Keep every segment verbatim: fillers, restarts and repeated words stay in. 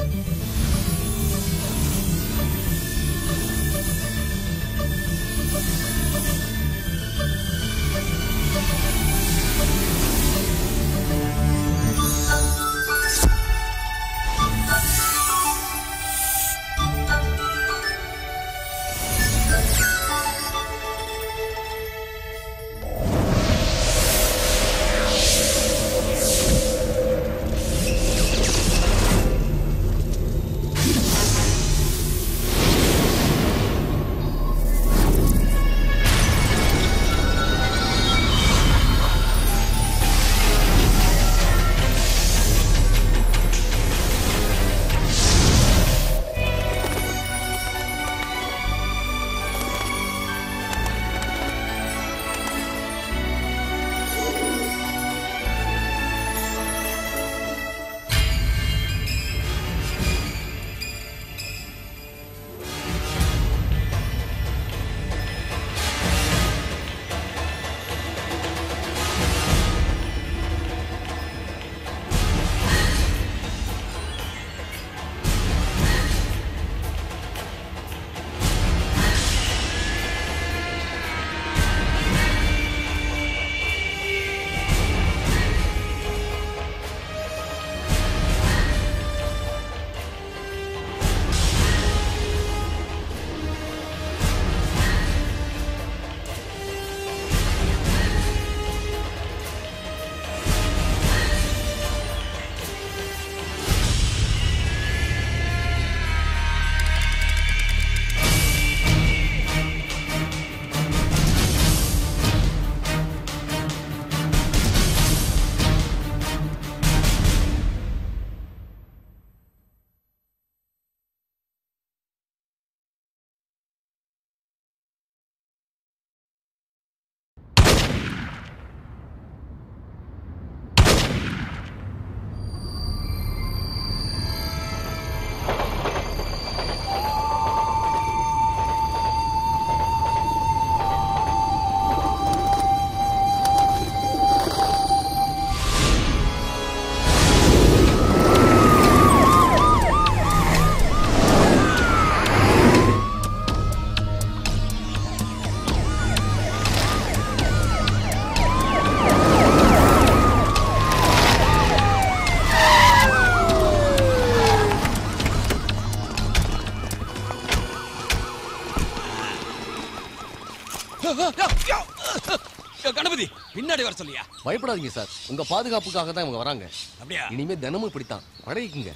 கணபதி பின்னாடி வர சொல்லியா? பயப்படாதீங்க சார், உங்க பாதுகாப்புக்காக தான் இவங்க வராங்க. அப்படியா? இனிமே தினமும் இப்படித்தான் பழகிக்குங்க.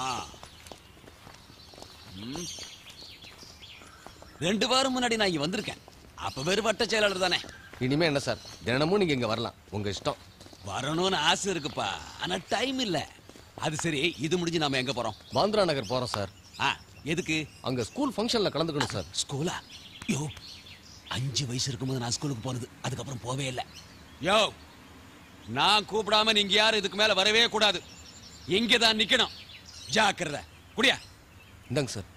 ரெண்டு வாரம் முன்னாடி நான் இங்க வந்திருக்கேன். அப்ப வேறு வட்ட செயலாளர் தானே. இனிமே என்ன சார், தினமும் நீங்க இங்க வரலாம், உங்க இஷ்டம். வரணும்னு ஆசை இருக்குப்பா, ஆனா டைம் இல்ல. அது சரி, இது முடிஞ்சு நாம எங்க போறோம்? பாந்திரா நகர் போறோம் சார். எதுக்கு? அங்க ஸ்கூல் ஃபங்க்ஷன்ல கலந்துக்கணும் சார். ஸ்கூலா? யோ, அஞ்சு வயசு இருக்கும்போது நான் ஸ்கூலுக்கு போனது, அதுக்கப்புறம் போவே இல்லை. யோ, நான் கூப்பிடாம நீங்க யாரும் இதுக்கு மேல வரவே கூடாது. இங்கதான் நிக்கணும். ஜாக்கிரதை. குடியா? இந்தாங்க சார்.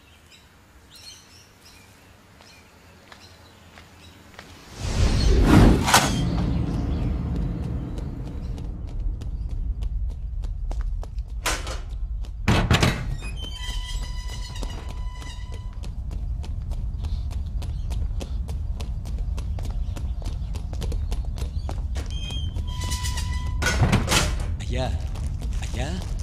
ஐயா, ஐயா,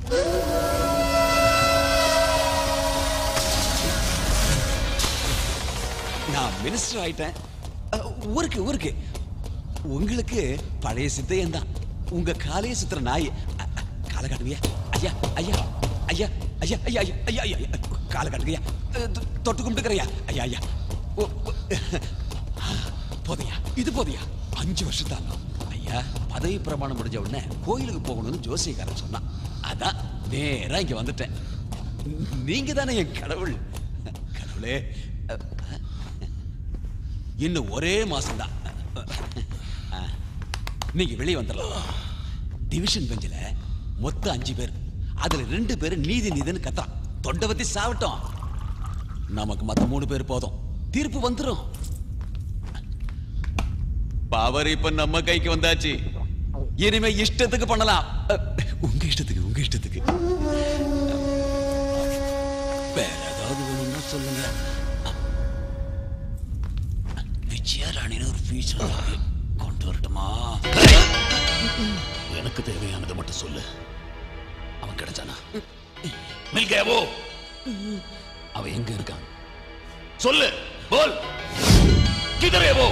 நான் மினிஸ்டர் ஆயிட்டேன். ஊருக்கு ஊருக்கு உங்களுக்கு பழைய சித்தையன் தான். உங்க காலைய சுத்துற நாய். காலை காட்டுவியா? ஐயா ஐயா ஐயா ஐயா ஐயா ஐயா ஐயா ஐயா காலை காட்டுவியா? தொட்டு கும்பிட்டுக்கிறையா? ஐயா ஐயா போதையா? இது போதையா? அஞ்சு வருஷம் தான் ஐயா. பதவி பிரமாணம் முடிஞ்ச உடனே கோயிலுக்கு போகணும்னு ஜோசியக்காரன் சொன்னான். அதான் நேரா இங்க வந்துட்டேன். நீங்க தானே என் கடவுள். கடவுளே, இன்னும் ஒரே மாசம் தான் நீங்க வெளியே வந்துடலாம். டிவிஷன் பெஞ்சில மொத்தம் அஞ்சு பேர், அதுல ரெண்டு பேர் நீதி நீதின்னு கத்துறான். தொண்டை வத்தி சாவட்டும். நமக்கு மத்த மூணு பேர் போதும், தீர்ப்பு வந்துடும். பவர் இப்ப நம்ம கைக்கு வந்தாச்சு. இனிமே இஷ்டத்துக்கு பண்ணலாம். உங்க இஷ்டத்துக்கு, உங்க இஷ்டத்துக்கு. வேற ஏதாவது வேணும்னா சொல்லுங்க. விஜயராணின்னு ஒரு ஃபீச்சர் கொண்டு வரட்டுமா? எனக்கு தேவையானதை மட்டும் சொல்லு. அவன் கிடைச்சானா? மில்கேவோ அவன் எங்க இருக்கான் சொல்லு. போல் கிதர் है वो?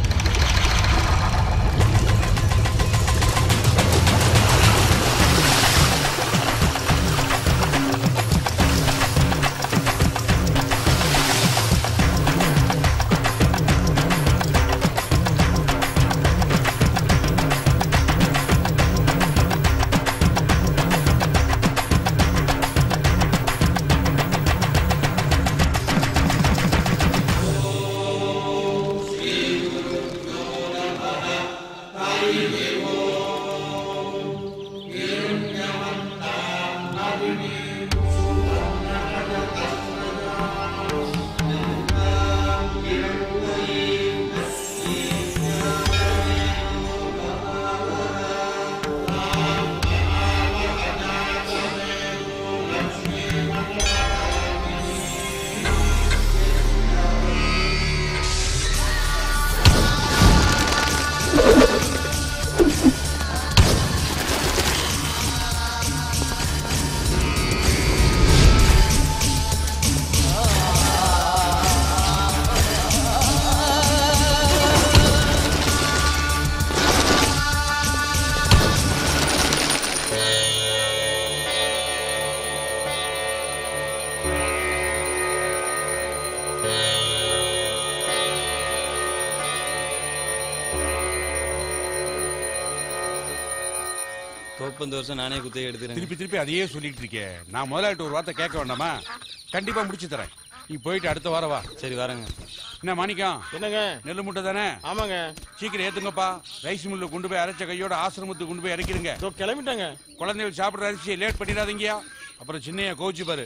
முப்பது வருஷம் நானே குத்தையை எடுத்துறேன். திருப்பி திருப்பி அதையே சொல்லிட்டு இருக்கேன். நான் முதலாளிட்ட ஒரு வார்த்தை கேட்க வேண்டாமா? கண்டிப்பா முடிச்சு தரேன். நீ போயிட்டு அடுத்த வாரம் வா. சரி வரேங்க. என்ன மாணிக்கம்? என்னங்க? நெல்லு மூட்டை தானே? ஆமாங்க. சீக்கிரம் ஏத்துங்கப்பா. ரைஸ் மில்ல கொண்டு போய் அரைச்ச கையோட ஆசிரமத்துக்கு கொண்டு போய் இறக்கிடுங்க. கிளம்பிட்டாங்க. குழந்தைகள் சாப்பிடுற அரிசியை லேட் பண்ணிடாதீங்கயா. அப்புறம் சின்னையா கோச்சு பாரு.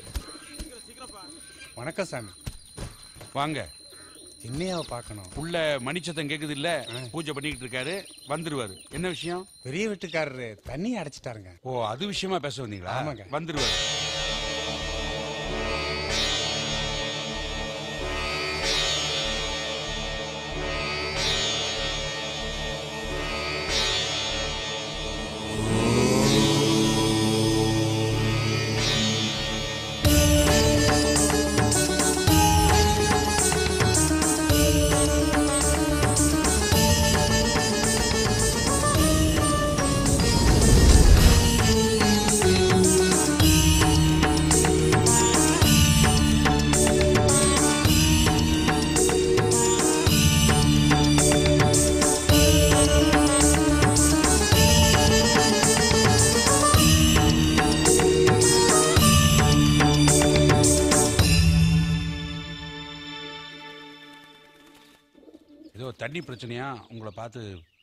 வணக்கம் சாமி. வாங்க. சின்னையாவை பார்க்கணும். உள்ள மணிச்சத்தம் கேக்குது இல்ல? பூஜை பண்ணிக்கிட்டு இருக்காரு, வந்துருவாரு. என்ன விஷயம்? பெரிய வீட்டுக்காரரு தண்ணி அடைச்சிட்டாருங்க. ஓ, அது விஷயமா பேச வந்தீங்களா? ஆமாங்க. வந்துருவாரு. தண்ணி பிரச்சனையா உங்களை பார்த்து?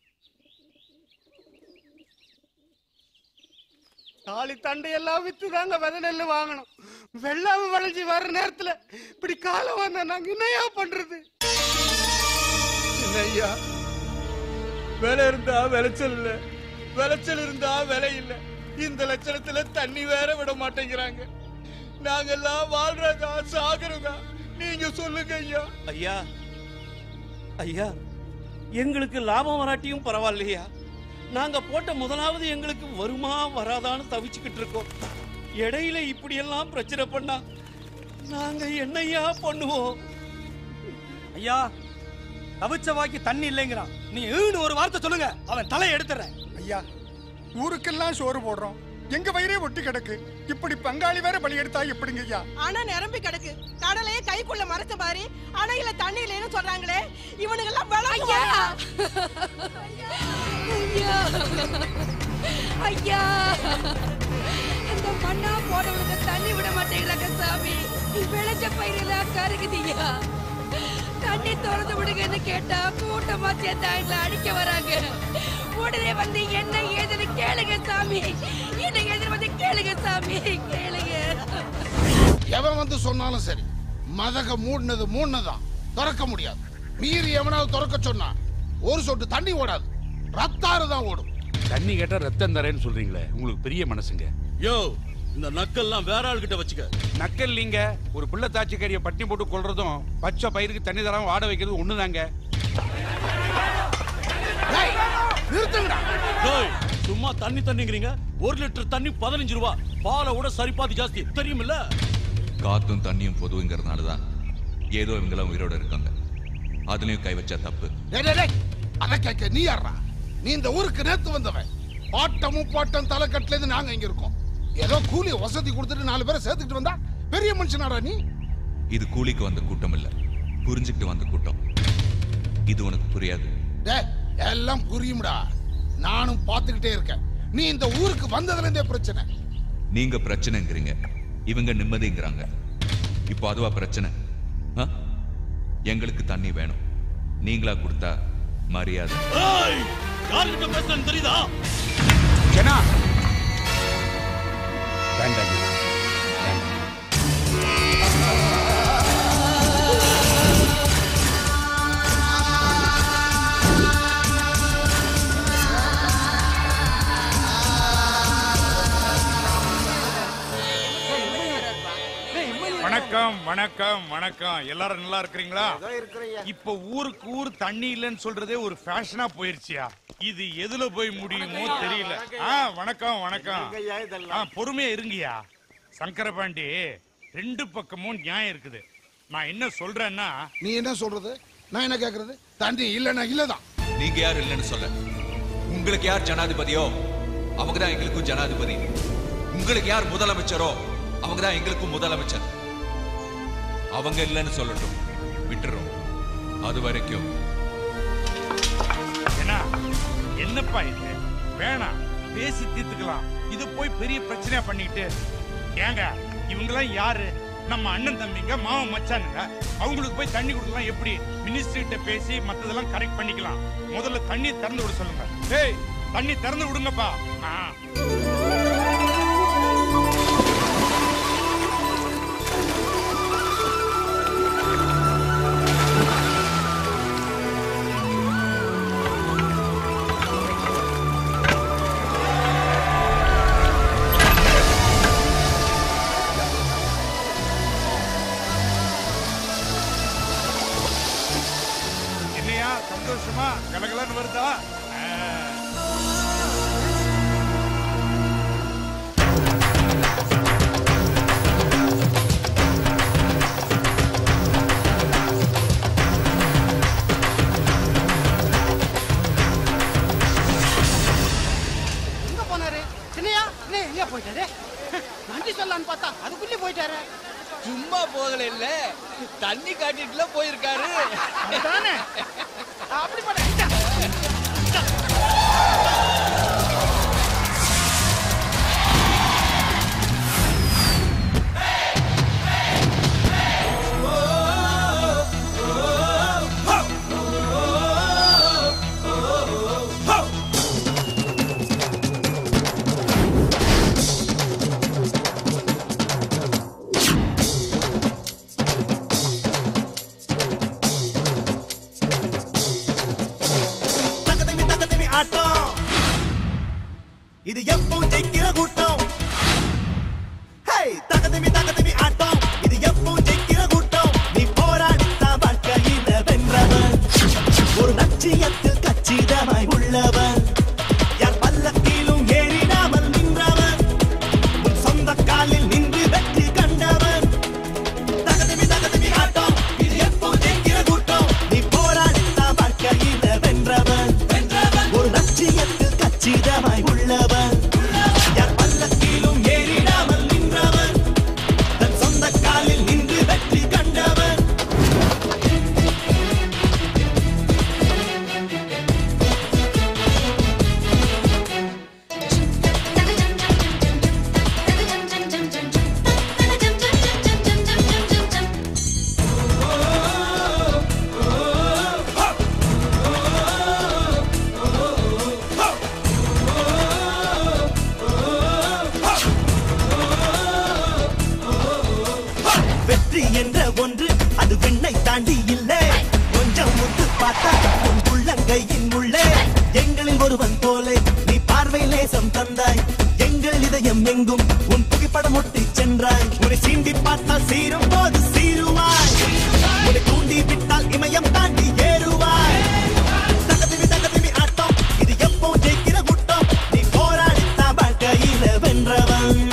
தாலி தண்டையெல்லாம் வித்துதாங்க வித நெல்லு வாங்கணும். வெள்ளாம விளைஞ்சி வர்ற நேரத்துல இப்படி காலம் வந்தா நாங்க என்னையா பண்றது? ஐயா, விலை இருந்தா விளைச்சல் இல்ல, விளைச்சல் இருந்தா விலை இல்ல. இந்த லட்சணத்துல தண்ணி வேற விட மாட்டேங்கிறாங்க. நாங்கெல்லாம் வாழ்றதா சாகுறதா நீங்க சொல்லுங்க ஐயா. ஐயா ஐயா, எங்களுக்கு லாபம் வராட்டியும் பரவாயில்லையா? நாங்க போட்ட முதலாவது எங்களுக்கு வருமா வராதான்னு தவிச்சுக்கிட்டு இருக்கோம். இடையில இப்படி எல்லாம் பிரச்சனை பண்ணா நாங்க என்னையா பண்ணுவோம்? ஐயா, தவிச்ச வாக்கி தண்ணி இல்லைங்கிறான். நீ ஒரு வார்த்தை சொல்லுங்க, அவன் தலை எடுத்துறேன். ஐயா, ஊருக்கெல்லாம் சோறு போடுறோம், எங்க வயிறே ஒட்டி கிடக்கு. இப்படி பங்காளி வேற பலி எடுத்தா எப்படிங்க ஐயா? ஆனா நிரம்பி கிடக்கு. கடலையே கைக்குள்ள மறைச்ச மாதிரி அணையில தண்ணி இல்லைன்னு சொல்றாங்களே, இவனுங்க எல்லாம் ஐயா ஐயா ஐயா, இந்த மண்ணா போறவனுக்கு தண்ணி விட மாட்டேங்கிறாங்க சாமி. விளைச்ச பயிரெல்லாம் கருகுதியா. தண்ணி திறந்து விடுங்கன்னு கேட்டா கூட்டமா சேர்ந்தாங்கள அடிக்க வராங்க. உடனே வந்து என்ன ஏதுன்னு கேளுங்க சாமி. என்ன ஏதுன்னு வந்து கேளுங்க சாமி, கேளுங்க. எவன் வந்து சொன்னாலும் சரி, மதக மூடினது மூடினதான், திறக்க முடியாது. மீறி எவனாவது திறக்க சொன்னா ஒரு சொட்டு தண்ணி ஓடாது, ரத்தாறு தான் ஓடும். தண்ணி கேட்டா ரத்தம் தரேன்னு சொல்றீங்களே, உங்களுக்கு பெரிய மனசுங்க. யோ, இந்த நக்கல்லாம் வேற ஆள் கிட்ட வச்சுக்க. நக்கல் நீங்க ஒரு பிள்ளை தாச்சிக்காரிய பட்டி போட்டு கொள்றதும் பச்சை பயிருக்கு தண்ணி தராம வாட வைக்கிறது ஒண்ணுதாங்க. சும்மா தண்ணி தண்ணிங்கிறீங்க. ஒரு லிட்டர் தண்ணி பதினஞ்சு ரூபா, பாலை விட சரிபாதி ஜாஸ்தி தெரியுமில்ல. காத்தும் தண்ணியும் பொதுங்கிறதுனாலதான் ஏதோ இவங்கெல்லாம் உயிரோட இருக்காங்க. அதுலயும் கை வச்சா தப்பு. அத கேட்க நீ யாரா? நீ இந்த ஊருக்கு நேத்து வந்தவன். பாட்டமும் பாட்டம் தலைக்கட்டுல இருந்து நாங்க இங்க இருக்கோம். ஏதோ கூலி வசதி கொடுத்துட்டு நாலு பேரை சேர்த்துக்கிட்டு வந்தா பெரிய மனுஷனாரா நீ? இது கூலிக்கு வந்த கூட்டம் இல்ல, புரிஞ்சுக்கிட்டு வந்த கூட்டம். இது உனக்கு புரியாது. எல்லாம் புரியும்டா, நானும் பாத்துக்கிட்டே இருக்கேன். நீ இந்த ஊருக்கு வந்ததுல இருந்தே பிரச்சனை. நீங்க பிரச்சனைங்கிறீங்க, இவங்க நிம்மதிங்கிறாங்க. இப்போ அதுவா பிரச்சனை? எங்களுக்கு தண்ணி வேணும், நீங்களா கொடுத்தா மரியாதை. யார்கிட்ட பேசுறேன்னு தெரியுதா? ஜனா வேண்டாம் ஜனா. வணக்கம் வணக்கம் வணக்கம். எல்லாரும் நல்லா இருக்கிறீங்களா? இப்ப ஊருக்கு ஊர் தண்ணி இல்லைன்னு சொல்றதே ஒரு ஃபேஷனா போயிருச்சியா? இது எதுல போய் முடியுமோ தெரியல. வணக்கம் வணக்கம். பொறுமையா இருங்கயா சங்கரபாண்டி. ரெண்டு பக்கமும் நியாயம் இருக்குது. நான் என்ன சொல்றேன்னா, நீ என்ன சொல்றது, நான் என்ன கேக்குறது? தண்ணி இல்லன்னா இல்லதான். நீங்க யார் இல்லைன்னு சொல்ல? உங்களுக்கு யார் ஜனாதிபதியோ அவங்கதான் எங்களுக்கும் ஜனாதிபதி. உங்களுக்கு யார் முதலமைச்சரோ அவங்கதான் எங்களுக்கும் முதலமைச்சர். அவங்க இல்லைன்னு சொல்லட்டும், விட்டுறோம். அது வரைக்கும் என்னப்பா இது? வேணாம், பேசி தீர்த்துக்கலாம். இது போய் பெரிய பிரச்சனையா பண்ணிட்டு ஏங்க? இவங்கெல்லாம் யாரு? நம்ம அண்ணன் தம்பிங்க, மாமன் மச்சானுங்க. அவங்களுக்கு போய் தண்ணி கொடுக்கலாம் எப்படி? மினிஸ்டர்கிட்ட பேசி மத்ததெல்லாம் கரெக்ட் பண்ணிக்கலாம். முதல்ல தண்ணி திறந்து விட சொல்லுங்க. ஏய், தண்ணி திறந்து விடுங்கப்பா. சந்தோஷமா கலகலன்னு வருதா? எங்க போனாரு? சின்னையா எங்க போயிட்டாரு? நன்றி சொல்லலான்னு பார்த்தா அதுக்குள்ளே போயிட்டாரு. சும்மா போகல இல்ல, தண்ணி காட்டிட்டுல போயிருக்காரு. அப்படி பண்ண இது எப்போ ஜெயிக்கிற கூட்டம். தகதமி தகதமி ஆட்டம். இது எப்போ ஜெயிக்கிற கூட்டம். நீ போராடித்தான் வாழ்க்கையில வென்றவன். ஒரு லட்சியத்தில் கச்சிதமாய் உள்ளவன். யார் பல்லக்கிலும் ஏறிடாமல் நின்றவன். உன் சொந்த காலில் நின்று வெற்றி கண்டவன். தகதமி தகதமி ஆட்டம். இது எப்போ ஜெயிக்கிற கூட்டம். நீ போராடித்தான் வாழ்க்கையில வென்றவன். ஒரு லட்சியத்தில் கச்சிதமாய் உள்ளவன். யார் பல்லக்கிலும் ஏறிடாமல் நின்றவன். தன் சொந்த காலில் நின்று வெற்றி கண்டவன். வெற்றி என்ற ஒன்று அது விண்ணை தாண்டி இல்லை. கொஞ்சம் முத்து பார்த்தா உன் உள்ளங்கையின் உள்ளே. எங்களில் ஒருவன் போலே நீ பார்வை லேசம் தந்தாய். எங்கள் இதயம் எங்கும் உன் புகைப்படம் பார்த்தால் சீரும் போது சீருவாய் உன்னை தூண்டி விட்டால் இமயம் தாண்டி ஏறுவாய் தகதிமி தகதிமி ஆட்டம் இது எப்போ ஜெயிக்கிற கூட்டம் நீ போராடித்தான் வாழ்க்கையில வென்றவன்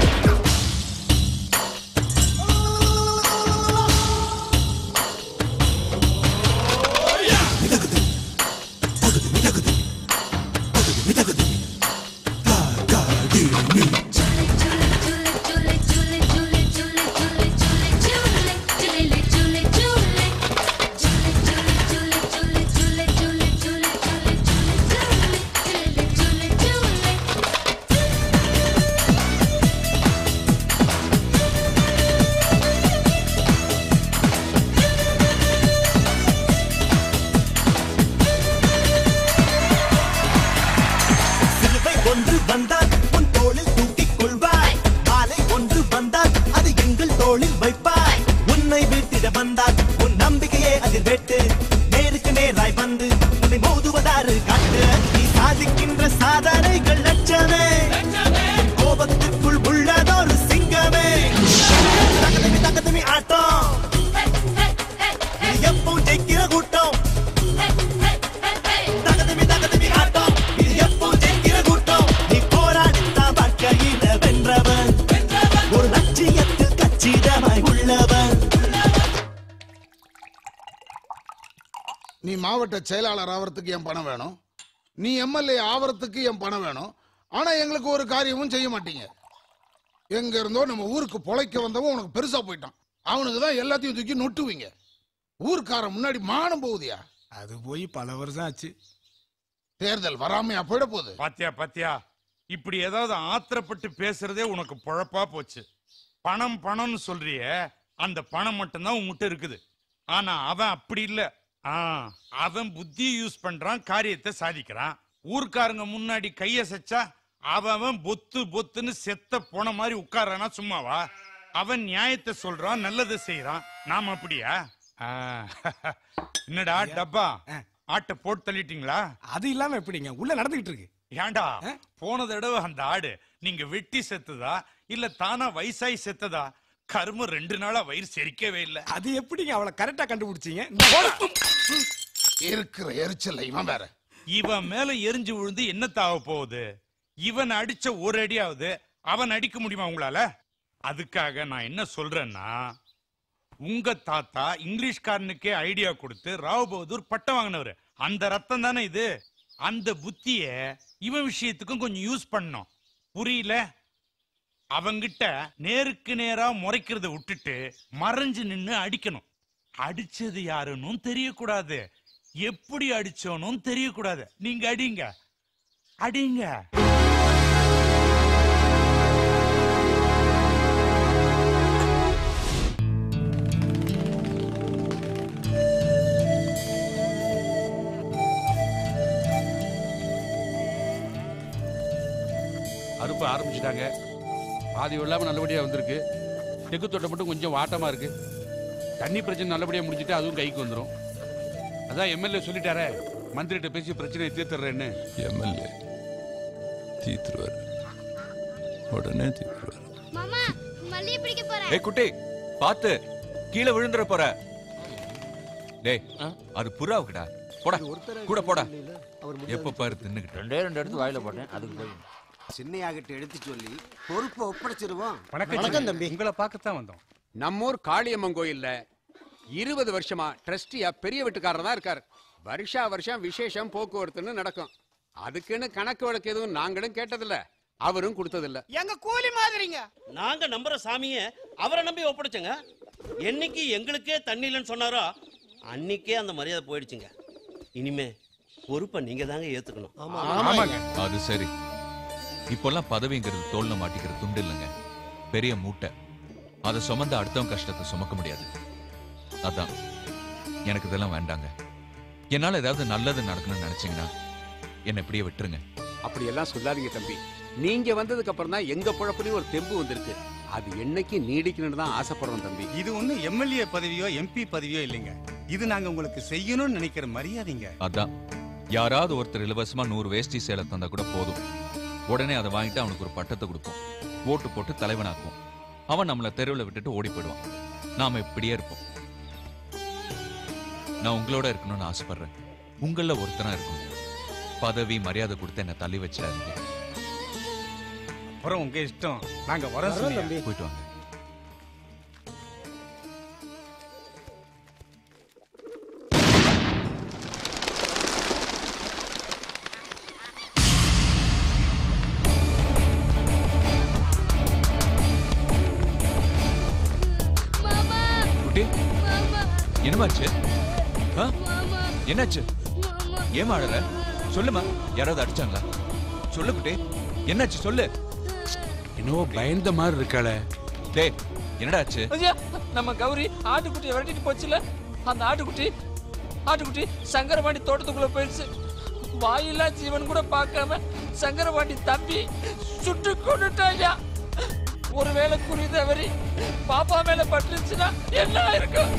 நீ மாவட்ட செயலாளர் ஆவறதுக்கு என் பணம் வேணும், நீ எம்எல்ஏ ஆவறதுக்கு என் பணம் வேணும். ஆனா எங்களுக்கு ஒரு காரியமும் செய்ய மாட்டீங்க. எங்க இருந்தோ நம்ம ஊருக்கு பொழைக்க வந்தவன் உனக்கு பெருசா போயிட்டான். அவனுக்கு தான் எல்லாத்தையும் தூக்கி நொட்டுவீங்க. ஊர்க்காரன் முன்னாடி மானம் போகுதியா? அது போய் பல வருஷம் ஆச்சு. தேர்தல் வராமையா போயிட போகுது. பாத்தியா பாத்தியா, இப்படி ஏதாவது ஆத்திரப்பட்டு பேசுறதே உனக்கு பொழப்பா போச்சு. பணம் பணம்னு சொல்றிய, அந்த பணம் மட்டும்தான் உங்ககிட்ட இருக்குது. ஆனா அவன் அப்படி இல்ல. ஆ, அவன் புத்தி யூஸ் பண்றான், காரியத்தை சாதிக்கிறான். ஊர்க்காரங்க முன்னாடி கைய சச்சா அவன் பொத்து பொத்துன்னு செத்த போன மாதிரி உட்காரானா சும்மாவா? அவன் நியாயத்தை சொல்றான், நல்லதை செய்யறான். நாம அப்படியா? என்னடா டப்பா, ஆட்டை போட்டு தள்ளிட்டீங்களா? அது இல்லாம எப்படிங்க உள்ள நடந்துகிட்டு இருக்கு? ஏண்டா போன தடவை அந்த ஆடு நீங்க வெட்டி செத்ததா இல்ல தானா வயசாய் செத்ததா? கரும ரெண்டு நாளா வயிறு செரிக்கவே இல்ல. அது எப்படிங்க அவளை கரெக்டா கண்டுபிடிச்சீங்க? இருக்கிற எரிச்சல் இவன் வேற. இவன் மேல எரிஞ்சு விழுந்து என்ன தாவ போகுது? இவன் அடிச்ச ஒரு அடியாவது அவன் அடிக்க முடியுமா உங்களால? அதுக்காக நான் என்ன சொல்றேன்னா, உங்க தாத்தா இங்கிலீஷ்காரனுக்கே ஐடியா கொடுத்து ராவ் பகதூர் பட்டம் வாங்கினவர். அந்த ரத்தம் தானே இது. அந்த புத்திய இவன் விஷயத்துக்கும் கொஞ்சம் யூஸ் பண்ணணும். புரியல? அவங்கிட்ட நேருக்கு நேரா முறைக்கிறத விட்டுட்டு மறைஞ்சு நின்னு அடிக்கணும். அடிச்சது யாருன்னு தெரியக்கூடாது, எப்படி அடிச்சோனும் தெரியக்கூடாது. நீங்க அடிங்க அடிங்க. அறுப்பு ஆரம்பிச்சுட்டாங்க. பாதி இல்லாம நல்லபடியா வந்திருக்கு. தெக்கு தோட்டம் மட்டும் கொஞ்சம் வாட்டமா இருக்கு. தண்ணி பிரச்சனை நல்லபடியா முடிஞ்சுட்டு அதுவும் கைக்கு வந்துடும். அதான் எம்எல்ஏ சொல்லிட்டாரே, மந்திரிட்ட பேசி பிரச்சனையை தீர்த்துறேன்னு. எம்எல்ஏ தீர்த்துருவார், உடனே தீர்த்துருவார். மாமா மல்லிகை பிடிக்க போறேன். ஏய் குட்டி, பாத்து கீழே விழுந்துற போற. டேய், அது புறாவுக்குடா. போடா கூட போடா. எப்ப பாரு தின்னுக்கிட்டு ரெண்டே ரெண்டு எடுத்து வாயில போட்டேன். அதுக்கு போய் சின்னையாகிட்ட எடுத்து சொல்லி பொறுப்பை ஒப்படைச்சிருவோம். வணக்கம் தம்பி. உங்களை பார்க்கத்தான் வந்தோம். நம்மூர் காளியம்மன் கோயில்ல இருபது வருஷமா ட்ரஸ்டியா பெரிய வீட்டுக்காரர் தான் இருக்காரு. வருஷா வருஷம் விசேஷம் போக்குவரத்துன்னு நடக்கும். அதுக்குன்னு கணக்கு வழக்கு எதுவும் நாங்களும் கேட்டதில்ல, அவரும் கொடுத்ததில்ல. எங்க கூலி மாதிரிங்க. நாங்க நம்புற சாமிய அவரை நம்பி ஒப்படைச்சங்க. என்னைக்கு எங்களுக்கே தண்ணி இல்லைன்னு சொன்னாரோ அன்னைக்கே அந்த மரியாதை போயிடுச்சுங்க. இனிமே பொறுப்பை நீங்க தாங்க ஏத்துக்கணும். அது சரி. இப்பெல்லாம் பதவிங்கிறது தோல்ல மாட்டிக்கிற துண்டு இல்லைங்க, பெரிய மூட்டை. அதை சுமந்த அடுத்தவங்க கஷ்டத்தை சுமக்க முடியாது. அதான் எனக்கு இதெல்லாம் வேண்டாங்க. என்னால ஏதாவது நல்லது நடக்கணும்னு நினைச்சீங்கன்னா என்ன இப்படியே விட்டுருங்க. அப்படி எல்லாம் சொல்லாதீங்க தம்பி. நீங்க வந்ததுக்கு அப்புறம் தான் எங்க பொழப்புலயும் ஒரு தெம்பு வந்திருக்கு. அது என்னைக்கு நீடிக்கணும்னு தான் ஆசைப்படுறோம் தம்பி. இது ஒண்ணு எம்எல்ஏ பதவியோ எம்பி பதவியோ இல்லைங்க. இது நாங்க உங்களுக்கு செய்யணும்னு நினைக்கிற மரியாதைங்க. அதான் யாராவது ஒருத்தர் இலவசமா நூறு வேஷ்டி சேலை தந்தா கூட போதும். உடனே அதை வாங்கிட்டு அவனுக்கு ஒரு பட்டத்தை கொடுப்போம், ஓட்டு போட்டு தலைவனாக்குவோம். அவன் நம்மளை தெருவில் விட்டுட்டு ஓடி போயிடுவான். நாம இப்படியே இருப்போம். நான் உங்களோட இருக்கணும்னு ஆசைப்படுறேன். உங்கள ஒருத்தனா இருக்கணும். பதவி மரியாதை கொடுத்து என்ன தள்ளி வச்சிடாதீங்க. அப்புறம் உங்க இஷ்டம். நாங்க வரோம் தம்பி. போயிட்டு வாங்க. குட்டி, என்னமாச்சு? ஆ? என்னாச்சு? ஏன் அழற? சொல்லுமா. யாராவது அடிச்சாங்களா? சொல்லு குட்டி, என்னாச்சு சொல்லு. என்னவோ பயந்த மாதிரி இருக்காளே. டேய், என்னடா ஆச்சு? ஐயா, நம்ம கௌரி ஆட்டுக்குட்டியை விரட்டிட்டு போச்சுல, அந்த ஆட்டுக்குட்டி ஆட்டுக்குட்டி சங்கரபாண்டி தோட்டத்துக்குள்ள போயிடுச்சு. வாயில்லா ஜீவன் கூட பார்க்காம சங்கரபாண்டி தம்பி சுட்டு கொண்டுட்டாயா. ஒருவேளை குறி தவறி பாப்பா மேல பட்டுச்சுன்னா என்ன இருக்கும்?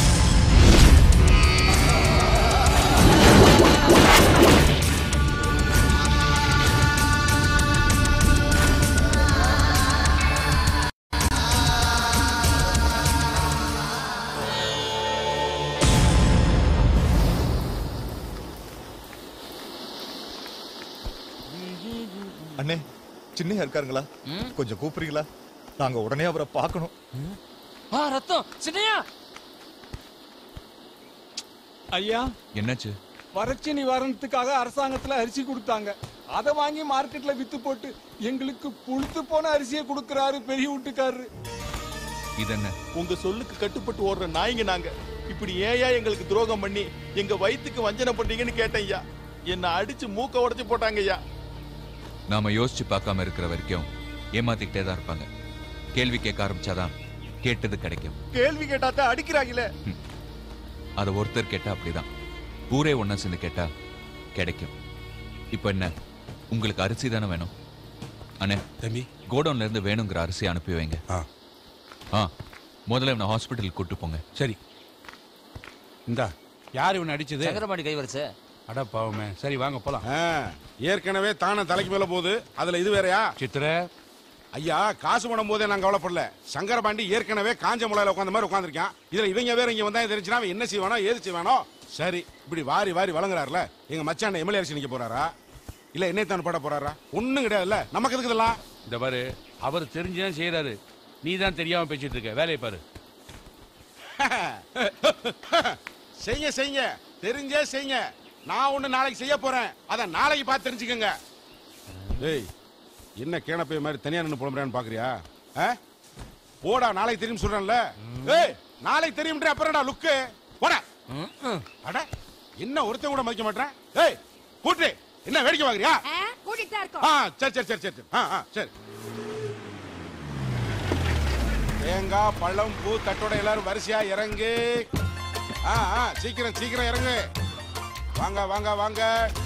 அண்ணே, சின்னையா இருக்காருங்களா? கொஞ்சம் கூப்பிடுறீங்களா? நாங்க உடனே அவரை பார்க்கணும். ஆ, ரத்தம் சின்னையா. ஐயா, என்னாச்சு? வறட்சி நிவாரணத்துக்காக அரசாங்கத்துல அரிசி கொடுத்தாங்க. அதை வாங்கி மார்க்கெட்ல வித்து போட்டு எங்களுக்கு புழுத்து போன அரிசியை கொடுக்கறாரு பெரிய வீட்டுக்காரரு. இது என்ன? உங்க சொல்லுக்கு கட்டுப்பட்டு ஓடுற நாய்ங்க நாங்க. இப்படி ஏயா எங்களுக்கு துரோகம் பண்ணி எங்க வயித்துக்கு வஞ்சனை பண்றீங்கன்னு கேட்டேன் ஐயா. என்ன அடிச்சு மூக்க உடைச்சு போட்டாங்க ஐயா. நாம யோசிச்சு பார்க்காம இருக்கிற வரைக்கும் ஏமாத்திக்கிட்டே தான் இருப்பாங்க. கேள்வி கேட்க ஆரம்பிச்சாதான் கேட்டது கிடைக்கும். கேள்வி கேட்டாதான் அடிக்கிறாங்களே. அதை ஒருத்தர் கேட்டா அப்படிதான். ஊரே ஒன்னா சேர்ந்து கேட்டா கிடைக்கும். இப்ப என்ன, உங்களுக்கு அரிசி தானே வேணும்? அண்ணே தம்பி, கோடவுன்ல இருந்து வேணுங்கிற அரிசி அனுப்பி வைங்க. ஆ, முதல்ல இவனை ஹாஸ்பிட்டலுக்கு கூட்டு போங்க. சரி. இந்தா, யார் இவனை அடிச்சது? சங்கரபாண்டி கை வரிசை. அட பாவமே. சரி வாங்க போலாம். ஏற்கனவே தானே தலைக்கு மேல போகுது, அதுல இது வேறயா? சித்திர ஐயா, காசு பணம் போதே நான் கவலைப்படல. சங்கரபாண்டி ஏற்கனவே காஞ்ச முளையில உட்காந்த மாதிரி உட்காந்துருக்கான். இதுல இவங்க வேற இங்க வந்தா தெரிஞ்சுனா அவன் என்ன செய்வானோ ஏது செய்வானோ. சரி, இப்படி வாரி வாரி வழங்குறாருல, எங்க மச்சான் எம்எல்ஏ அரசு நிக்க போறாரா இல்ல என்னை தான் போட போறாரா? ஒண்ணும் கிடையாதுல்ல. நமக்கு எதுக்கு இதெல்லாம்? இந்த பாரு, அவர் தெரிஞ்சுதான் செய்யறாரு. நீ தான் தெரியாம பேசிட்டு இருக்க. வேலையை பாரு. செய்ய செய்ய தெரிஞ்சே செய்ய. நான் ஒண்ணு நாளைக்கு செய்ய போறேன். அத நாளைக்கு பார்த்து தெரிஞ்சுக்கங்க. டேய், என்ன கேனப்பை மாதிரி தனியா நின்னு புலம்புறான்னு பாக்குறியா? போடா, நாளைக்கு தெரியும் சொல்றேன்ல. ஏய், நாளைக்கு தெரியும்ன்ற அப்புறம்டா லுக்கு. போடா. அட, என்ன ஒருத்தன் கூட மதிக்க மாட்டேன். ஏய், கூட்டு என்ன வேடிக்கை பாக்குறியா? கூட்டிட்டு தான் இருக்கோம். ஆ, சரி சரி சரி சரி. ஆ ஆ சரி. தேங்காய், பழம், பூ தட்டோட எல்லாரும் வரிசையா இறங்கு. ஆ ஆ சீக்கிரம் சீக்கிரம் இறங்கு. வாங்க வாங்க வாங்க.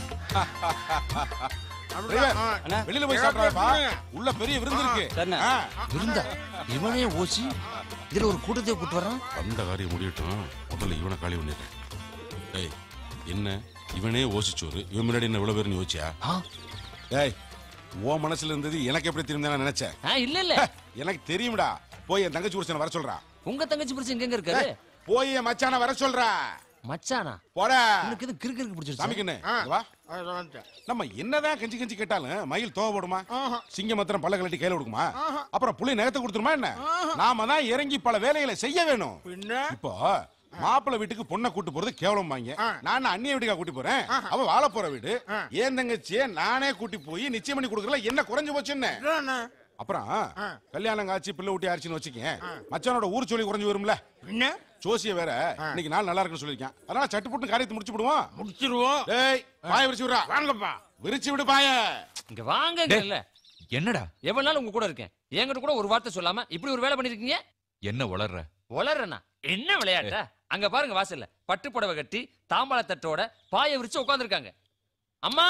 வெளியில போய் சாப்பிடாதப்பா. உள்ள பெரிய விருந்து இருக்கு. விருந்தா? இவனே ஓசி இதுல ஒரு கூட்டத்தை கூட்டு வரான். அந்த காரியம் முடியட்டும், முதல்ல இவனை காலி பண்ணிடுறேன். ஏய், என்ன இவனே ஓசிச்சோரு, இவன் முன்னாடி என்ன இவ்வளவு பேர் யோசிச்சியா? ஏய், உன் மனசுல இருந்தது எனக்கு எப்படி தெரியும் நான் நினைச்சேன். இல்ல இல்ல, எனக்கு தெரியும்டா. போய் என் தங்கச்சி புருஷனை வர சொல்றா. உங்க தங்கச்சி புருஷன் எங்க இருக்காரு? போய் என் மச்சான வர சொல்றா. மச்சானா? போடா. உனக்கு எது கிறுக்கு கிறுக்கு பிடிச்சிருச்சு? சாமிக்குன்னு வா. நம்ம என்னதான் கஞ்சி கஞ்சி கேட்டாலும் மயில் தோவ போடுமா? சிங்கம் மாத்திரம் பல்ல கலட்டி கையில கொடுக்குமா? அப்புறம் புலி நகத்தை கொடுத்துருமா என்ன? நாம தான் இறங்கி பல வேலைகளை செய்ய வேணும். இப்போ மாப்பிள்ளை வீட்டுக்கு பொண்ணை கூட்டு போறது கேவலம் வாங்க. நான் அண்ணிய வீட்டுக்கா கூட்டி போறேன். அவ வாழ போற வீடு. ஏன் தங்கச்சிய நானே கூட்டி போய் நிச்சயம் பண்ணி கொடுக்கறல என்ன குறைஞ்சு போச்சுன்னு. அப்புறம் கல்யாணம் காட்சி பிள்ளை ஊட்டி ஆச்சுன்னு வச்சுக்கேன், மச்சானோட ஊர் சொல்லி குறைஞ்சு வரும்ல. ஜோசிய வேற இன்னைக்கு நாள் நல்லா இருக்குன்னு சொல்லிருக்கேன். அதனால சட்டு போட்டு காரியத்தை முடிச்சு விடுவோம். முடிச்சிருவோம். டேய், பாய விரிச்சு விடுறா. வாங்கப்பா, விரிச்சு விடு பாய. இங்க வாங்க. இல்ல என்னடா, எவ்வளவு நாள் உங்க கூட இருக்கேன், என்கிட்ட கூட ஒரு வார்த்தை சொல்லாம இப்படி ஒரு வேலை பண்ணிருக்கீங்க. என்ன உளர்ற? உளறனா? என்ன விளையாட்டா? அங்க பாருங்க, வாசல்ல பட்டு புடவை கட்டி தாம்பாள தட்டோட பாய விரிச்சு உட்கார்ந்துருக்காங்க. அம்மா,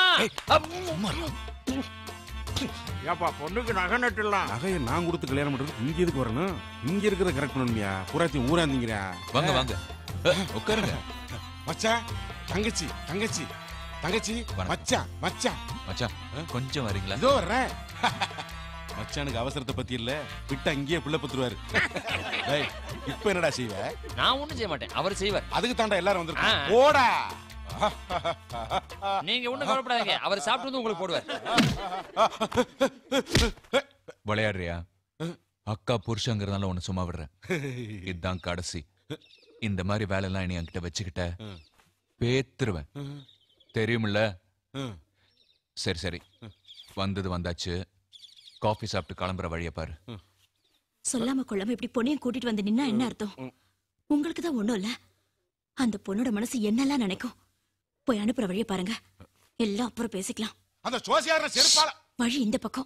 ஏப்பா பொண்ணுக்கு நகை நட்டுலாம். நகையை நான் கொடுத்து கல்யாணம் பண்றது இங்க எதுக்கு வரணும்? இங்க இருக்கிறத கரெக்ட் பண்ணணுமியா? புறாத்தி ஊராந்தீங்கறா. வாங்க வாங்க உட்காருங்க. மச்சான், தங்கச்சி தங்கச்சி தங்கச்சி மச்சான் மச்சான் மச்சான் கொஞ்சம் வரீங்களா? இதோ வர்றேன். மச்சானுக்கு அவசரத்தை பத்தி இல்ல விட்டு அங்கேயே புள்ள பத்துருவாரு. டேய் இப்ப என்னடா செய்வ? நான் ஒண்ணும் செய்ய மாட்டேன், அவர் செய்வார். அதுக்கு தாண்டா எல்லாரும் வந்திருக்காங்க. போடா. நீங்க ஒண்ணும் கவலைப்படாதீங்க, அவர் சாப்பிட்டு வந்து உங்களுக்கு போடுவார். விளையாடுறியா? அக்கா புருஷங்கிறதால உன்னை சும்மா விடுறேன். இதுதான் கடைசி. இந்த மாதிரி வேலை எல்லாம் இனி என்கிட்ட வச்சுக்கிட்ட பேத்துருவேன், தெரியுமில்ல? சரி சரி, வந்தது வந்தாச்சு. காஃபி சாப்பிட்டு கிளம்புற வழியை பாரு. சொல்லாம கொள்ளாம இப்படி பொண்ணையும் கூட்டிட்டு வந்து நின்னா என்ன அர்த்தம்? உங்களுக்கு தான் ஒண்ணும் இல்ல, அந்த பொண்ணோட மனசு என்னெல்லாம் நினைக்கும். போய் அனுப்புற வழியை பாருங்க, எல்லாம் அப்புறம் பேசிக்கலாம். அந்த சோசியார செருப்பால வழி இந்த பக்கம்.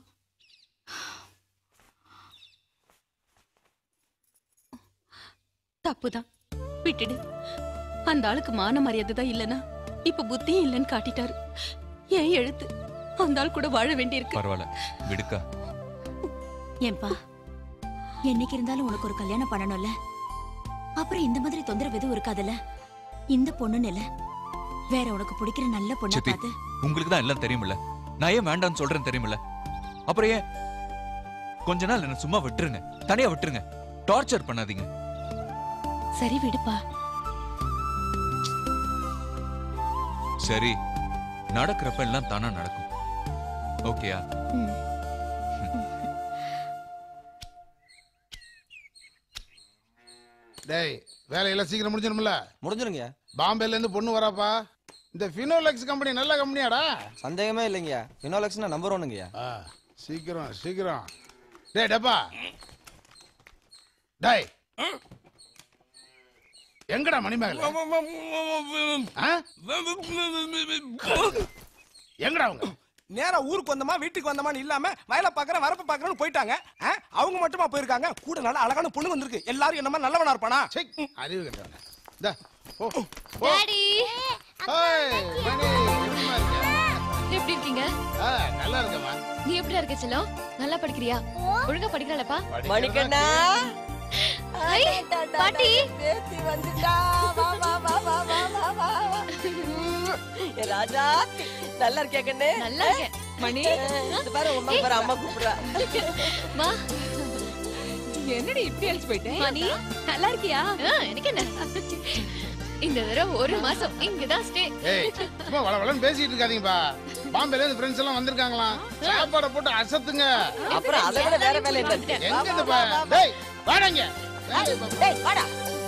தப்புதான், விட்டுடு. அந்த ஆளுக்கு மான மரியாதை தான் இல்லனா இப்ப புத்தியும் இல்லைன்னு காட்டிட்டாரு. ஏன் எழுத்து அந்த ஆள் கூட வாழ வேண்டியிருக்கு. பரவாயில்ல விடுக்கா. ஏன்பா, என்னைக்கு இருந்தாலும் உனக்கு ஒரு கல்யாணம் பண்ணணும்ல, அப்புறம் இந்த மாதிரி தொந்தரவு எதுவும் இருக்காதுல்ல. இந்த பொண்ணுன்னு இல்ல, வேற உனக்கு பிடிக்கிற நல்ல பொண்ணா பார்த்து. உங்களுக்கு தான் எல்லாம் தெரியுமில்ல, நான் ஏன் வேண்டாம்னு சொல்றேன் தெரியுமில்ல? அப்புறம் ஏன் கொஞ்ச நாள் என்ன சும்மா விட்டுருங்க, தனியா விட்டுருங்க, டார்ச்சர் பண்ணாதீங்க. சரி விடுப்பா. சரி, நடக்கிறப்ப எல்லாம் தானா நடக்கும். ஓகேயா? டேய், வேலையெல்லாம் சீக்கிரம் முடிஞ்சிடும்ல? முடிஞ்சிருங்க. பாம்பேல இருந்து பொண்ணு வராப்பா. இந்த ஃபினோலெக்ஸ் கம்பெனி நல்ல கம்பெனியாடா? சந்தேகமே இல்லைங்க, ஃபினோலெக்ஸ்னா நம்பர் ஒன்னுங்கய்யா. சீக்கிரம் சீக்கிரம். டேய் டப்பா, டேய் எங்கடா மணிமேகலை? எங்கடா அவங்க? நேரா ஊருக்கு வந்தமா வீட்டுக்கு வந்தமான்னு இல்லாம வயலை பாக்குறேன் வரப்பு பாக்குறேன்னு போயிட்டாங்க. அவங்க மட்டுமா போயிருக்காங்க, கூட நல்ல அழகான பொண்ணு வந்திருக்கு. எல்லாரும் என்னமா நல்லவனா இருப்பானா? அறிவு கட்டவன. டா போ போ. டாடி ஹேய் மணி, எப்படிமா இருக்க? எப்படி இருக்கீங்க? ஆ நல்லா இருக்கேம்மா. நீ எப்படி இருக்க செல்லம்? நல்லா படிக்கிறியா? ஒழுங்கா படிக்கறலப்பா? மணிக்கண்ணா, ஐ பாட்டி பேத்தி வந்துட்டா. வா வா வா வா வா வா வா. ஏ ராஜா, நல்லா இருக்கியா கண்ணே? நல்லா இருக்கேன். மணி, இது பாரு உம்மா பாரு, அம்மா கூப்பிடுறா. வா. என்னடி இப்படி அழிச்சு போயிட்டே? மணி நல்லா இருக்கியா? எனக்கு என்ன, இந்த தடவை ஒரு மாசம் இங்கதான் ஸ்டே. ஏய் சும்மா வள வளன்னு பேசிட்டு இருக்காதீங்கப்பா. பாம்பேல இருந்து ஃப்ரெண்ட்ஸ் எல்லாம் வந்திருக்காங்களாம். சாப்பாட போட்டு அசத்துங்க. அப்புறம் அதை விட வேற வேலை என்ன? எங்க இந்த பா? டேய் வாடங்க. டேய் வாடா.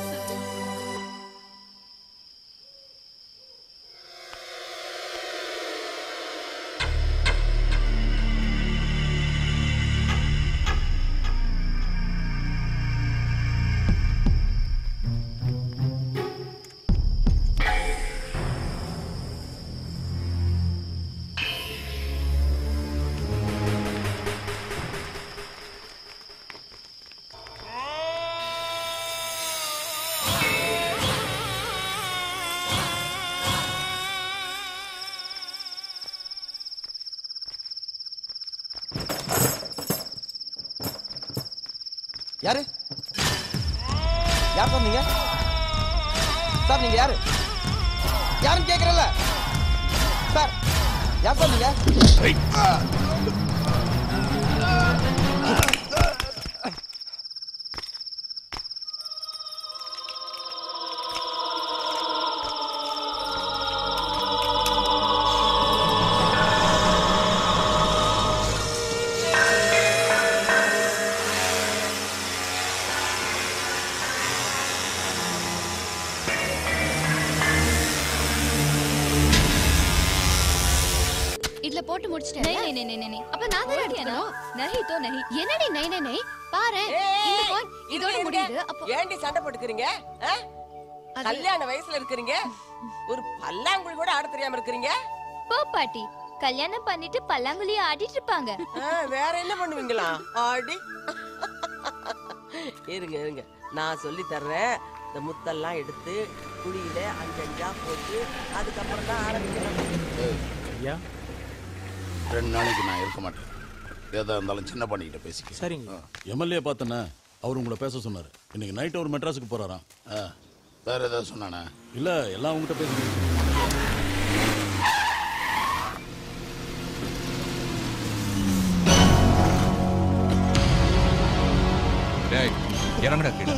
யாரு யார் சொன்னீங்க சார்? நீங்க யாரு யாருன்னு கேக்குறல சார்? யார் சொன்னீங்க? இதுல போட்டு முடிச்சிட்டேன். நை நை நை நை. அப்ப நான் தான் அடிக்கணும். நஹி தோ நஹி. என்னடி நை நை நை? பாரு இந்த கோன் இதோட முடியுது. அப்ப ஏன்டி சண்டை போட்டுக்கிறீங்க? கல்யாண வயசுல இருக்கீங்க, ஒரு பல்லாங்குழி கூட ஆட தெரியாம இருக்கீங்க. போ பாட்டி, கல்யாணம் பண்ணிட்டு பல்லாங்குழி ஆடிட்டு இருப்பாங்க. வேற என்ன பண்ணுவீங்களா? ஆடி இருங்க இருங்க, நான் சொல்லி தர்றேன். இந்த முத்தெல்லாம் எடுத்து குழியில அஞ்சஞ்சா போட்டு அதுக்கப்புறம் தான் ஆரம்பிக்கணும். ஐயா, ரெண்டு நாளைக்கு நான் இருக்க மாட்டேன். ஏதா இருந்தாலும் சின்ன பண்ணிக்கிட்ட பேசிக்க. சரிங்க. எம்எல்ஏ பார்த்தனே, அவர் உங்களை பேச சொன்னார். இன்னைக்கு நைட் அவர் மெட்ராஸுக்கு போறாராம். வேற ஏதாவது சொன்னானே? இல்ல, எல்லாம் உங்ககிட்ட பேசுறேன். இறங்குடா கீழே.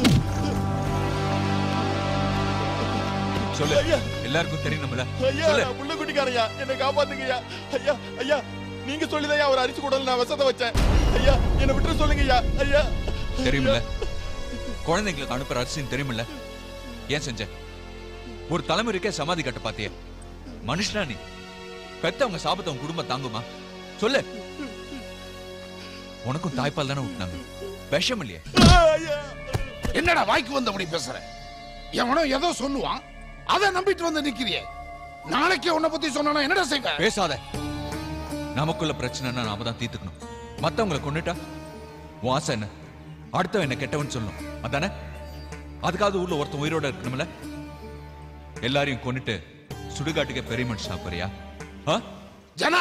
சொல்லு, எல்லாருக்கும் தெரியணும்ல. ஐயா நான் புள்ள குட்டிக்காரையா, என்னை காப்பாத்துங்கய்யா. ஐயா ஐயா நீங்க சொல்லிதான் அவர் அரிசி கூடல நான் விஷத்தை வச்சேன். ஐயா என்னை விட்டு சொல்லுங்கய்யா. ஐயா தெரியுமில்ல, குழந்தைங்களுக்கு அனுப்புற அரிசின்னு தெரியுமில்ல, ஏன் செஞ்ச? ஒரு தலைமுறைக்கே சமாதி கட்ட பாத்திய மனுஷனா நீ? பெத்தவங்க சாபத்தை உன் குடும்பம் தாங்குமா? சொல்லு. உனக்கும் தாய்ப்பால் தானே விட்டுனாங்க, விஷம் இல்லையே. என்னடா வாய்க்கு வந்தபடி பேசுற? எவனோ ஏதோ சொல்லுவான், அதை நம்பிட்டு வந்து நிக்கிறியே. நாளைக்கே உன்னை பத்தி சொன்னா என்னடா செய்வ? பேசாத. நமக்குள்ள பிரச்சனைனா நாம தான் தீர்த்துக்கணும். மத்தவங்களை கொண்டுட்டா உன் ஆசை என்ன? அடுத்தவன் என்ன கெட்டவன் சொல்லணும், அதானே? அதுக்காவது ஊர்ல ஒருத்தன் உயிரோட இருக்கணும்ல. எல்லாரையும் கொண்டுட்டு சுடுகாட்டுக்கு பெரிய மனுஷனா போறியா? ஜனா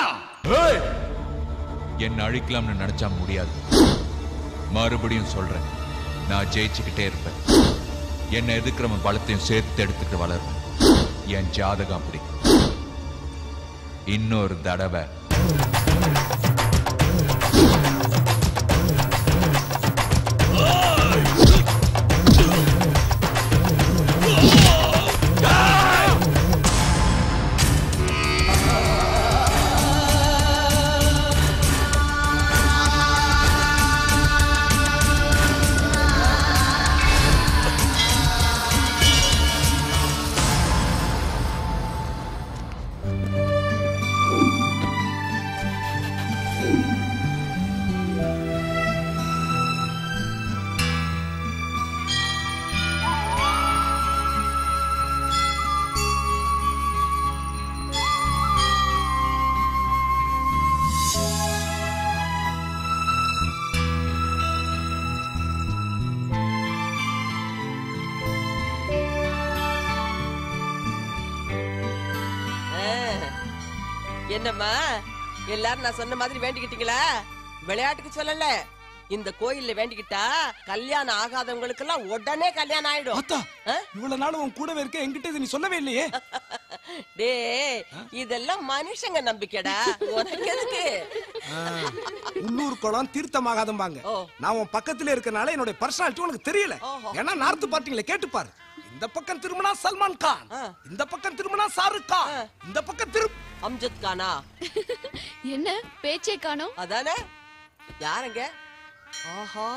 என்ன அழிக்கலாம்னு நினைச்சா முடியாது. மறுபடியும் சொல்றேன், நான் ஜெயிச்சுக்கிட்டே இருப்பேன். என்ன எதிர்க்கிறவன் பலத்தையும் சேர்த்து எடுத்துட்டு வளருவேன். என் ஜாதகம் அப்படி. இன்னொரு தடவை என்னம்மா எல்லாரும் நான் சொன்ன மாதிரி வேண்டிக்கிட்டீங்களா? விளையாட்டுக்கு சொல்லல, இந்த கோயில்ல வேண்டிக்கிட்டா கல்யாணம் ஆகாதவங்களுக்கு எல்லாம் உடனே கல்யாணம் ஆயிடும். இவ்வளவு நாள் உன் கூடவே இருக்க, என்கிட்ட இது நீ சொல்லவே இல்லையே. டே இதெல்லாம் மனுஷங்க நம்பிக்கைடா, உனக்கு எதுக்கு? உள்ளூர் குளம் தீர்த்தமாகாதம்பாங்க. நான் உன் பக்கத்துல இருக்கனால என்னோட பர்சனாலிட்டி உனக்கு தெரியல. ஏன்னா நார்த் பார்ட்டிங்கள கேட்டு பாரு. இந்த பக்கம் திரும்பினா சல்மான் கான், இந்த பக்கம் திரும்பினா ஷாருக் கான், இந்த பக்கம் திரு அம்ஜத் கானா. என்ன பேச்சே காணோம்? அதானே. யாருங்க? ஆஹா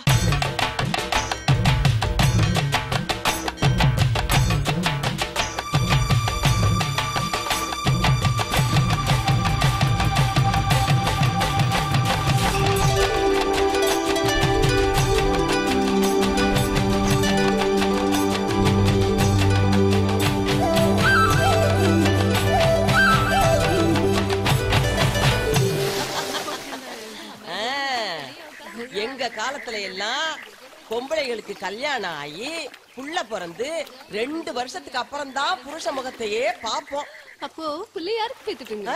எங்க காலத்துல எல்லாம் பொம்பளைகளுக்கு கல்யாணம் ஆகி புள்ள பிறந்து ரெண்டு வருஷத்துக்கு அப்புறம் தான் புருஷ முகத்தையே பாப்போம். அப்போ புள்ள யாருக்கு பேத்துட்டீங்க?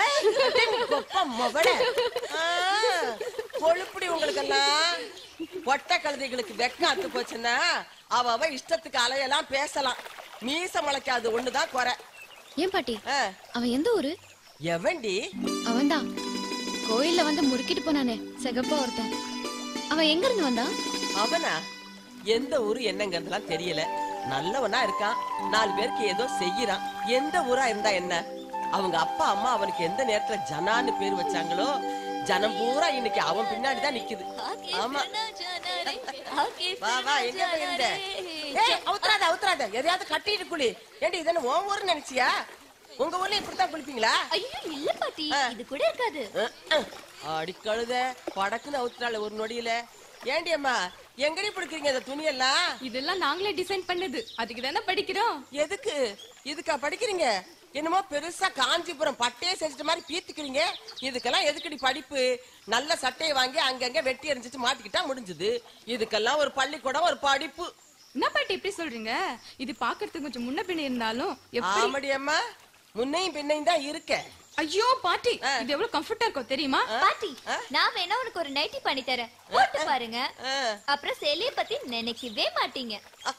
கொழுப்படி உங்களுக்கு எல்லாம் பொட்ட கழுதைகளுக்கு வெக்க அத்து போச்சுன்னா அவ அவ இஷ்டத்துக்கு அலையெல்லாம் பேசலாம். மீச முளைக்காது ஒண்ணுதான் குறை. ஏன் பாட்டி, அவன் எந்த ஊரு? எவன்டி? அவன்தான் கோயில்ல வந்து முறுக்கிட்டு போனானே சிகப்பா ஒருத்தன். அவன் எங்க இருந்து வந்தான்? அவனா? எந்த ஊரு என்னங்கிறதுலாம் தெரியல. நல்லவனா இருக்கான், நாலு பேருக்கு ஏதோ செய்யறான். எந்த ஊரா இருந்தா என்ன? அவங்க அப்பா அம்மா அவனுக்கு எந்த நேரத்துல ஜனான்னு பேர் வச்சாங்களோ, ஜனம் பூரா இன்னைக்கு அவன் பின்னாடிதான் நிக்குது. ஆமா. வா வா, எங்க போயிருந்த? ஏய் அவுத்ராத அவுத்ராத, எதையாவது கட்டிட்டு குளி. ஏண்டி இதென்ன உன் ஊருன்னு நினைச்சியா? உங்க ஊர்ல இப்படித்தான் குளிப்பீங்களா? ஐயோ இல்ல பாட்டி, இது கூட இருக்காது. அடி கழுத படக்குன்னு அவுத்துறாள் ஒரு நொடியில. ஏண்டி அம்மா எங்கடி பிடிக்கிறீங்க இந்த துணியெல்லாம்? இதெல்லாம் நாங்களே டிசைன் பண்ணது, அதுக்கு தானே படிக்கிறோம். எதுக்கு இதுக்கா படிக்கிறீங்க? என்னமோ பெருசா காஞ்சிபுரம் பட்டையே செஞ்சுட்ட மாதிரி பீத்துக்கிறீங்க. இதுக்கெல்லாம் எதுக்கடி படிப்பு? நல்ல சட்டையை வாங்கி அங்கங்க வெட்டி எரிஞ்சிட்டு மாட்டிக்கிட்டா முடிஞ்சது. இதுக்கெல்லாம் ஒரு பள்ளிக்கூடம், ஒரு படிப்பு. என்ன பாட்டி இப்படி சொல்றீங்க? இது பாக்குறதுக்கு கொஞ்சம் முன்ன பின்ன இருந்தாலும் ஆமாடி அம்மா, முன்னையும் பின்னையும் தான் இருக்க. ஐயோ பாட்டி, இது எவ்வளவு கம்ஃபர்ட்டா இருக்கும் தெரியுமா? பாட்டி, நான் வேணா உனக்கு ஒரு நைட்டி பண்ணி தரேன், போட்டு பாருங்க. அப்புறம் சேலைய பத்தி நினைக்கவே மாட்டீங்க.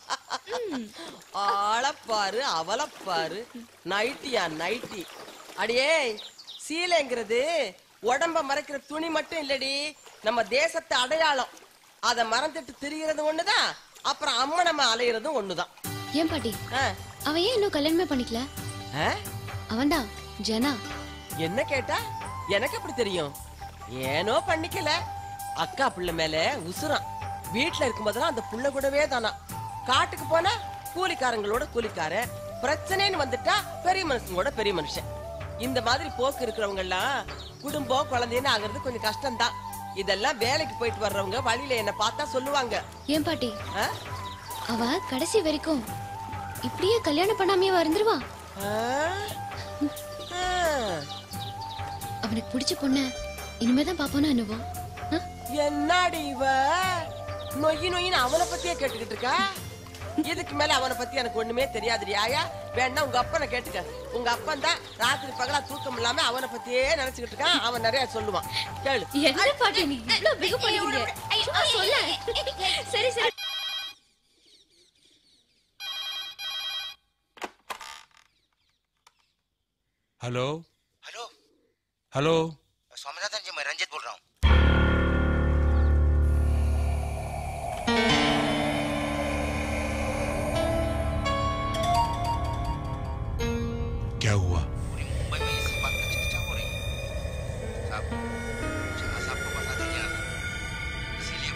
ஆளப்பாரு அவளப்பாரு, நைட்டியா நைட்டி. அடியே, சீலைங்கிறது உடம்ப மறைக்கிற துணி மட்டும் இல்லடி, நம்ம தேசத்து அடையாளம். அத மறந்துட்டு திரிகிறது ஒண்ணுதான் அப்புறம் அம்மா நம்ம அலையிறதும் ஒண்ணுதான். ஏன் பாட்டி அவன் ஏன் இன்னும் கல்யாணமே பண்ணிக்கல? அவன்தான் ஜனா. என்ன கேட்டா எனக்கு எப்படி தெரியும்? ஏனோ பண்ணிக்கல. அக்கா புள்ள மேல உசுறான். வீட்டுல இருக்கும் போதெல்லாம் அந்த புள்ள கூடவே தானா. காட்டுக்கு போனா கூலிக்காரங்களோட கூலிக்கார, பிரச்சனைன்னு வந்துட்டா பெரிய மனுஷங்களோட பெரிய மனுஷன். இந்த மாதிரி போக்கு இருக்கிறவங்க எல்லாம் குடும்பம் குழந்தைன்னு ஆகுறது கொஞ்சம் கஷ்டம்தான். இதெல்லாம் வேலைக்கு போயிட்டு வர்றவங்க வழியில என்ன பார்த்தா சொல்லுவாங்க. ஏன் பாட்டி அவ கடைசி வரைக்கும் இப்படியே கல்யாணம் பண்ணாமையே வந்துருவான். அவனுக்கு பிடிச்ச பொண்ண இனிமேதான் பாப்போனா என்னவோ. என்னடி இவ நொய்யி நொய்யின்னு அவனை பத்தியே கேட்டுக்கிட்டு இருக்கா? இதுக்கு மேல அவனை பத்தி எனக்கு ஒண்ணுமே தெரியாதுடி ஆயா. வேணா உங்க அப்பனை கேட்டுக்க. உங்க அப்பன் தான் ராத்திரி பகலா தூக்கம் இல்லாம அவனை பத்தியே நினைச்சுக்கிட்டு இருக்கான். அவன் நிறைய சொல்லுவான். கேளு. என்ன பாட்டி நீ இவ்ளோ பிகு பண்ணிக்கிறீங்க? சும்மா சொல்ல. சரி சரி. Hello hello hello Swaminathan ji मैं रंजित बोल रहा हूँ। क्या हुआ? पूरी मुंबई में इस बात की चर्चा हो रही है। साहब जना साहब को बता दीजिए ना, इसीलिए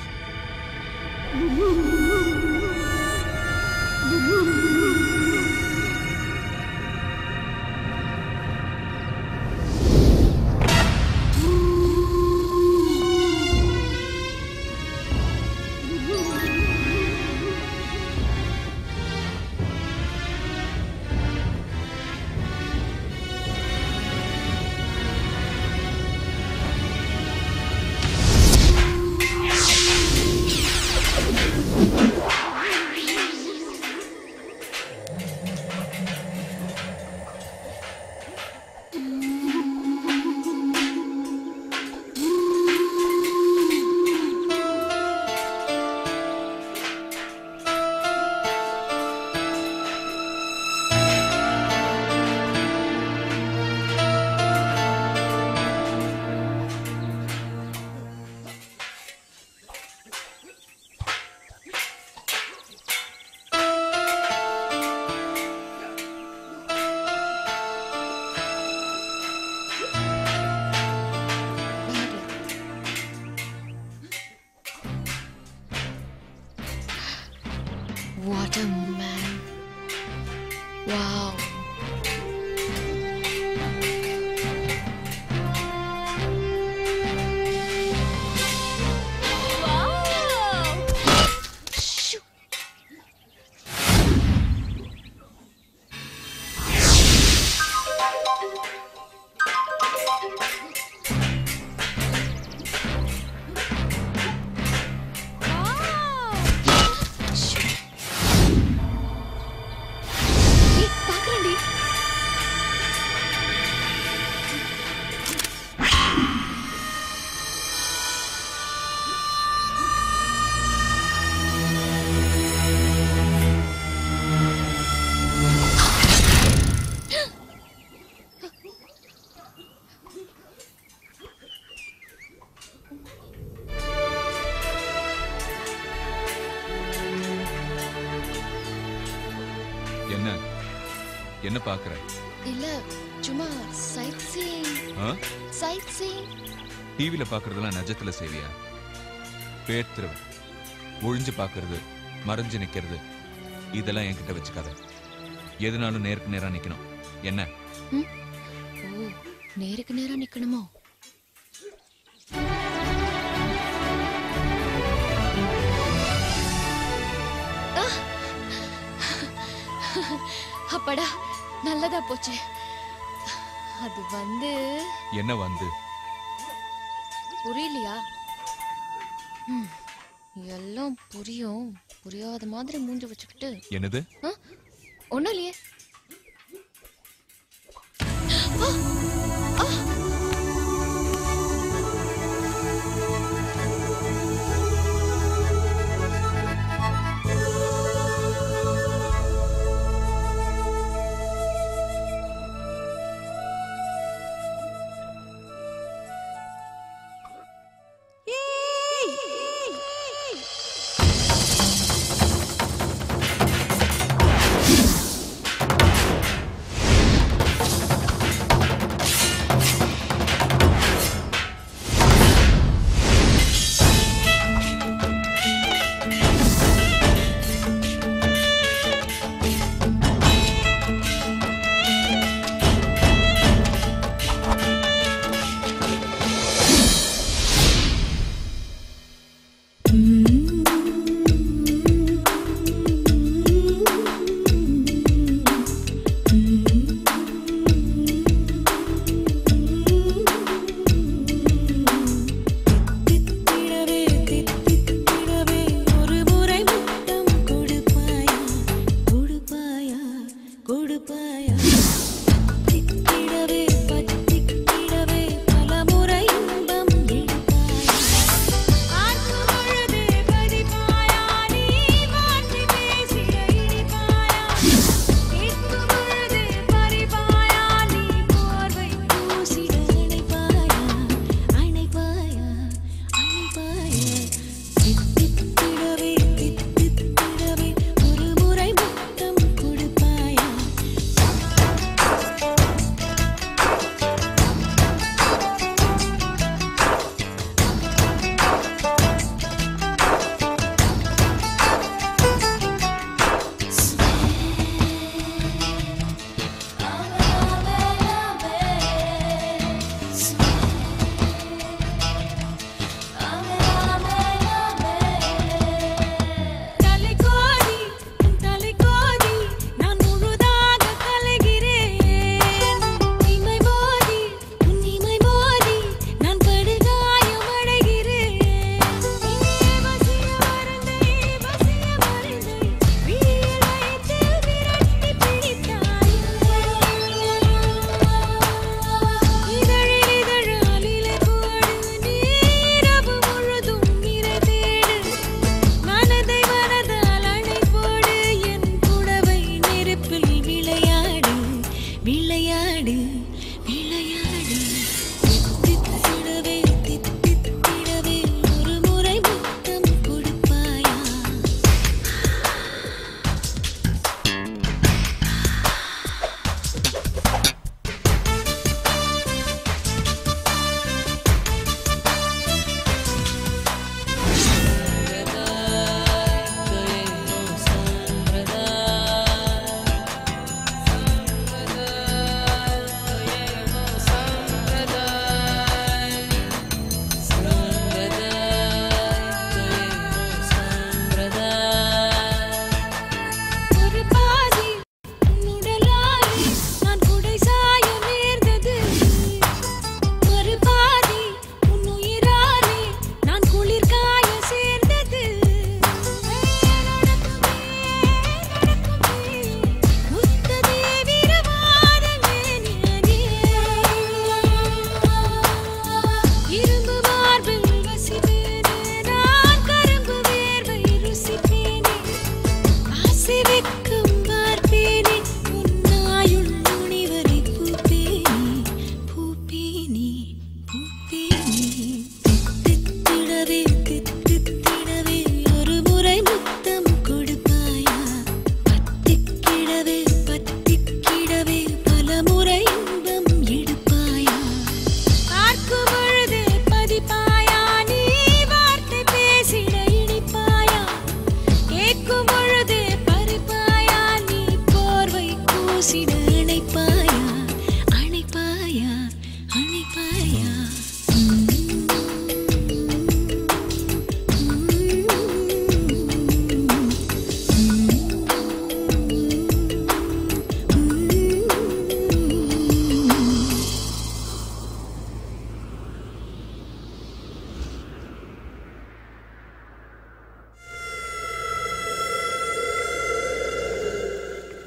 What a man. Wow. என்ன என்ன பாக்குற? இல்ல சும்மா சைட் சீயிங். Side seeing. டிவில பாக்குறதெல்லாம் நிஜத்துல செய்வியா? பேத்துருவ ஒழிஞ்சு பாக்குறது, மறைஞ்சு நிக்கிறது, இதெல்லாம் என்கிட்ட வச்சுக்காத. எதுனாலும் நேருக்கு நேரா நிக்கணும். என்ன? ஓ, நேருக்கு நேரா நிக்கணுமோ? அப்படா நல்லதா போச்சு. அது வந்து என்ன வந்து புரியலையா? எல்லாம் புரியும். புரியாத மாதிரி மூஞ்ச வச்சுக்கிட்டு. என்னது? ஒண்ணும் இல்லையே.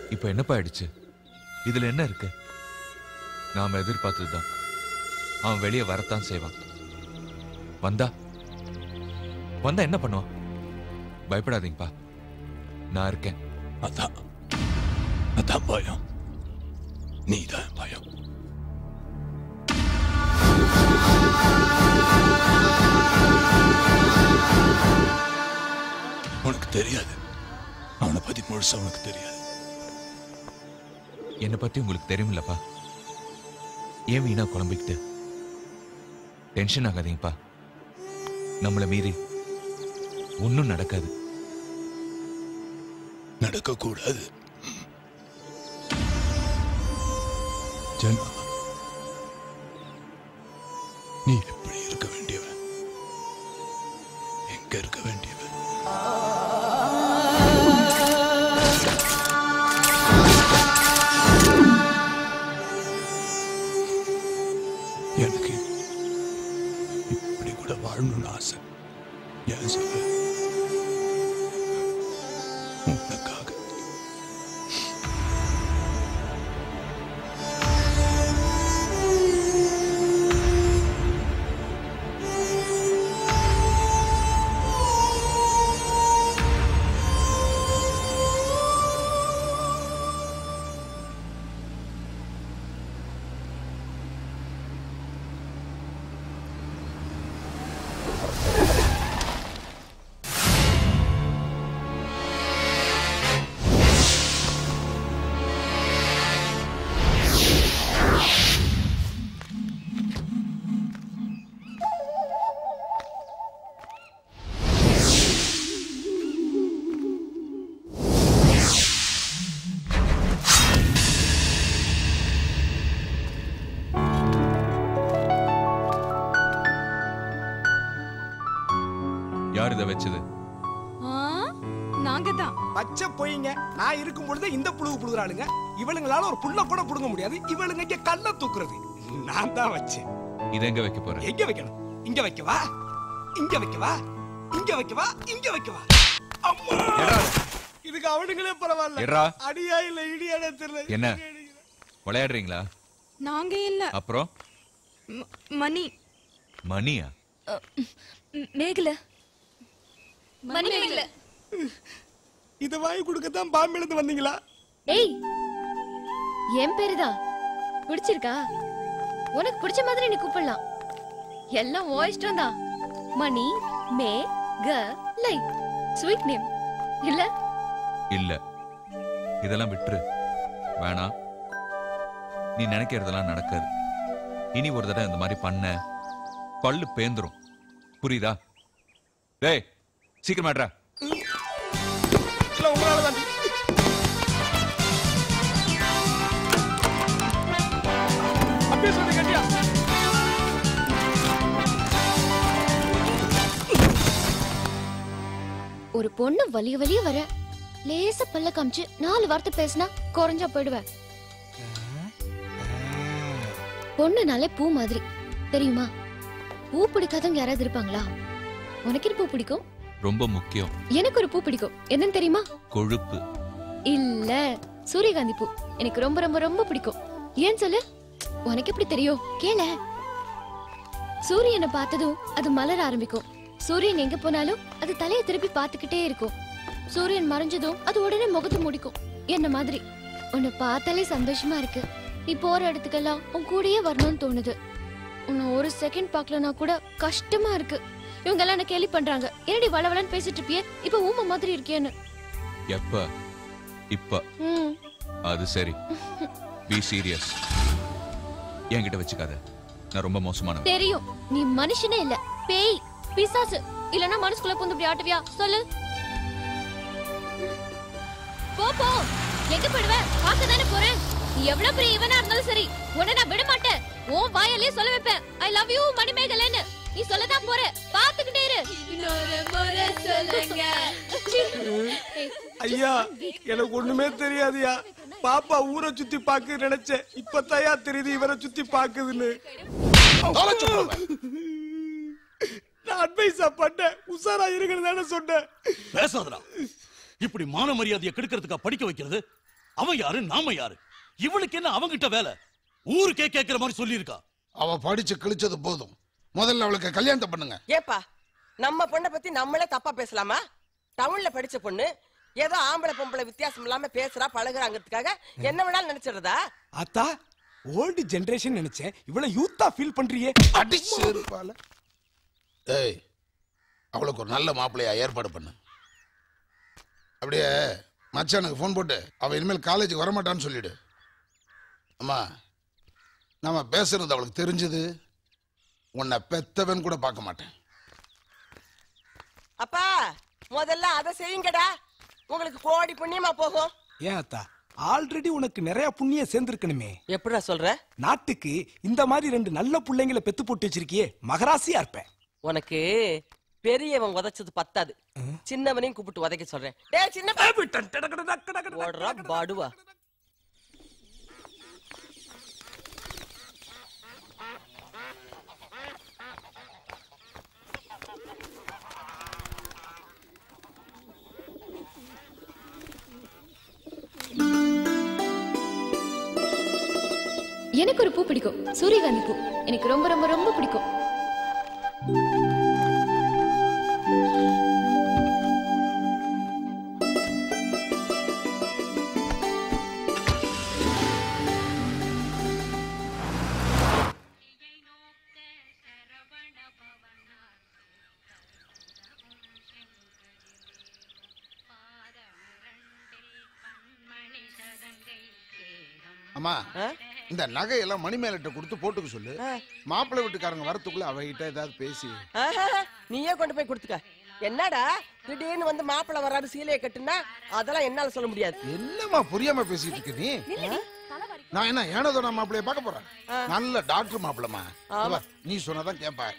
இப்ப என்னப்பா ஆயிடுச்சு? இதுல என்ன இருக்கு? நாம எதிர்பார்த்ததுதான். அவன் வெளியே வரத்தான் செய்வான். வந்தா வந்தா என்ன பண்ணுவான்? பயப்படாதீங்கப்பா, நான் இருக்கேன். அதான் அதான் பயம். நீதான் பயம். உனக்கு தெரியாது, அவனை பத்தி முழுசா உனக்கு தெரியாது. என்னை பத்தி உங்களுக்கு தெரியுமில்லப்பா. ஏன் வீணா குழம்பிக்கிட்டு? டென்ஷன் ஆகாதீங்கப்பா. நம்மளை மீறி ஒன்னும் நடக்காது. நடக்க கூடாது. ஜனா, நீ எப்படி இருக்க வேண்டியவன், எங்க இருக்க வேண்டியவன். எனக்கு இப்படி கூட வாழணும்னு ஆசை. ஏன் சொல்ல? உனக்காக. யார் இதை வச்சது? நாங்க தான். பச்சை போயிங்க. நான் இருக்கும் பொழுது இந்த புழுகு புழுகுறாளுங்க. இவளுங்களால ஒரு புள்ள கூட புடுங்க முடியாது. இவளுங்க இங்க கல்ல தூக்குறது. நான் தான் வச்சேன். இதை எங்க வைக்க போறேன்? எங்க வைக்கணும்? இங்க வைக்கவா? இங்க வைக்கவா? இங்க வைக்கவா? இங்க வைக்கவா? அம்மா! இதுக்கு அவனுங்களே பரவாயில்ல. எட்ரா. அடியா இல்ல இடியானே தெரியல. என்ன விளையாடுறீங்களா? நாங்க இல்ல. அப்புறம் ம- மணி மணியா? மேகல மணி மேகல. இத வாங்கி கொடுக்க தான் பாம்பு இருந்து வந்தீங்களா? ஏய், என் பேருதான். பிடிச்சிருக்கா? உனக்கு பிடிச்ச மாதிரி நீ கூப்பிடலாம். எல்லாம் உன் இஷ்டம் தான். மணி மே க லை. ஸ்வீட் நேம் இல்ல? இல்ல, இதெல்லாம் விட்டுரு. வேணாம், நீ நினைக்கிறதெல்லாம் நடக்காது. இனி ஒரு தடவை இந்த மாதிரி பண்ண பல்லு பேந்துரும். புரியுதா? டேய் சீக்கிரமாட்ரா. இல்ல உங்களால தான். அப்படியே சொல்லி கட்டியா? ஒரு பொண்ணு வலிய வலிய வர லேசா பல்ல காமிச்சு நாலு வார்த்தை பேசினா குறைஞ்சா போயிடுவேன். பொண்ணுனாலே பூ மாதிரி தெரியுமா? பூ பிடிக்காதவங்க யாராவது இருப்பாங்களா? உனக்கு பூ பிடிக்கும்? ரொம்ப முக்கியம். எனக்கு ஒரு பூ பிடிக்கும். என்னன்னு தெரியுமா? கொழுப்பு. இல்ல, சூரியகாந்தி பூ எனக்கு ரொம்ப ரொம்ப ரொம்ப பிடிக்கும். ஏன் சொல்லு? உனக்கு எப்படி தெரியும்? கேள. சூரியனை பார்த்ததும் அது மலர ஆரம்பிக்கும். சூரியன் எங்க போனாலும் அது தலையை திருப்பி பார்த்துக்கிட்டே இருக்கும். சூரியன் மறைஞ்சதும் அது உடனே முகத்தை முடிக்கும். என்ன மாதிரி. உன்னை பார்த்தாலே சந்தோஷமா இருக்கு. நீ போற இடத்துக்கெல்லாம் உன் கூடயே வரணும்னு தோணுது. உன்னை ஒரு செகண்ட் பார்க்கலனா கூட கஷ்டமா இருக்கு. இவங்க எல்லாம் என்ன கேலி பண்றாங்க. என்னடி வளவளன்னு பேசிட்டு இருப்பியே, இப்ப ஊமை மாதிரி இருக்கியேன்னு. எப்ப? இப்ப? ம். அது சரி. Be serious. என்கிட்ட வச்சுக்காத. நான் ரொம்ப மோசமானவன். தெரியும். நீ மனுஷனே இல்ல, பேய், பிசாசு. இல்லனா மனசுக்குள்ள புந்து இப்படி ஆட்டுவியா? சொல்லு. போ போ. எங்க போடுவ? பார்க்க தானே போறேன். நீ எவ்வளவு பெரிய இவனா இருந்தாலும் சரி, உன்னை நான் விட மாட்டேன். உன் வாயாலே சொல்ல வைப்பேன். ஐ லவ் யூ மணிமேகலைன்னு. நீ சொல்லதான் போற. பாத்துக்கிட்டே இரு. இன்னொரு முறை சொல்லுங்க. ஐயா, எனக்கு ஒண்ணுமே தெரியாதுயா. பாப்பா ஊரை சுத்தி பாக்கு நினைச்சேன். இப்பதாயா தெரியுது இவரை சுத்தி பாக்குதுன்னு. நான் அட்வைஸா பண்ணேன். உசாரா இருங்கன்னு தானே சொன்னேன். பேசாதடா. இப்படி மான மரியாதையை கெடுக்கிறதுக்கா படிக்க வைக்கிறது? அவன் யாரு நாம யாரு? இவளுக்கு என்ன அவங்கிட்ட வேலை? ஊருக்கே கேட்கிற மாதிரி சொல்லியிருக்கா. அவ படிச்சு கிழிச்சது போதும், முதல்ல அவளுக்கு கல்யாணத்தை பண்ணுங்க. ஏப்பா நம்ம பொண்ணை பத்தி நம்மளே தப்பா பேசலாமா? டவுன்ல படிச்ச பொண்ணு ஏதோ ஆம்பளை பொம்பளை வித்தியாசம் இல்லாம பேசுறா பழகுறாங்கிறதுக்காக என்ன வேணாலும் நினைச்சிடுறதா? அத்தா ஓல்டு ஜெனரேஷன் நினைச்சேன், இவ்வளவு யூத்தா ஃபீல் பண்றியே. அடிச்சிருப்பால. ஏய், அவளுக்கு ஒரு நல்ல மாப்பிள்ளையா ஏற்பாடு பண்ணு. அப்படியே மச்சானுக்கு ஃபோன் போட்டு அவ இனிமேல் காலேஜுக்கு வரமாட்டான்னு சொல்லிடு. அம்மா, நம்ம பேசுறது அவளுக்கு தெரிஞ்சது, உன்னை பெத்தவன் கூட பார்க்க மாட்டேன். அப்பா முதல்ல அதை செய்யுங்கடா, உங்களுக்கு கோடி புண்ணியமா போகும். ஏன் அத்தா, ஆல்ரெடி உனக்கு நிறைய புண்ணியம் சேர்ந்திருக்கணுமே. எப்படிடா சொல்ற? நாட்டுக்கு இந்த மாதிரி ரெண்டு நல்ல பிள்ளைங்களை பெத்து போட்டு வச்சிருக்கியே, மகராசியா இருப்பேன். உனக்கு பெரியவன் உதைச்சது பத்தாது, சின்னவனையும் கூப்பிட்டு உதைக்க சொல்றேன். டேய் சின்ன ஓடுறா பாடுவா. எனக்கு ஒரு பூ பிடிக்கும், சூரியகாந்தி பூ. எனக்கு ரொம்ப ரொம்ப ரொம்ப பிடிக்கும். அம்மா, இந்த நகையெல்லாம் மணிமேலிட்ட கொடுத்து போட்டுக்க சொல்லு. மாப்பிள்ளை வீட்டுக்காரங்க வரத்துக்குள்ள அவகிட்ட ஏதாவது பேசி நீயே கொண்டு போய் கொடுத்துக்க. என்னடா திடீர்னு வந்து மாப்பிள்ளை வராது சீலையை கட்டுனா அதெல்லாம் என்னால சொல்ல முடியாது. என்னம்மா புரியாம பேசிட்டு இருக்க நீ? நான் என்ன ஏனதோட மாப்பிள்ளைய பார்க்க போறேன்? நல்ல டாக்டர் மாப்பிள்ளமா. நீ சொன்னதான் கேப்பா.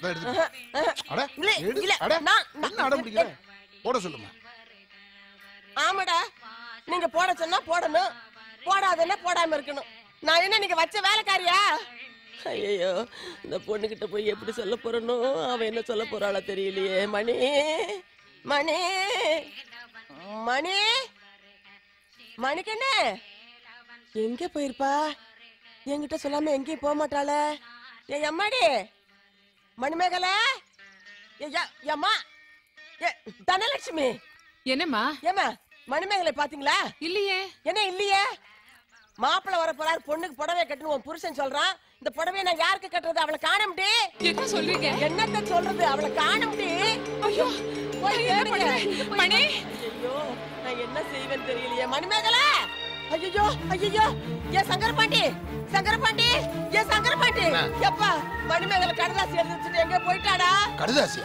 என்ன அடம் பிடிக்கிற? போட சொல்லுமா. ஆமாடா, நீங்க போட சொன்னா போடணும், போடாதன்னா போடாம இருக்கணும். நான் என்ன நீங்க வச்ச வேலைக்காரியா? ஐயோ, இந்த பொண்ணுகிட்ட போய் எப்படி சொல்ல போறனோ, அவ என்ன சொல்ல போறாளா தெரியலையே. மணி மணி மணி மணிக்கண்ணே எங்க போயிருப்பா? என்கிட்ட சொல்லாம எங்கேயும் போக மாட்டாள. ஏ அம்மாடி, மணிமேகலை, ஏம்மா, தனலட்சுமி. என்னம்மா? ஏமா மணிமேகலை பாத்தீங்களா? இல்லையே. என்ன இல்லையே? மாப்பிள்ள வர போறாரு, பொண்ணுக்கு புடவை கட்டணும் உன் புருஷன் சொல்றான். இந்த புடவையை நான் யாருக்கு கட்டுறது? அவளை காணமுடி. என்ன சொல்றீங்க? என்னத்த சொல்றது? அவளை காணமுடி. ஐயோ மணி, ஐயோ நான் என்ன செய்வேன்னு தெரியலையே. மணிமேகலை, ஐயோ ஐயோ, ஏ சங்கரபாண்டி, சங்கரபாண்டி, ஏ சங்கரபாண்டி. எப்பா மணிமேகலை கடுதாசி எழுதி வச்சுட்டு எங்க போயிட்டாடா? கடுதாசி?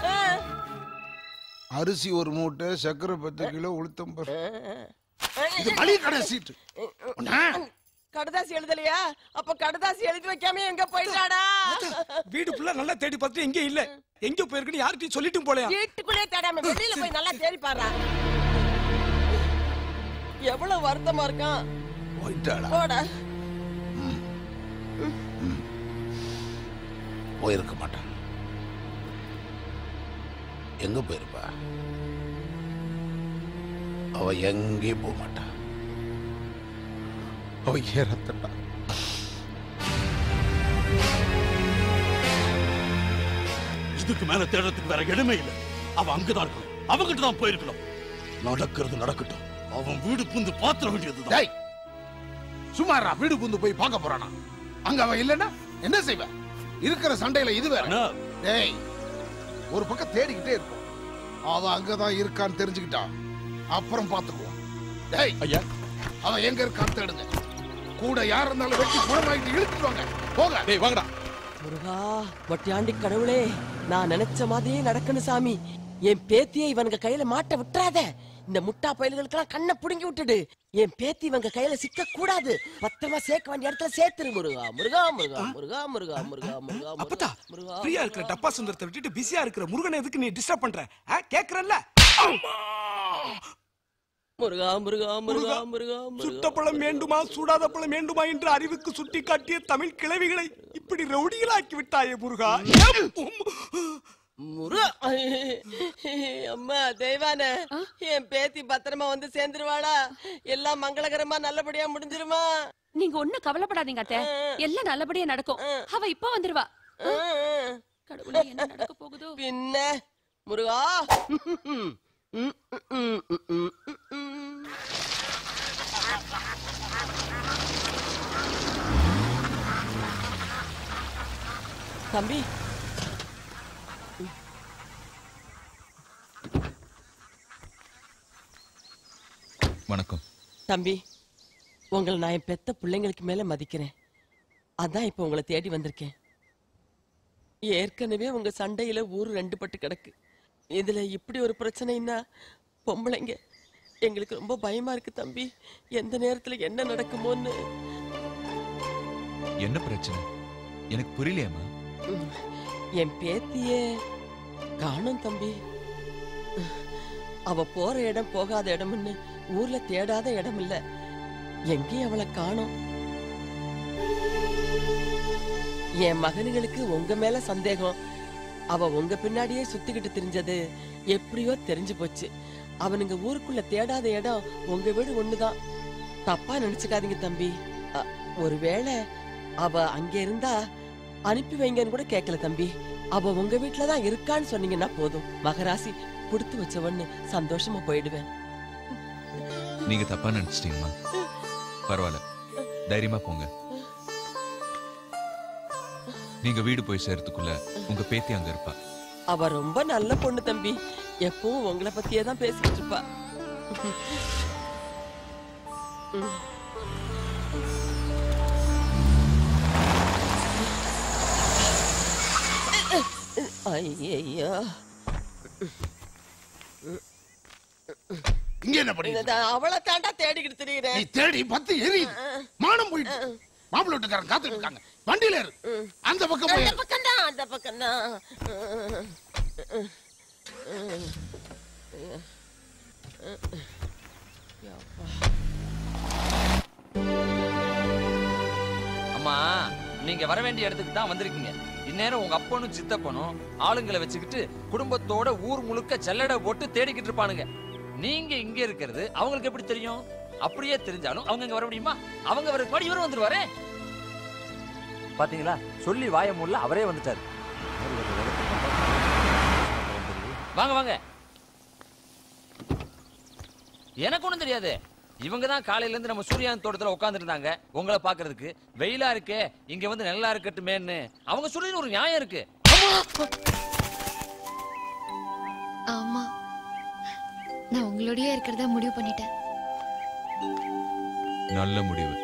அரிசி ஒரு மூட்டை, சக்கரை பத்து கிலோ, உளுத்தம் சீட்டு. கடுதாசி எழுதலையா? அப்ப கடுதாசி எழுதி வைக்காம எங்க போயிட்டாடா? வீடு ஃபுல்லா நல்லா தேடி பார்த்துட்டு எங்க இல்ல, எங்க போயிருக்குன்னு யார்கிட்டயும் சொல்லிட்டும் போலையா? வீட்டுக்குள்ளே தேடாம வெளியில போய் நல்லா தேடி பாறா. எவ்வளவு வருத்தமா இருக்கான். போயிட்டாளா? போடா. போயிருக்க மாட்டான். எங்க போயிருப்பா? அவ எங்கே போக மாட்டா. அவ ஏறத்தட்டா. இதுக்கு மேல தேடுறதுக்கு வேற இடமே இல்லை. அவ அங்கதான் இருக்கணும், அவங்கிட்ட தான் போயிருக்கணும். நடக்கிறது நடக்கட்டும், அவன் வீடு புந்து பாத்திர வேண்டியதுதான். சுமாரா வீடு புந்து போய் பார்க்க போறானா? அங்க அவ இல்லன்னா என்ன செய்வ? இருக்கிற சண்டையில இது வேற. டேய், ஒரு பக்கம் தேடிக்கிட்டே இருக்கும். அவ அங்கதான் இருக்கான்னு தெரிஞ்சுக்கிட்டா அப்புறம் பாத்துக்குவோம். டேய் ஐயா, அவ எங்க இருக்கான்னு தேடுங்க. கூட யார் இருந்தாலும் வெட்டி குணமாயிட்டு இழுத்துட்டு வாங்க. போங்க. டேய் வாங்கடா. முருகா, வட்டியாண்டி கடவுளே, நான் நினைச்ச மாதிரியே நடக்கணும் சாமி. என் பேத்தியை இவனுங்க கையில மாட்ட விட்டுறாத. இந்த முட்டா பயல்களுக்கெல்லாம் கண்ணை புடுங்கி விட்டுடு. என் பேத்தி இவங்க கையில சிக்க கூடாது. பத்திரமா சேர்க்க வேண்டிய இடத்துல சேர்த்துரு. முருகா முருகா முருகா முருகா முருகா முருகா முருகா. அப்பதா ஃப்ரீயா இருக்கிற டப்பா சுந்தரத்தை விட்டுட்டு பிஸியா இருக்கிற முருகனை எதுக்கு நீ டிஸ்டர்ப் பண்ற? கேக்குறல்ல? முருகா முருகா முருகா முருகா. சுட்ட பழம் வேண்டுமா சூடாத பழம் வேண்டுமா என்று அறிவுக்கு சுட்டி காட்டிய தமிழ் கிழவிகளை இப்படி ரவுடிகளாக்கி விட்டாயே முருகா. முரு அம்மா தெய்வானே என் பேத்தி பத்திரமா வந்து சேர்ந்துருவாளா எல்லாம் மங்களகரமா நல்லபடியா முடிஞ்சிருமா? நீங்க ஒண்ணும் கவலைப்படாதீங்க அத்தை, எல்லாம் நல்லபடியா நடக்கும். அவ இப்ப வந்துருவா. கடவுளே, என்ன நடக்க போகுதோ? பின்ன முருகா. தம்பி, வணக்கம். தம்பி, உங்களை நான் என் பெத்த பிள்ளைங்களுக்கு மேல மதிக்கிறேன். அதான் இப்ப உங்களை தேடி வந்திருக்கேன். ஏற்கனவே உங்க சண்டையில ஊர் ரெண்டு பட்டு கிடக்கு. இதுல இப்படி ஒரு பிரச்சனைன்னா பொம்பளைங்க எங்களுக்கு ரொம்ப பயமா இருக்கு தம்பி. எந்த நேரத்துல என்ன நடக்குமோன்னு. என்ன பிரச்சனை எனக்கு புரியலையாமா? என் பேத்தியே காணோம் தம்பி. அவ போற இடம் போகாத இடம்னு ஊர்ல தேடாத இடம் இல்ல. எங்கேயும் அவளை காணோம். என் மகனுங்களுக்கு உங்க மேல சந்தேகம். அவ உங்க பின்னாடியே சுத்திக்கிட்டு திரிஞ்சது எப்படியோ தெரிஞ்சு போச்சு. அவனுங்க ஊருக்குள்ள தேடாத இடம் உங்க வீடு ஒண்ணுதான். தப்பா நினைச்சுக்காதீங்க தம்பி. ஒருவேளை அவ அங்க இருந்தா அனுப்பி வைங்கன்னு கூட கேட்கல தம்பி. அவ உங்க வீட்டுலதான் இருக்கான்னு சொன்னீங்கன்னா போதும். மகராசி புடுத்து வச்சவன்னு சந்தோஷமா போயிடுவேன். நீங்க தப்பா நினைச்சிட்டீங்கம்மா. பரவாயில்ல, தைரியமா போங்க. நீங்க வீடு போய் சேர்த்துக்குள்ள உங்க பேத்தி அங்க இருப்பா. அவ ரொம்ப நல்ல பொண்ணு தம்பி. எப்பவும் உங்களை பத்தியே தான் பேசிக்கிட்டு இருப்பா. ஐயோ, இங்க என்ன பண்ணி? அவளை தாண்டா தேடிக்கிட்டு திரியிறேன். நீ தேடி பத்து எரியுது, மானம் போயிட்டு. மாப்பிள்ளை வீட்டுக்காரன் காத்துட்டு இருக்காங்க. வண்டியில இரு. அந்த பக்கம் போய். அந்த பக்கம் தான், அந்த பக்கம் தான். அம்மா, நீங்க வர வேண்டிய இடத்துக்கு தான் வந்திருக்கீங்க. இந்நேரம் உங்க அப்பனும் சித்தப்பனும் ஆளுங்களை வச்சுக்கிட்டு குடும்பத்தோட ஊர் முழுக்க செல்லடை போட்டு தேடிக்கிட்டு இருப்பானுங்க. நீங்க இங்க இருக்கிறது அவங்களுக்கு எப்படி தெரியும்? அப்படியே தெரிஞ்சாலும் அவங்க இங்க வர முடியுமா? அவங்க வர படி இவரும் வந்துருவாரே. பாத்தீங்களா, சொல்லி வாய மூடல அவரே வந்துட்டாரு. வாங்க வாங்க. எனக்கு ஒண்ணும் தெரியாது. இவங்க தான் காலையில இருந்து நம்ம சூரியான் தோட்டத்துல உட்கார்ந்து இருந்தாங்க உங்களை பாக்குறதுக்கு. வெயிலா இருக்கே, இங்க வந்து நல்லா இருக்கட்டுமேன்னு அவங்க சொல்றது ஒரு நியாயம் இருக்கு. ஆமா, நான் உங்களோடயே இருக்கிறதா முடிவு பண்ணிட்டேன். நல்ல முடிவு.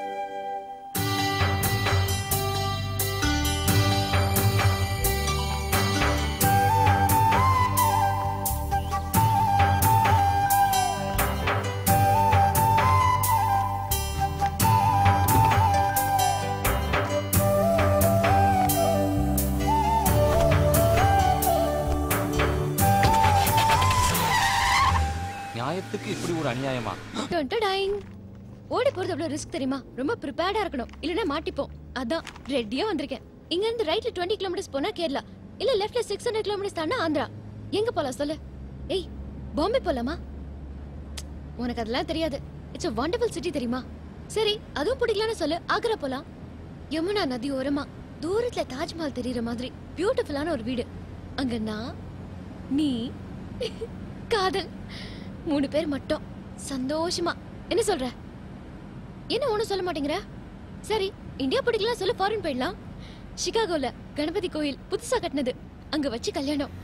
நியாயத்துக்கு இப்படி ஒரு அநியாயமா? ஓடி போறது அவ்வளவு ரிஸ்க் தெரியுமா? ரொம்ப ப்ரிப்பேர்டா இருக்கணும், இல்லனா மாட்டிப்போம். அதான் ரெடியா வந்திருக்கேன். இங்க இருந்து ரைட்ல இருபது கிலோமீட்டர்ஸ் போனா கேரளா, இல்ல லெஃப்ட்ல ஆறுநூறு கிலோமீட்டர்ஸ் தானா ஆந்திரா. எங்க போலாம் சொல்லு? ஏய், பாம்பே போலாமா? உனக்கு அதெல்லாம் தெரியாது. இட்ஸ் a wonderful city தெரியுமா? சரி, அதுவும் பிடிக்கலன்னு சொல்லு, ஆக்ரா போலாம். யமுனா நதி ஓரமா தூரத்துல தாஜ்மஹால் தெரியற மாதிரி பியூட்டிஃபுல்லான ஒரு வீடு. அங்க நான், நீ, காதல், மூணு பேர் மட்டும் சந்தோஷமா. என்ன சொல்ற? என்ன ஒண்ணும் சொல்ல மாட்டேங்கிற? சரி, இந்தியா பிடிக்கலாம் சொல்லு, ஃபாரின் போயிடலாம். சிகாகோல கணபதி கோயில் புதுசா கட்டினது, அங்க வச்சு கல்யாணம்.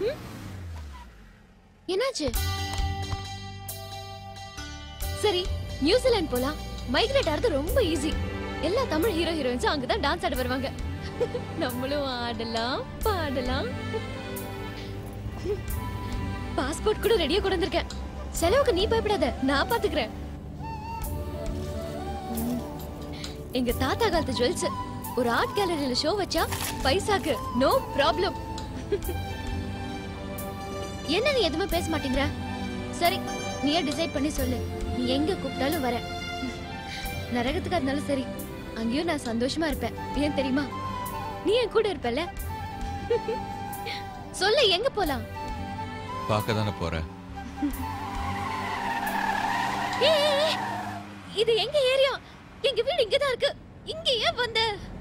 என்னாச்சு? சரி, நியூசிலாந்து போலாம். மைக்ரேட் ஆறது ரொம்ப ஈஸி. எல்லா தமிழ் ஹீரோ ஹீரோயின்ஸும் அங்கதான் டான்ஸ் ஆட வருவாங்க. நம்மளும் ஆடலாம், பாடலாம். பாஸ்போர்ட் கூட ரெடியா கொண்டு வந்திருக்கேன். செலவுக்கு நீ பயப்படாத, நான் பாத்துக்கிறேன். எங்க தாத்தா காலத்து ஜுவல்ஸ். ஒரு ஆர்ட் கேலரியில ஷோ வச்சா பைசாக்கு நோ ப்ராப்ளம். என்ன நீ எதுவுமே பேச மாட்டேங்கிற? சரி, நீயே டிசைட் பண்ணி சொல்லு. நீ எங்க கூப்பிட்டாலும் வர. நரகத்துக்கு இருந்தாலும் சரி, அங்கேயும் நான் சந்தோஷமா இருப்பேன். ஏன் தெரியுமா? நீ என் கூட இருப்பல. சொல்ல எங்க போலாம்? பார்க்க தானே போற. ஏய், ஏய், ஏய், இது எங்க ஏரியா? எங்க வீடு இங்கதான் இருக்கு. இங்க ஏன் வந்த?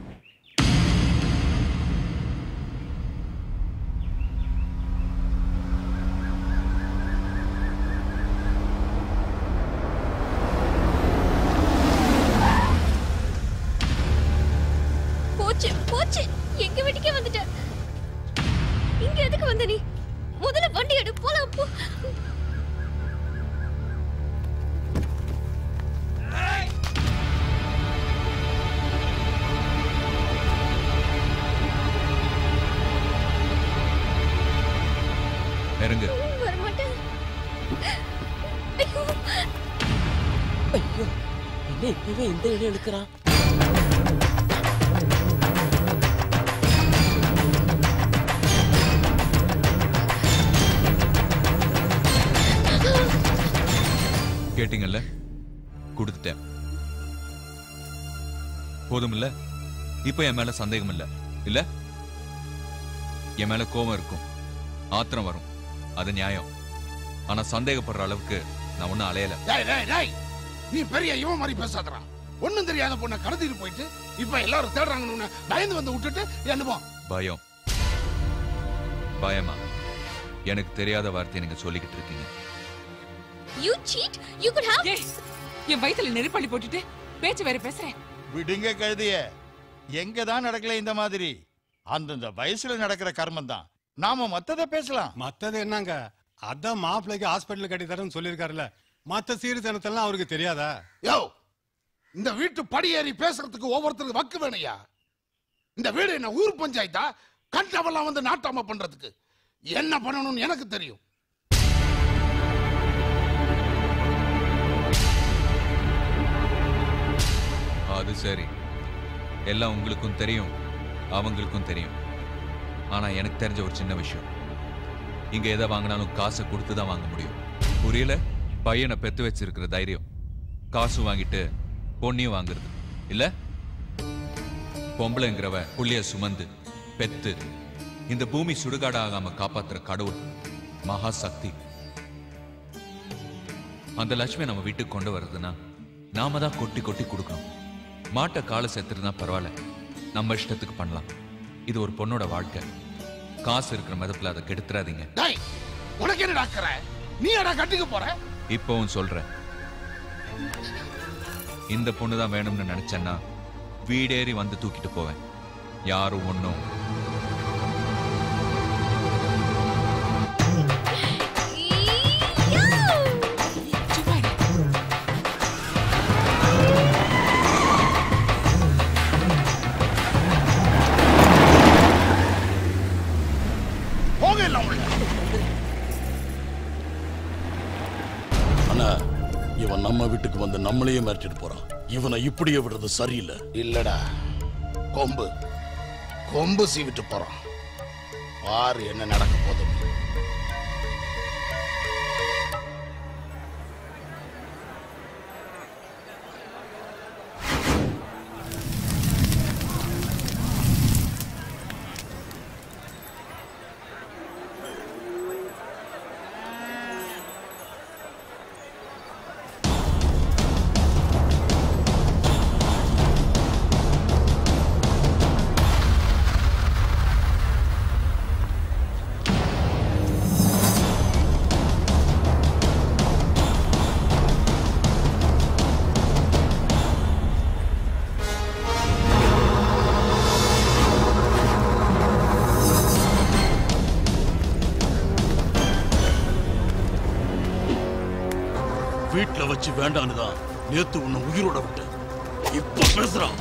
போச்சு போச்சு, எங்க வீட்டுக்கே வந்துட்ட. இங்க எதுக்கு வந்த நீ? முதல்ல வண்டி எடு, போலாம் போ. இறங்கு. வரமாட்டேன். ஐயோ ஐயோ, என்ன இப்பவே இந்த இடம் எடுக்கிறான்? கேட்டீங்கல்ல, கொடுத்துட்டேன். போதும் இல்ல? இப்ப என் மேல சந்தேகம் இல்ல இல்ல? என் மேல கோபம் இருக்கும், ஆத்திரம் வரும், அது நியாயம். ஆனா சந்தேகப்படுற அளவுக்கு நான் ஒன்னும் அலையல. டேய் டேய் டேய், நீ பெரிய இவன் மாதிரி பேசாதடா. ஒண்ணும் தெரியாத பொண்ணை கடத்திட்டு போயிட்டு இப்ப எல்லாரும் தேடுறாங்கன்னு பயந்து வந்து விட்டுட்டு என்னப்பா? பயம். பயமா? எனக்கு தெரியாத வார்த்தையை நீங்க சொல்லிக்கிட்டு இருக்கீங்க. You cheat? You could have. என் வயித்துல நெருப்பள்ளி போட்டுட்டு பேச்சு வேற பேசுறேன். விடுங்க கழுதிய. எங்க தான் நடக்கல இந்த மாதிரி. அந்தந்த வயசுல நடக்கிற கர்மம் தான். நாம மத்தத பேசலாம். மத்தது என்னங்க? அதான் மாப்பிள்ளைக்கு ஹாஸ்பிட்டல் கட்டி தரேன்னு சொல்லிருக்காருல்ல. மத்த சீர்தனத்தெல்லாம் அவருக்கு தெரியாதா? யோ, இந்த வீட்டு படியேறி பேசுறதுக்கு ஒவ்வொருத்தருக்கு வக்கு வேணையா? இந்த வீடு என்ன ஊர் பஞ்சாயத்தா? கண்டவெல்லாம் வந்து நாட்டாம பண்றதுக்கு என்ன பண்ணணும்னு எனக்கு தெரியும். அது சரி, எல்லாம் உங்களுக்கும் தெரியும், அவங்களுக்கும் தெரியும். ஆனா எனக்கு தெரிஞ்ச ஒரு சின்ன விஷயம், இங்க எதை வாங்கினாலும் காசை கொடுத்து தான் வாங்க முடியும். புரியல? பையனை பெத்து வச்சிருக்கிற தைரியம் காசு வாங்கிட்டு பொண்ணையும் வாங்குறது இல்ல. பொம்பளைங்கிறவ புள்ளிய சுமந்து பெத்து இந்த பூமி சுடுகாடு ஆகாம காப்பாத்துற கடவுள், மகா சக்தி. அந்த லட்சுமி நம்ம வீட்டுக்கு கொண்டு வர்றதுன்னா நாம தான் கொட்டி கொட்டி கொடுக்கணும். மாட்டை காலை செத்துருந்தா பரவாயில்ல, நம்ம இஷ்டத்துக்கு பண்ணலாம். இது ஒரு பொண்ணோட வாழ்க்கை. காசு இருக்கிற மதத்துல அதை கெடுத்துறாதீங்க. உனக்கு என்ன டாக்கற? நீ அட கட்டிக்க போற? இப்பவும் சொல்றேன், இந்த பொண்ணு தான் வேணும்னு நினைச்சேன்னா வீடேறி வந்து தூக்கிட்டு போவேன். யாரும் ஒண்ணும் இவன் நம்ம வீட்டுக்கு வந்து நம்மளையே மிரட்டிட்டு போறான். இவனை இப்படியே விடுறது சரியில்லை. இல்லடா, கொம்பு கொம்பு சீவிட்டு போறான். பாரு என்ன நடக்க போதும். வீட்டுல வச்சு வேண்டான்னுதான் நேத்து உன்னை உயிரோட விட்டு இப்ப பேசுறான்.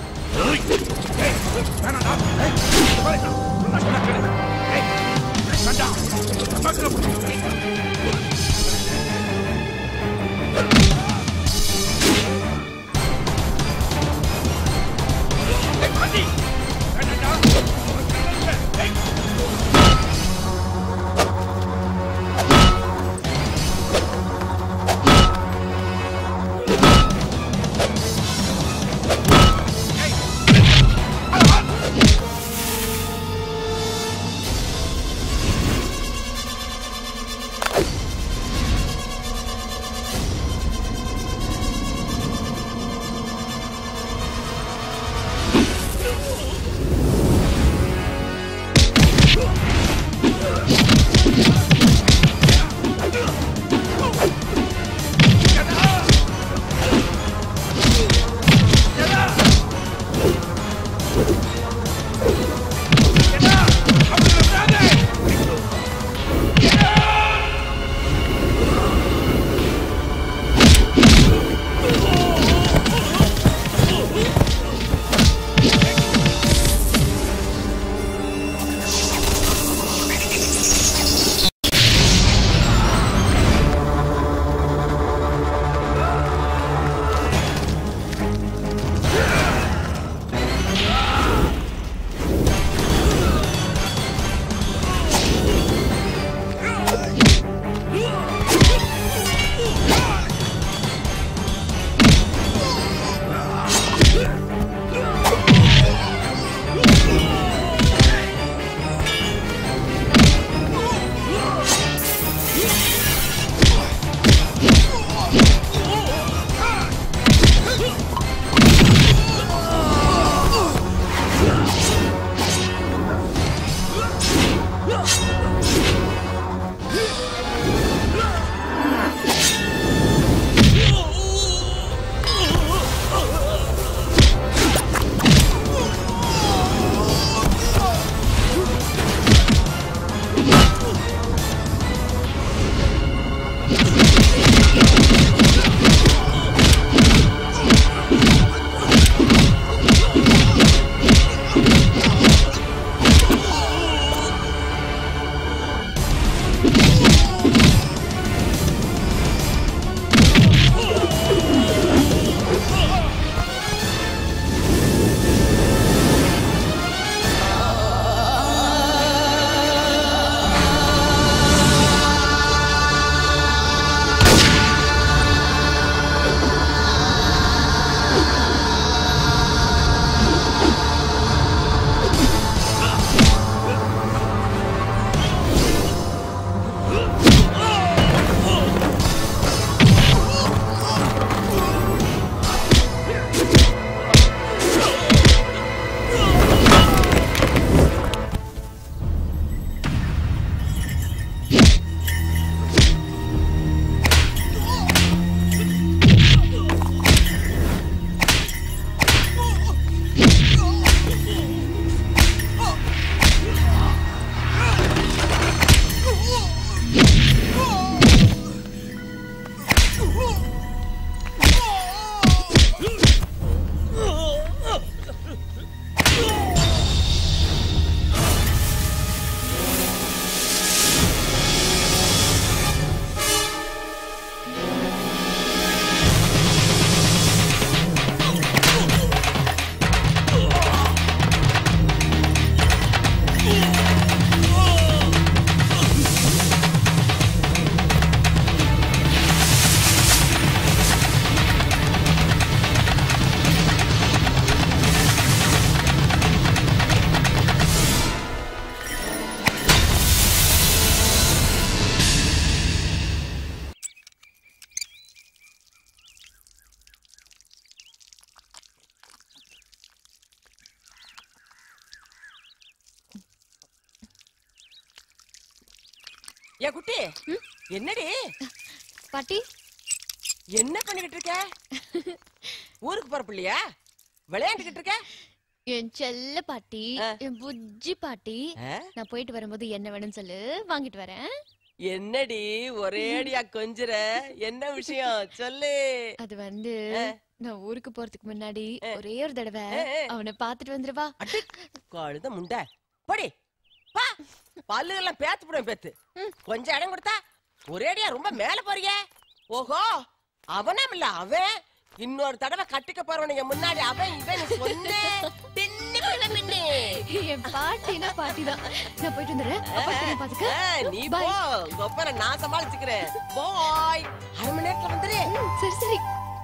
ஏ குட்டி என்னடி பாட்டி என்ன பண்ணிக்கிட்டு இருக்க? ஊருக்கு போற பிள்ளையா? விளையாண்டுகிட்டு இருக்க? என் செல்ல பாட்டி, என் புஜ்ஜி பாட்டி, நான் போயிட்டு வரும்போது என்ன வேணும்னு சொல்லு, வாங்கிட்டு வரேன். என்னடி ஒரே அடியா கொஞ்சற? என்ன விஷயம் சொல்லு. அது வந்து நான் ஊருக்கு போறதுக்கு முன்னாடி ஒரே ஒரு தடவை அவனை பாத்துட்டு வந்துருவா. கழுத முண்டை போடி பா. பல்லு எல்லாம் பேத்து போடுவேன் பேத்து. கொஞ்சம் இடம் கொடுத்தா ஒரே அடியா ரொம்ப மேல போறிய. ஓஹோ அவனாம் இல்ல அவன். இன்னொரு தடவை கட்டிக்க போறவனுங்க முன்னாடி அவன் இவன் சொன்ன பின்னி பின்னி. என் பாட்டினா பாட்டிதான். நான் போயிட்டு வந்துடுறேன். அப்பா திரும்பி பாத்துக்க. நீ போ. கொப்பரை நான் சமாளிச்சுக்கிறேன். பாய். அரை மணி நேரத்துல வந்துரு. சரி சரி.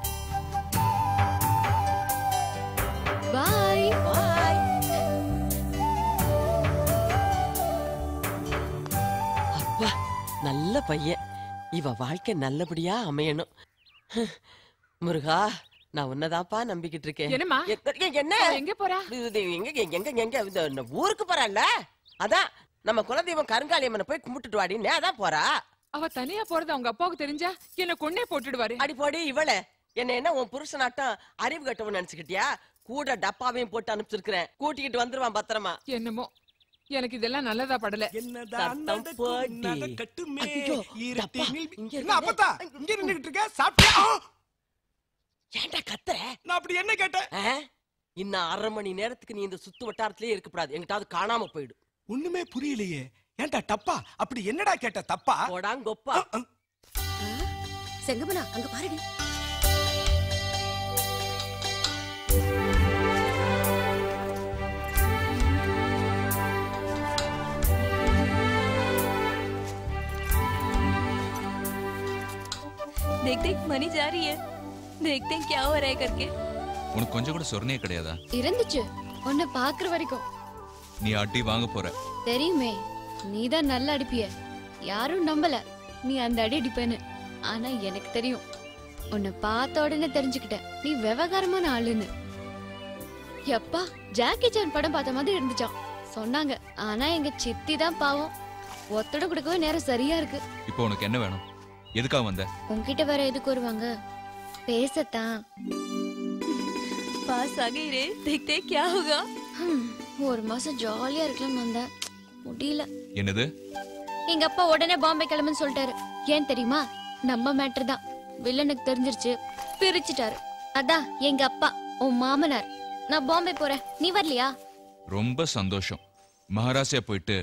பாய் பாய். அப்பா நல்ல பையன். இவ வாழ்க்கை நல்லபடியா அமையணும். முருகா நான் உன்னதாப்பா நம்பிக்கிட்டு இருக்கேன். என்னம்மா? என்ன எங்க போறா? எங்க எங்க எங்க ஊருக்கு போறாள்ல, அதான் நம்ம குலதெய்வம் கருங்காலியம்மனை போய் கும்பிட்டுட்டு வாடின்னு அதான் போறா. அவ தனியா போறது அவங்க அப்பாவுக்கு தெரிஞ்சா என்ன கொன்னே போட்டுடுவாரு. அடி போடி இவள என்ன என்ன உன் புருஷனாட்டம் அறிவு கட்டவன் நினைச்சுக்கிட்டியா? கூட டப்பாவையும் போட்டு அனுப்பிச்சிருக்கிறேன். கூட்டிக்கிட்டு வந்துருவான் பத்திரமா. என்னமோ எனக்கு இதெல்லாம் நல்லதா படல. சத்தம் போடி. ஐயோ, டப்பா. என்ன அப்பத்தா இங்க நின்னுட்டு இருக்க? சாப்பிட்டியா? ஏன்டா கத்துற? நான் அப்படி என்ன கேட்டேன்? இன்னும் அரை மணி நேரத்துக்கு நீ இந்த சுத்து வட்டாரத்திலே இருக்கக்கூடாது. எங்கிட்டாவது காணாம போயிடு. ஒண்ணுமே புரியலையே. ஏன்டா டப்பா அப்படி என்னடா கேட்ட? தப்பா போடாங்கொப்பா. செங்கமலா அங்க பாருடி. देख देख मनी जा रही है, देखते हैं क्या हो रहा है करके. உனக்கு கொஞ்சம் கூட சொர்ணே கிடையாதா? இருந்துச்சு உன்னை பாக்குற வரைக்கும். நீ அடி வாங்க போற தெரியுமே. நீதான் நல்லா அடிப்பிய. யாரும் நம்பல நீ அந்த அடி அடிப்பேன்னு. ஆனா எனக்கு தெரியும். உன்னை பார்த்த உடனே தெரிஞ்சுக்கிட்டேன் நீ விவகாரமான ஆளுன்னு. எப்பா ஜாக்கி சான் படம் பார்த்த மாதிரி இருந்துச்சான் சொன்னாங்க. ஆனா எங்க சித்தி தான் பாவம். ஒத்தட கொடுக்கவே நேரம் சரியா இருக்கு. இப்போ உனக்கு என்ன வேணும்? எதுக்காக வந்த? உன்கிட்ட வேற எதுக்கு வருவாங்க? பேசத்தான். पास आ गई रे, देखते हैं क्या होगा. ஒரு மாசம் ஜாலியா இருக்கலாம்னு வந்தேன். முடியல. என்னது? எங்க அப்பா உடனே பாம்பே கிளம்புன்னு சொல்லிட்டாரு. ஏன் தெரியுமா? நம்ம மேட்டர் தான். வில்லனுக்கு தெரிஞ்சிருச்சு, பிரிச்சுட்டாரு. அதான் எங்க அப்பா உன் மாமனார். நான் பாம்பே போறேன். நீ வரலையா? ரொம்ப சந்தோஷம். மகாராஷ்டிரா போயிட்டு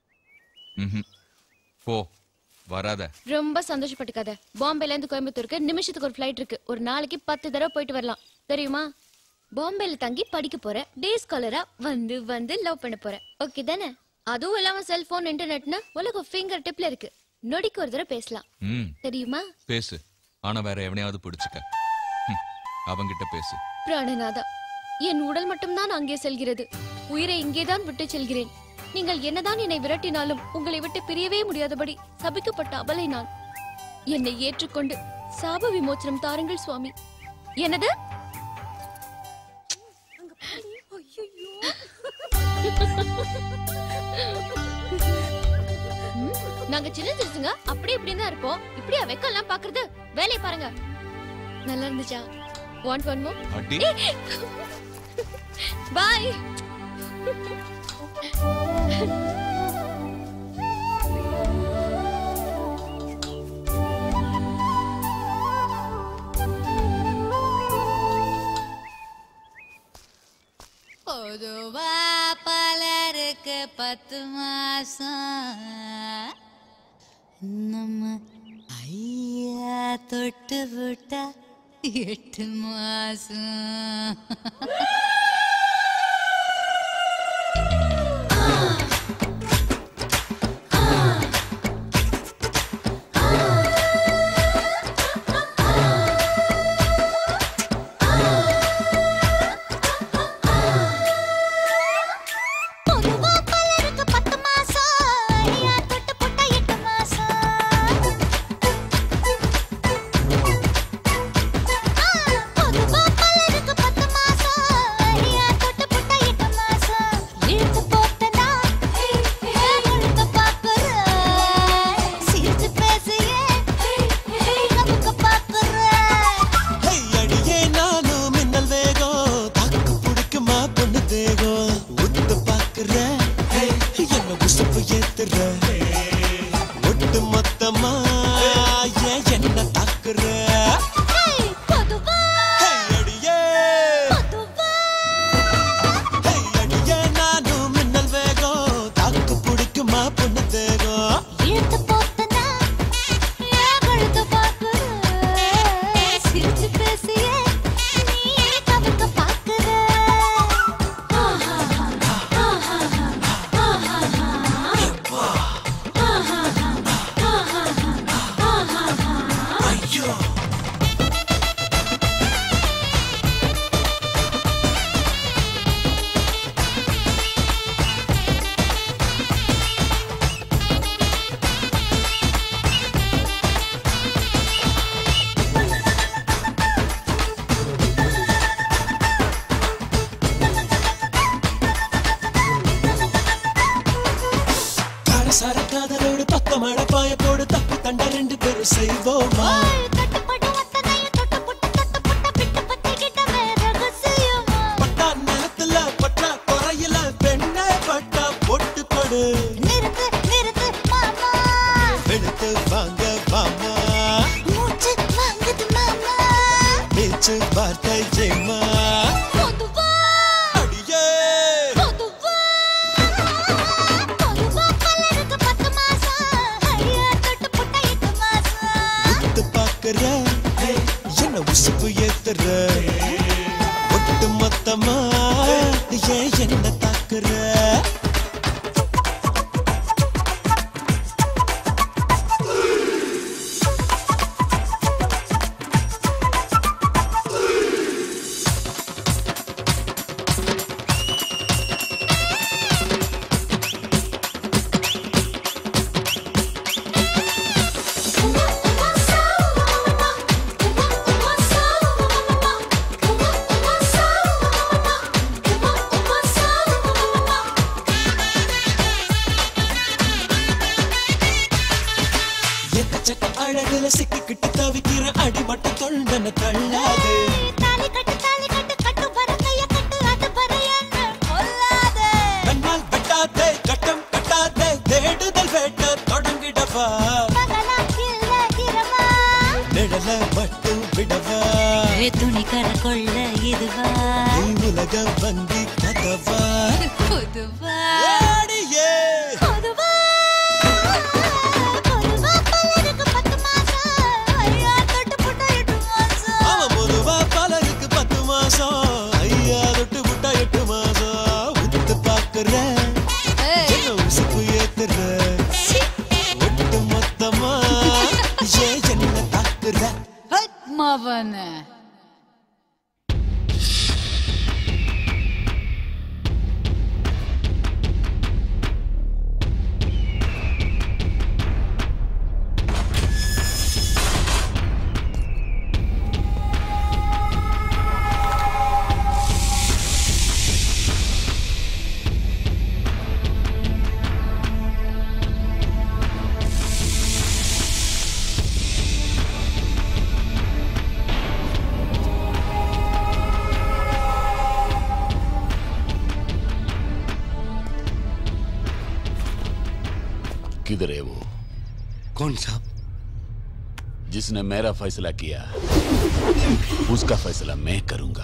போ வராத. ரொம்ப சந்தோஷப்பட்டுக்காத. பாம்பேல இருந்து கோயம்புத்தூருக்கு நிமிஷத்துக்கு ஒரு ஃபிளைட் இருக்கு. ஒரு நாளைக்கு பத்து தடவை போயிட்டு வரலாம். தெரியுமா? பாம்பேல தங்கி படிக்க போற. டே ஸ்காலரா வந்து வந்து லவ் பண்ண போற. ஓகே தானே? அதுவும் இல்லாம செல்போன் இன்டர்நெட்னா உலகம் ஃபிங்கர் டிப்ல இருக்கு. நொடிக்கு ஒரு தடவை பேசலாம். தெரியுமா? பேசு. ஆனா வேற எவனையாவது பிடிச்சுக்க. அவங்கிட்ட பேசு. பிராணநாதா, என் உடல் மட்டும்தான் அங்கே செல்கிறது. உயிரை இங்கேதான் விட்டு செல்கிறேன். நீங்கள் என்னதான் என்னை விரட்டினாலும் உங்களை விட்டு பிரியவே முடியாதபடி சபிக்கப்பட்ட அபலை நான். என்னை ஏற்றுக்கொண்டு சாப விமோச்சனம் தாருங்கள் சுவாமி. என்னது? நாங்க சின்ன சிறுசுங்க அப்படி இப்படி தான் இருப்போம். இப்படியா வெக்கலாம் பாக்குறது? வேலையை பாருங்க. நல்லா இருந்துச்சா? Want one more? Bye. பொதுவா பலருக்கு பத்து மாசம் நம்ம ஐயா தொட்டு விட்டா எட்டு மாசம். பொதுவா பலருக்கு பத்து மாசம் மழை பாய போடு தப்பு தண்டா ரெண்டு பேரும் செய்வோமா பட்டா நிலத்துல பட்டா குறையில பெண்ணை பட்டா பொட்டு கொடு வெளுத்து வாங்க வாமா பேச்சு வார்த்தை ஜெயமா என்ன உசுப்பு ஏத்துற ஒட்டு மொத்தமா ஏன் என்ன தாக்குற அழகுல சிக்கிக்கிட்டு தவிக்கிற அடிமட்ட தொண்டன தள்ளாது கண்ணால் வெட்டாதே கட்டம் கட்டாதே தேடுதல் வேட்ட தொடங்கிடவா நிழல மட்டும் விடவா துணி கர கொள்ள இதுவா நீ உலக வந்தி கதவா பொதுவா ஆடியே ஐயா தொட்டு புட்டா எட்டு மாசம் உத்து பாக்குற என்ன உசுப்பு ஏத்துற ஒட்டு மொத்தமா ஏன் என்ன தாக்குற மவன किधर है वो? कौन साहब? जिसने मेरा फैसला किया उसका फैसला मैं करूंगा।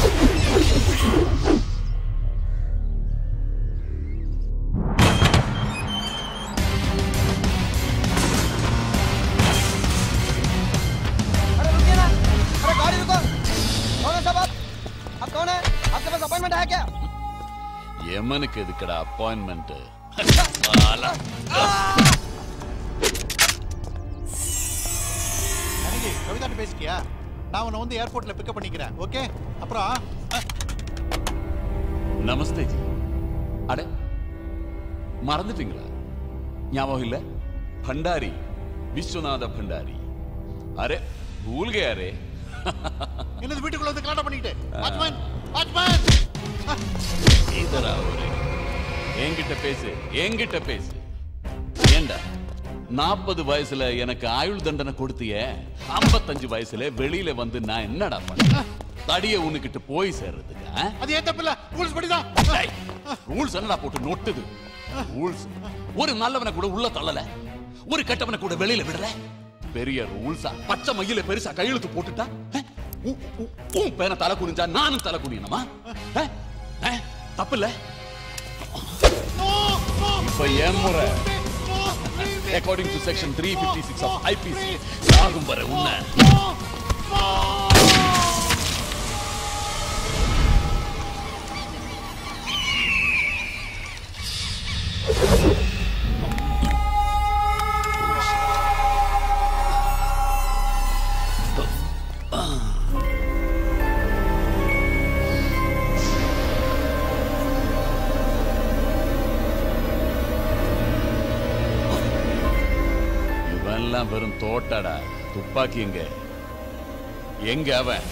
अरे रुकिए ना, अरे गाड़ी रुको। कौन है साहब आप? आप कौन है? आपके पास अपॉइंटमेंट है क्या? यमन के दिकड़ा अपॉइंटमेंट கவிதா பேசிக்கியா? நான் உன்னை வந்து ஏர்போர்ட்ல பிக்கப் பண்ணிக்கிறேன். ஓகே? அப்புறம் நமஸ்தே ஜி. அட மறந்துட்டீங்களா? ஞாபகம் இல்ல? भंडारी विश्वनाथ भंडारी. अरे भूल गया रे. என்னது வீட்டுக்குள்ள வந்து கலாட்டா பண்ணிட்டு? Watchman, watchman. इधर आओ रे. என்கிட்ட பேசு, என்கிட்ட பேசு. ஏண்டா நாற்பது வயசுல எனக்கு ஆயுள் தண்டனை கொடுத்தியே, ஐம்பத்தஞ்சு வயசுல வெளியில வந்து நான் என்னடா பண்ண? தடிய உனக்கிட்ட போய் சேர்றதுக்கு அது ஏன் தப்பில்ல? ரூல்ஸ் படிதான். ரூல்ஸ் என்னடா போட்டு நொட்டுது? ரூல்ஸ் ஒரு நல்லவனை கூட உள்ள தள்ளல, ஒரு கெட்டவனை கூட வெளியில விடல. பெரிய ரூல்ஸா பச்சை மயில பெருசா கையெழுத்து போட்டுட்டா உன் பேன தலை குனிஞ்சா நானும் தலை குனியணுமா? தப்பில்ல. இப்ப என் முறை according to section three fifty-six of I P C சாகும் வரை உன்னை வெறும் தோட்டடா. துப்பாக்கி எங்க? எங்க அவன்?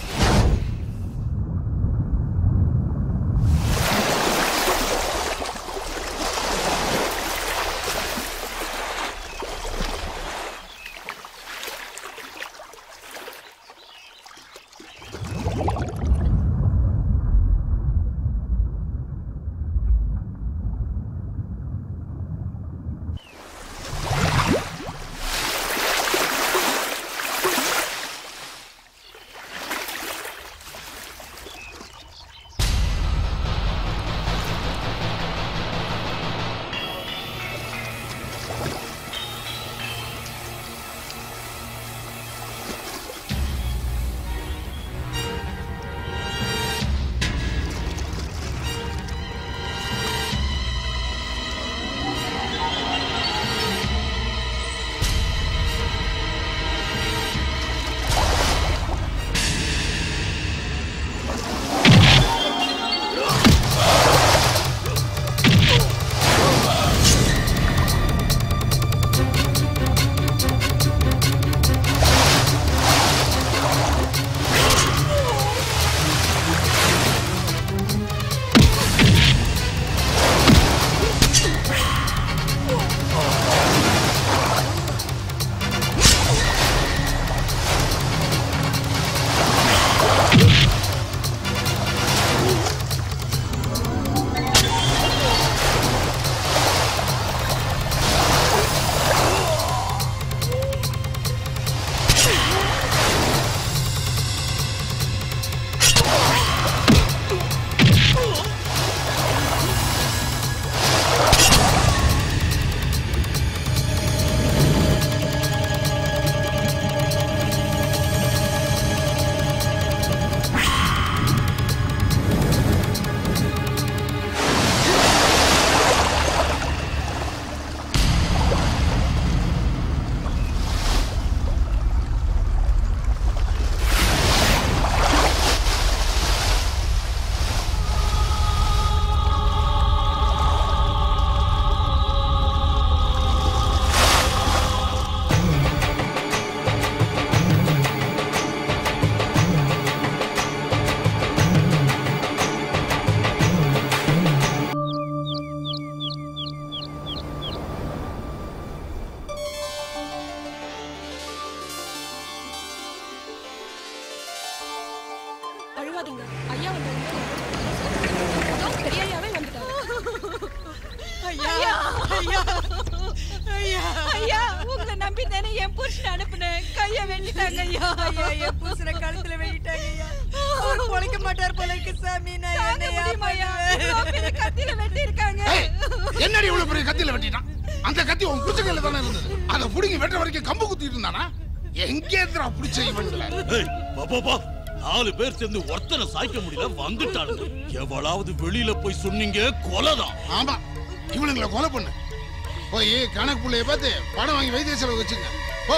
என் புருஷனை அனுப்புனேன் கைய வெட்டிட்டாங்க ஐயா ஐயா என் புருஷனை கழுத்துல வெட்டிட்டாங்க ஐயா அவர் பொழைக்க மாட்டார் போல இருக்கு சாமி நான் என்னையா பண்ணுவேன் கத்தியில வெட்டி இருக்காங்க என்னடி இவ்வளவு பெரிய கத்தியில வெட்டிட்டான் அந்த கத்தி உன் புடிச்ச தானே இருந்தது அதை புடிங்கி வெட்ட வரைக்கும் கம்பு குத்திட்டு இருந்தானா எங்கே எதிரா புடிச்ச இவன்ல பாப்பா நாலு பேர் சேர்ந்து ஒருத்தனை சாய்க்க முடியல வந்துட்டாளுங்க எவ்வளவு வெளியில போய் சொன்னீங்க கொலைதான் ஆமா இவனுங்களை கொலை பண்ணு போய் கணக்கு புள்ளைய பார்த்து பணம் வாங்கி வைத்திய செலவு வச்சுங்க போ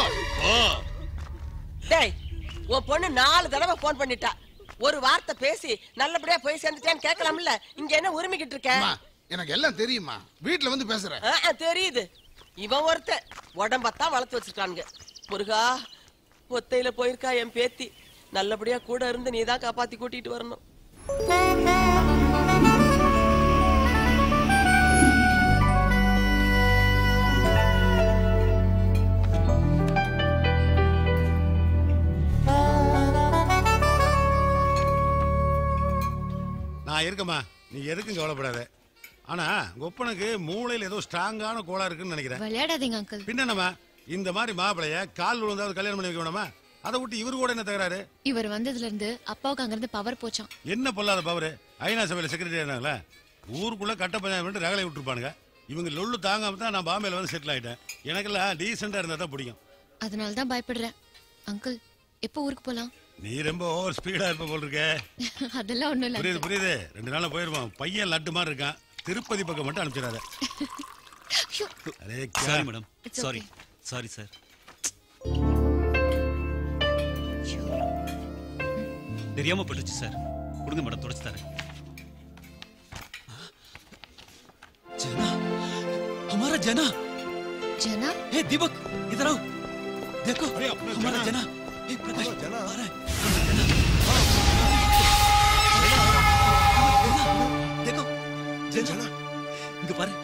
டேய் உன் பொண்ணு நாலு தடவை போன் பண்ணிட்டா ஒரு வார்த்தை பேசி நல்லபடியா போய் சேர்ந்துட்டேன்னு கேட்கலாம்ல இங்க என்ன உரிமைக்கிட்டு இருக்க எனக்கு எல்லாம் தெரியுமா வீட்டுல வந்து பேசுறேன் தெரியுது இவன் ஒருத்த உடம்பத்தான் வளர்த்து வச்சிருக்கானுங்க முருகா ஒத்தையில போயிருக்கா என் பேத்தி நல்லபடியா கூட இருந்து நீதான் காப்பாத்தி கூட்டிட்டு வரணும் நான் இருக்கமா நீ எதுக்கும் கவலைப்படாத ஆனா கொப்பனுக்கு மூளையில ஏதோ ஸ்ட்ராங்கான கோளா இருக்குன்னு நினைக்கிறேன் விளையாடாதீங்க அங்கிள் பின்னமா இந்த மாதிரி மாப்பிளைய கால் விழுந்தாவது கல்யாணம் பண்ணி வைக்க வேணாமா அதை விட்டு இவரு கூட என்ன தகராறு இவர் வந்ததுல இருந்து அப்பாவுக்கு அங்க இருந்து பவர் போச்சான் என்ன பொல்லாத பவரு ஐநா சபையில செக்ரட்டரி ஆனாங்களா ஊருக்குள்ள கட்ட பஞ்சாயத்து ரகலை விட்டுருப்பானுங்க இவங்க லொல்லு தாங்காம தான் நான் பாம்பேல வந்து செட்டில் ஆயிட்டேன் எனக்கெல்லாம் டீசெண்டா இருந்தா தான் பிடிக்கும் அதனால தான் பயப்படுறேன் அங்கிள் எப்போ ஊருக்கு போலாம் நீ ரொம்ப ஓவர் ஸ்பீடா இருப்ப போல் இருக்க அதெல்லாம் ஒண்ணும் இல்ல புரியுது புரியுது ரெண்டு நாள்ல போயிருவான் பையன் லட்டு மாதிரி இருக்கான் திருப்பதி பக்கம் மட்டும் அனுப்பிச்சிடாத sorry madam sorry sorry sir தெரியாம போட்டுச்சு சார் கொடுங்க மேடம் தொடச்சு தரேன் जना हमारा जना जना हे दीपक इधर आओ देखो हमारा जना हे प्रकाश जना आ रहा है देखो जना इங்க பாரு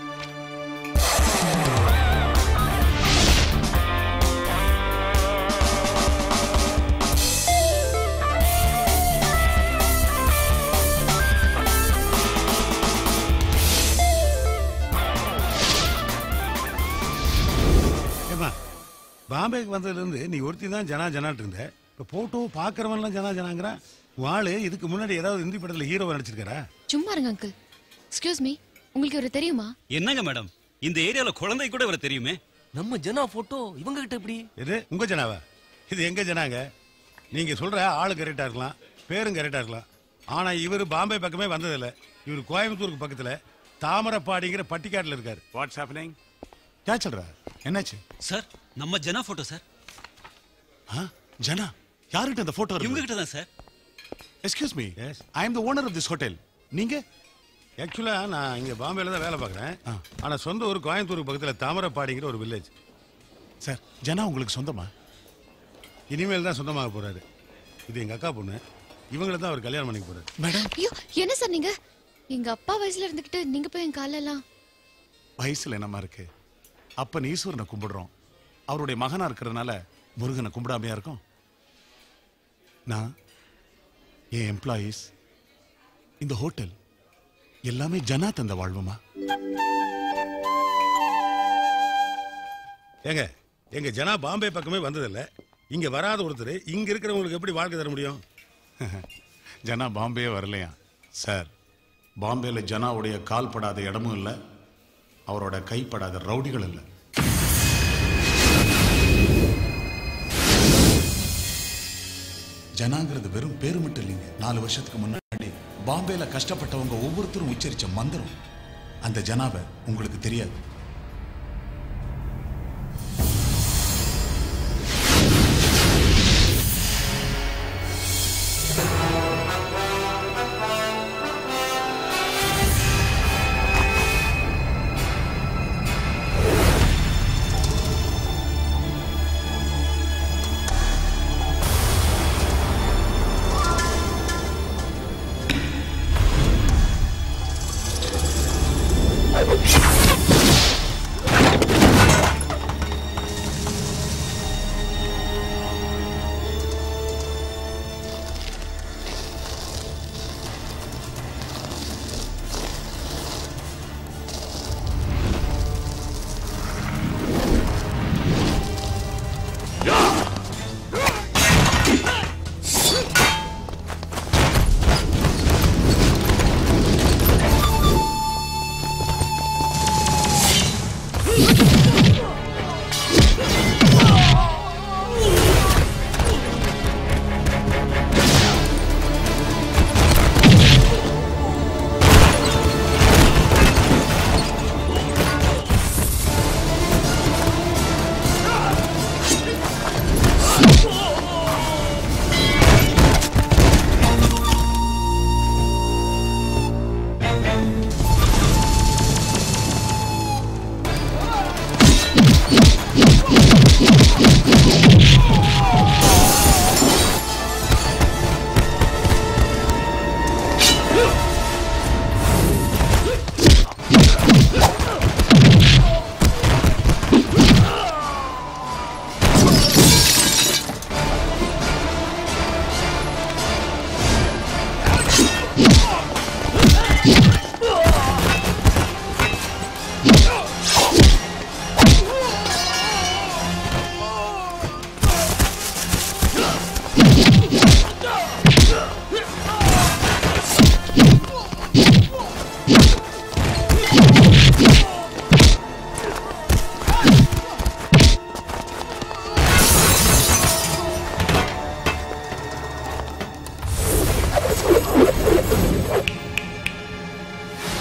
பாம்பேக்கு வந்ததுல இருந்து நீ ஒருத்தி தான் ஜனா ஜனாட்டு இருந்த இப்ப போட்டோ பாக்குறவன்லாம் ஜனா ஜனாங்கிறான் வாளு இதுக்கு முன்னாடி ஏதாவது இந்தி படத்துல ஹீரோவா நடிச்சிருக்காரா சும்மா இருங்க அங்கிள் எக்ஸ்கியூஸ் மீ உங்களுக்கு இவரை தெரியுமா என்னங்க மேடம் இந்த ஏரியால குழந்தை கூட இவரை தெரியுமே நம்ம ஜனா போட்டோ இவங்க கிட்ட எப்படி இது உங்க ஜனாவா இது எங்க ஜனாங்க நீங்க சொல்ற ஆளு கரெக்டா இருக்கலாம் பேரும் கரெக்டா இருக்கலாம் ஆனா இவரு பாம்பே பக்கமே வந்ததில்ல இவரு கோயம்புத்தூருக்கு பக்கத்துல தாமரப்பாடிங்கிற பட்டிக்காட்டுல இருக்காரு வாட்ஸ் ஹேப்பனிங் क्या चल रहा है என்னாச்சு சார் நம்ம ஜனா போட்டோ சார் ஜனா யார்கிட்ட அந்த போட்டோ இவங்க கிட்ட தான் sir excuse me I am the owner of this hotel நீங்க ஆக்சுவலா நான் இங்க பாம்பேல தான் வேலை பார்க்கறேன் ஆனா சொந்த ஊர் கோயம்புத்தூருக்கு பக்கத்துல தாமரப்பாடிங்கிற ஒரு வில்லேஜ் சார் ஜனா உங்களுக்கு சொந்தமா இனிமேல் தான் சொந்தமாக போறாரு இது எங்க அக்கா பொண்ணு இவங்கள தான் அவர் கல்யாணம் பண்ணிக்க போறாரு மேடம் ஐயோ என்ன சார் நீங்க எங்க அப்பா வயசுல இருந்துகிட்டு நீங்க போய் என் கால்ல எல்லாம் வயசுல என்னமா இருக்கு அப்பன் ஈஸ்வரனை கும்பிடுறோம் அவருடைய மகனா இருக்கிறதுனால முருகனை கும்பிடாமையா இருக்கும் நான் என் எம்ப்ளாயீஸ் இந்த ஹோட்டல் எல்லாமே ஜனா தந்த வாழ்வுமா ஏங்க எங்க ஜனா பாம்பே பக்கமே வந்ததில்ல இங்க வராத ஒருத்தர் இங்க இருக்கிறவங்களுக்கு எப்படி வாழ்க்கை தர முடியும் ஜனா பாம்பே வரலையா சார் பாம்பேல ஜனாவுடைய கால் படாத இடமும் இல்லை அவரோட கைப்படாத ரவுடிகள் இல்லை ஜனாங்கிறது வெறும் பேரு மட்டும் இல்லைங்க நாலு வருஷத்துக்கு முன்னாடி பாம்பேல கஷ்டப்பட்டவங்க ஒவ்வொருத்தரும் உச்சரிச்ச மந்திரம் அந்த ஜனாவை உங்களுக்கு தெரியாது Oh,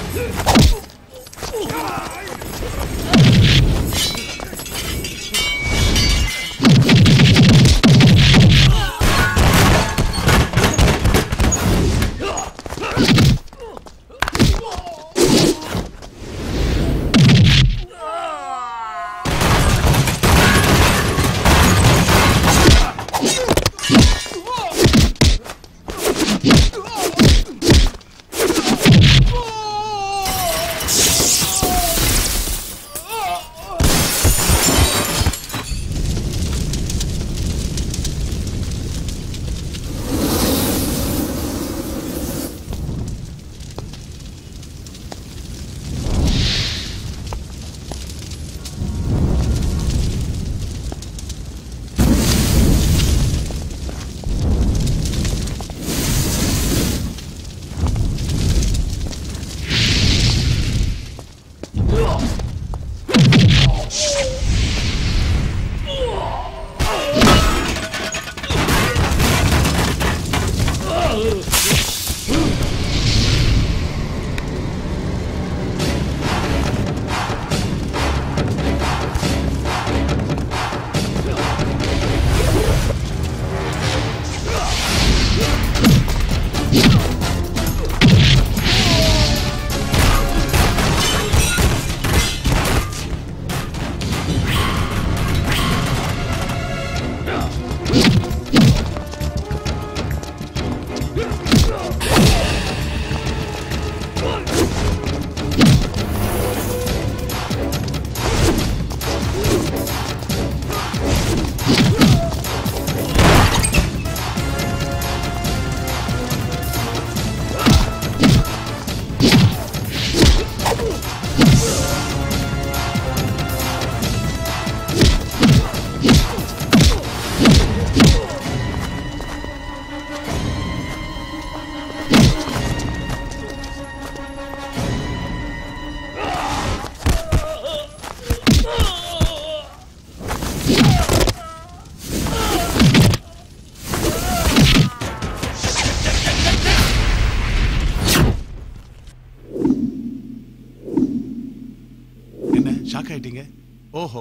ஷாக் ஆயிட்டீங்க? ஓஹோ,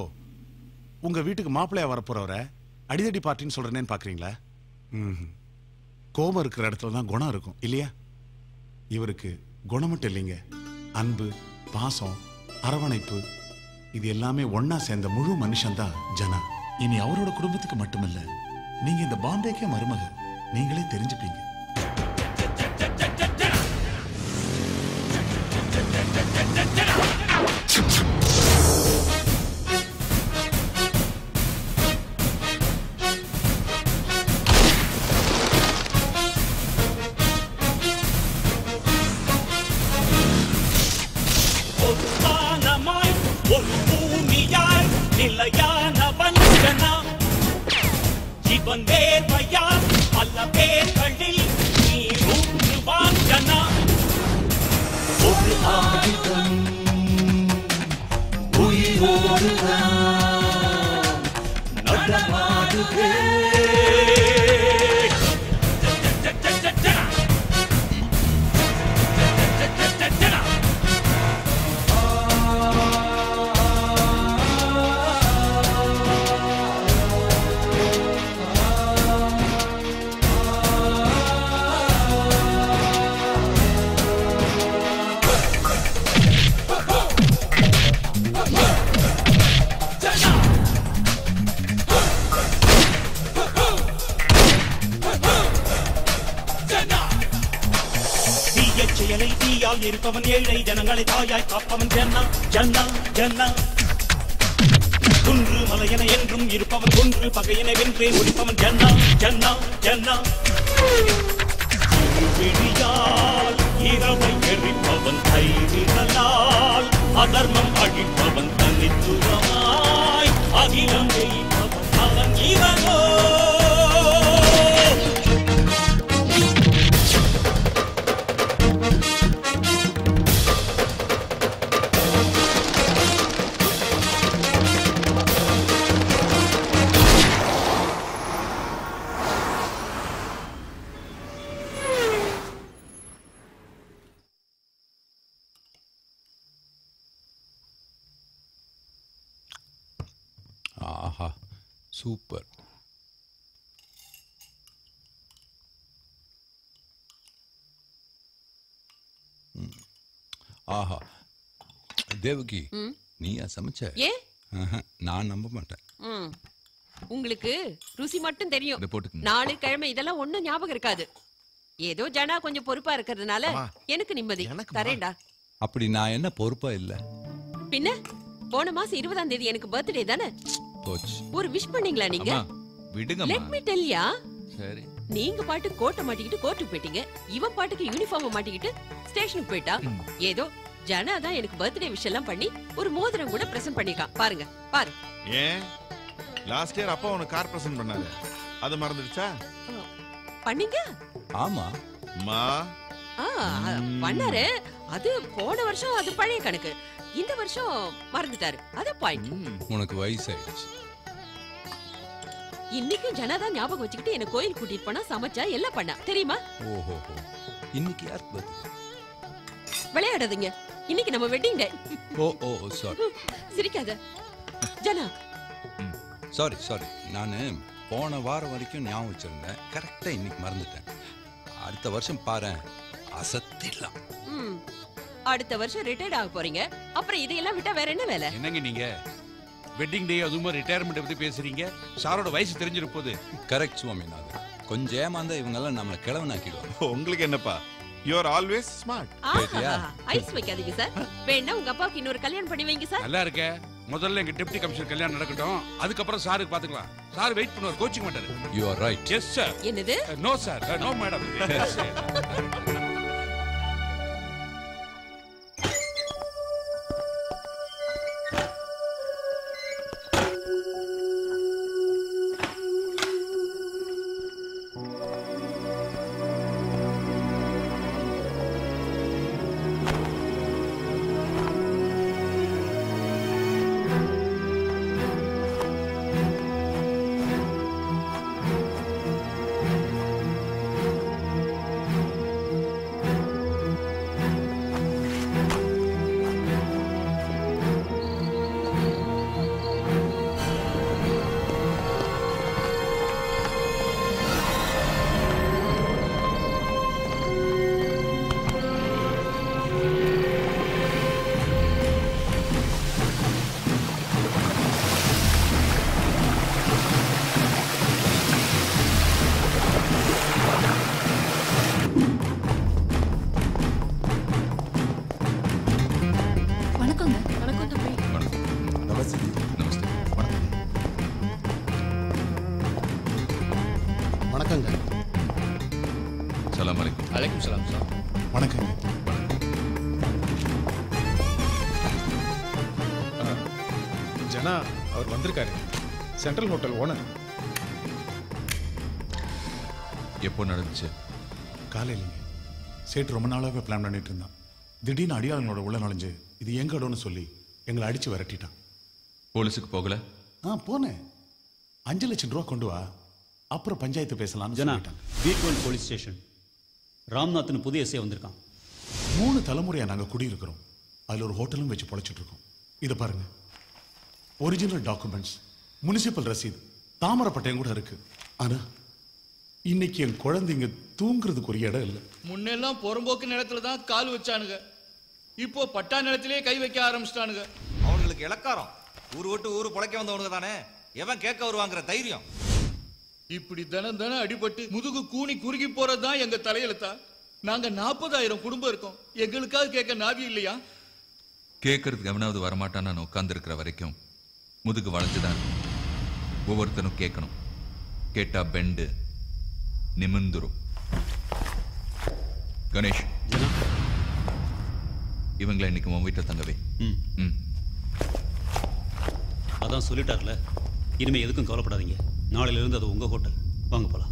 உங்க வீட்டுக்கு மாப்பிள்ளையா வரப்போறவரை அடிதடி பார்ட்டின்னு சொல்றேன்னு பாக்குறீங்களா? கோபம் இருக்கிற இடத்துல தான் குணம் இருக்கும் இல்லையா? இவருக்கு குணம் மட்டும் இல்லைங்க, அன்பு, பாசம், அரவணைப்பு, இது எல்லாமே ஒன்னா சேர்ந்த முழு மனுஷன் தான் ஜனா. இனி அவரோட குடும்பத்துக்கு மட்டுமில்ல, நீங்க இந்த பாம்பேக்கே மருமக, நீங்களே தெரிஞ்சுப்பீங்க. இருப்பவன் ஏழை ஜனங்களை தாயாய் காப்பவன் ஜன்னா ஜன்னா ஜன்னா. குன்று மலையென என்றும் இருப்பவன் கொன்று பகையினை வென்றே முடிப்பவன் ஜன்னா ஜன்னா ஜன்னா. விழியால் இரவை எரிப்பவன் கைவிரலால் அதர்மம் அழிப்பவன் தனித்துவமாய் அகிலம் ஜெயிப்பவன் அவன் இவனோ. சூப்பர். ஆஹா தேவகி, நீயா சமைச்ச? ஏன்? நான் நம்ப மாட்டேன். ம். உங்களுக்கு ருசி மட்டும் தெரியும். இதை போட்டுக்கங்க. நாலு கிழமை இதெல்லாம் ஒண்ணும் ஞாபகம் இருக்காது. ஏதோ ஜனா கொஞ்சம் பொறுப்பா இருக்கிறதுனால எனக்கு நிம்மதி. தரேன்டா. அப்படி நான் என்ன பொறுப்பா இல்ல? பின்ன போன மாசம் இருபதாம் தேதி எனக்கு பர்த்டே தானே? போச்சு. ஒரு விஷ் பண்ணீங்களா நீங்க? விடுங்கம்மா. Let me tell ya. சரி. நீங்க பாட்டு கோட்டை மாட்டிக்கிட்டு கோர்ட்டுக்கு போயிட்டீங்க. இவன் பாட்டுக்கு யூனிஃபார்ம் மாட்டிக்கிட்டு ஸ்டேஷனுக்கு போயிட்டா. ஏதோ ஜனா தான் எனக்கு பர்த்டே விஷ் எல்லாம் பண்ணி ஒரு மோதிரம் கூட பிரசன்ட் பண்ணிருக்கான். பாருங்க பாரு. ஏன் லாஸ்ட் இயர் அப்பா உனக்கு கார் பிரசன்ட் பண்ணாரு, அது மறந்துடுச்சா? பண்ணீங்க? ஆமா அம்மா. ஆ, பண்ணாரு. அது போன வருஷம், அது பழைய கணக்கு. இந்த வருஷம் மறந்துட்டாரு. அத பாயிண்ட். உனக்கு வயசாயிடுச்சு. இன்னைக்கு ஜனாதான் ஞாபகம் வச்சுக்கிட்டு என்ன கோயில் கூட்டிட்டு போனா, சமைச்சா எல்லாம் பண்ணா தெரியுமா? ஓஹோ, இன்னைக்கு யாருக்கு பர்த்டே? விளையாடாதீங்க, இன்னைக்கு நம்ம வெட்டிங் டே. ஓ ஓ சாரி. சிரிக்காத ஜனா. சாரி சாரி, நானு போன வாரம் வரைக்கும் ஞாபகம் வச்சிருந்தேன். கரெக்டா இன்னைக்கு மறந்துட்டேன். அடுத்த வருஷம் பாரு, அசத்திடலாம். ம். அடுத்த வருஷம் ரிட்டையர்ட் ஆக போறீங்க. அப்புறம் இதையெல்லாம் விட்டா வேற என்ன வேலை? என்னங்க நீங்க வெட்டிங் டே அதுவும் ரிட்டையர்மெண்ட் பத்தி பேசுறீங்க? சாரோட வயசு தெரிஞ்சிருப்போது. கரெக்ட் சுவாமிநாதன். கொஞ்சம் ஏமாந்தா இவங்க எல்லாம் நம்மளை கிழவனாக்கிடுவாங்க. உங்களுக்கு என்னப்பா, you are always smart. Ice வைக்காதீங்க சார். வேணா உங்க அப்பாவுக்கு இன்னொரு கல்யாணம் பண்ணி வைங்க சார். நல்லா இருக்க. முதல்ல எங்க டெப்டி கமிஷனர் கல்யாணம் நடக்கட்டும், அதுக்கப்புறம் சாருக்கு பாத்துக்கலாம். சார் வெயிட் பண்ணுவார், கோச்சிங் மாட்டாரு. You are right. Yes sir. என்னது? No sir, no madam. வணக்கம். ஜனா அவர் வந்திருக்காரு, சென்ட்ரல் ஹோட்டல் ஓனர். எப்போ நடந்துச்சு? காலையிலங்க. சேட்டு ரொம்ப நாளாகவே பிளான் பண்ணிட்டு இருந்தான். திடீர்னு அடியாளங்களோட உள்ள நுழைஞ்சு இது எங்க இடம்னு சொல்லி எங்களை அடிச்சு விரட்டிட்டான். போலீஸுக்கு போகல? ஆ போனேன். அஞ்சு லட்சம் ரூபா கொண்டு வா, அப்புறம் பஞ்சாயத்து பேசலாம்னு ஜனா, சொல்லிட்டான். வீட்வன் போலீஸ் ஸ்டேஷன். ராம்நாத்னு புதிய எஸ்ஐ வந்திருக்கான். மூணு தலைமுறையா நாங்க குடியிருக்கிறோம். அதுல ஒரு ஹோட்டலும் வச்சு பொழைச்சிட்டு இருக்கோம். இதை பாருங்க, ஒரிஜினல் டாக்குமெண்ட்ஸ், முனிசிபல் ரசீது, தாமரப்பட்டையும் கூட இருக்கு. ஆனா இன்னைக்கு என் குழந்தைங்க தூங்குறதுக்கு ஒரு இடம் இல்லை. முன்னெல்லாம் புறம்போக்கு நிலத்துல தான் கால் வச்சானுங்க, இப்போ பட்டா நிலத்திலே கை வைக்க ஆரம்பிச்சிட்டானுங்க. அவங்களுக்கு இலக்காரம், ஊர் விட்டு ஊரு பொழைக்க வந்தவனுங்க தானே, எவன் கேட்க வருவாங்கிற தைரியம். இப்படி தினம் தினம் அடிபட்டு முதுகு கூனி குறுகி போறதுதான் எங்க தலையெழுத்தா? நாங்க நாற்பதாயிரம் குடும்பம் இருக்கோம், எங்களுக்காக கேட்க நாதி இல்லையா? கேட்கறதுக்கு எவனாவது வரமாட்டான். நான் உட்கார்ந்து இருக்கிற வரைக்கும் முதுகு வளைஞ்சுதான் ஒவ்வொருத்தனும் கேட்கணும். கேட்டா பெண்டு நிமிந்துரும். கணேஷ், இவங்களை இன்னைக்கு உன் வீட்டை தங்கவே. ம், அதான் சொல்லிட்டார்ல, இனிமே எதுக்கும் கவலைப்படாதீங்க. நாளையில இருந்து அது உங்க ஹோட்டல். வாங்க போலாம்.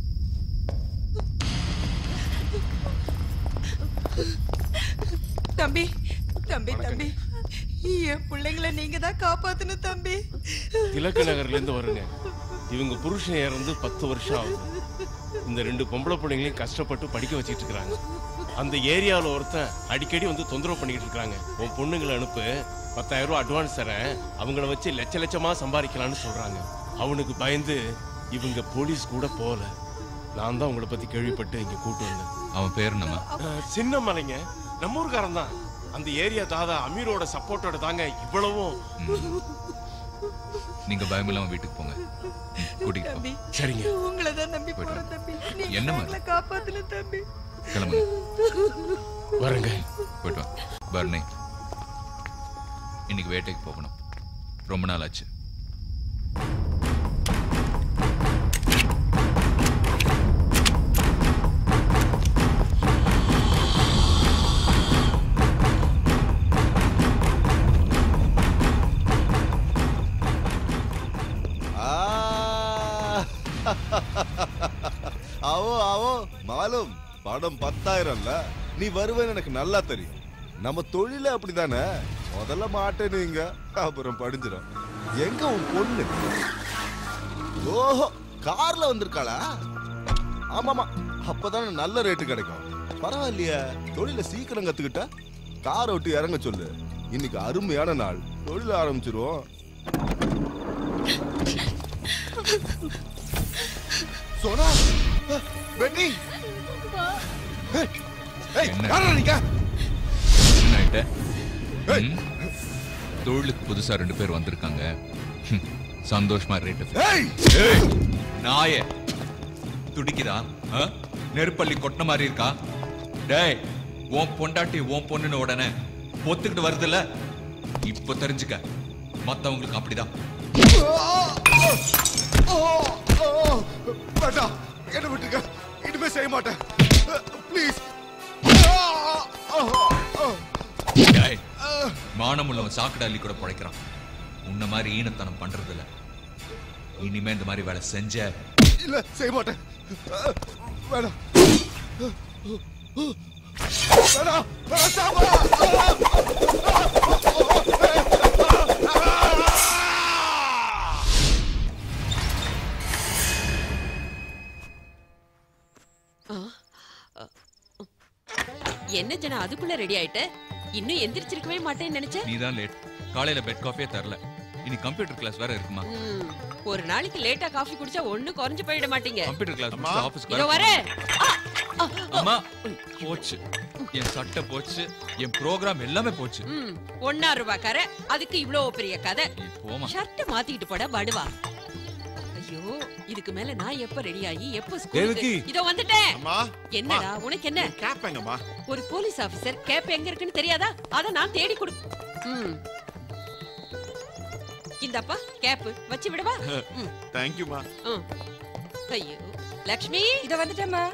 தம்பி தம்பி தம்பி என் பிள்ளைங்களை நீங்க தான் காப்பாத்தணும் தம்பி. திலக்க நகர்ல இருந்து வருங்க. இவங்க புருஷன் இறந்து பத்து வருஷம் ஆகுது. இந்த ரெண்டு பொம்பளை பிள்ளைங்களையும் கஷ்டப்பட்டு படிக்க வச்சிட்டு இருக்காங்க. அந்த ஏரியாவில் ஒருத்தன் அடிக்கடி வந்து தொந்தரவு பண்ணிக்கிட்டு இருக்காங்க. உன் பொண்ணுங்களை அனுப்பு, பத்தாயிரம் ரூபாய் அட்வான்ஸ் தரேன், அவங்கள வச்சு லட்ச லட்சமா சம்பாதிக்கலாம்னு சொல்றாங்க. அவனுக்கு பயந்து இவங்க போலீஸ் கூட போல. நான் தான் உங்களை பத்தி கேள்விப்பட்டு இங்க கூட்டு வந்தேன். அவன் பேர் நம்ம சின்ன மலைங்க, நம்ம ஊர்காரன் தான். அந்த ஏரியா தாதா அமீரோட சப்போர்ட்டோட தாங்க இவ்வளவும். நீங்க பயமில்லாம வீட்டுக்கு போங்க. கூட்டிட்டு போ. சரிங்க. உங்களை தான் நம்பி போறேன் தம்பி. நீங்க என்ன எங்களை காப்பாத்துங்க தம்பி. கிளம்புங்க. வரங்க. போயிட்டு வா. பர்னி, இன்னைக்கு வேட்டைக்கு போகணும். ரொம்ப நாள் ஆச்சு. ஆவோ ஆவோ மாலும் படம் பத்தாயிரம்ல நீ வருவேன்னு எனக்கு நல்லா தெரியும். நம்ம தொழில அப்படிதானே, முதல்ல மாட்டேனுங்க அப்புறம் படிஞ்சிடும். எங்க உன் பொண்ணு? ஓஹோ, கார்ல வந்திருக்காளா? ஆமாமா, அப்பதானே நல்ல ரேட்டு கிடைக்கும். பரவாயில்லையா, தொழில சீக்கிரம் கத்துக்கிட்ட. காரை விட்டு இறங்க சொல்லு. இன்னைக்கு அருமையான நாள், தொழில ஆரம்பிச்சிருவோம். சோனா, பெட்டி, தொழிலுக்கு புதுசா ரெண்டு பேர் வந்திருக்காங்க. சந்தோஷமா ரேட்டு. நாய துடிக்குதா? நெருப்பள்ளி கொட்டின மாதிரி இருக்கா? டேய், உன் பொண்டாட்டி உன் பொண்ணுன்னு உடனே ஒத்துக்கிட்டு வருதுல்ல, இப்ப தெரிஞ்சுக்க. மத்தவங்களுக்கு அப்படிதான். என்ன விட்டுருக்க, இனிமே செய்ய மாட்டேன். ப்ளீஸ். மானம் உள்ளவன் சாக்கடை அள்ளி கூட பிழைக்கிறான். உன்ன மாதிரி ஈனத்தனம் பண்றது இல்ல. இனிமே இந்த மாதிரி வேலை செஞ்ச இல்ல செய்ய மாட்டேன். வேணாம் வேணாம் என்ன ஜனா அதுக்குள்ள ரெடி ஆயிட்ட? இன்னும் எந்திரிச்சிருக்கவே மாட்டேன்னு நினைச்சேன். நீதான் லேட். காலையில பெட் காஃபியே தரல. இனி கம்ப்யூட்டர் கிளாஸ் வேற இருக்குமா? ஒரு நாளைக்கு லேட்டா காஃபி குடிச்சா ஒண்ணு குறைஞ்சு போயிட மாட்டீங்க. கம்ப்யூட்டர் கிளாஸ் முடிச்சு ஆபீஸ்க்கு இதோ வர. வரேன். அம்மா போச்சு, என் சட்டை போச்சு, என் ப்ரோகிராம் எல்லாமே போச்சு. ம், ஒன்னா ரூபாய் கரை, அதுக்கு இவ்ளோ பெரிய கதை. போமா. ஷர்ட் மாத்திக்கிட்டு போட படுவா. ஐயோ, இதுக்கு மேல நான் எப்ப ரெடி ஆகி எப்ப ஸ்கூலுக்கு? தேவகி. இதோ வந்துட்டேன். அம்மா, என்னடா உனக்கு என்ன? கேப் எங்கம்மா? ஒரு போலீஸ் ஆபீசர் கேப் எங்க இருக்குன்னு தெரியாதா? அத நான் தேடி கொடு. ம், இந்தப்பா கேப் வச்சு விடவா? தேங்க் யூ மா. ஐயோ, லக்ஷ்மி இத வந்துட்டேம்மா.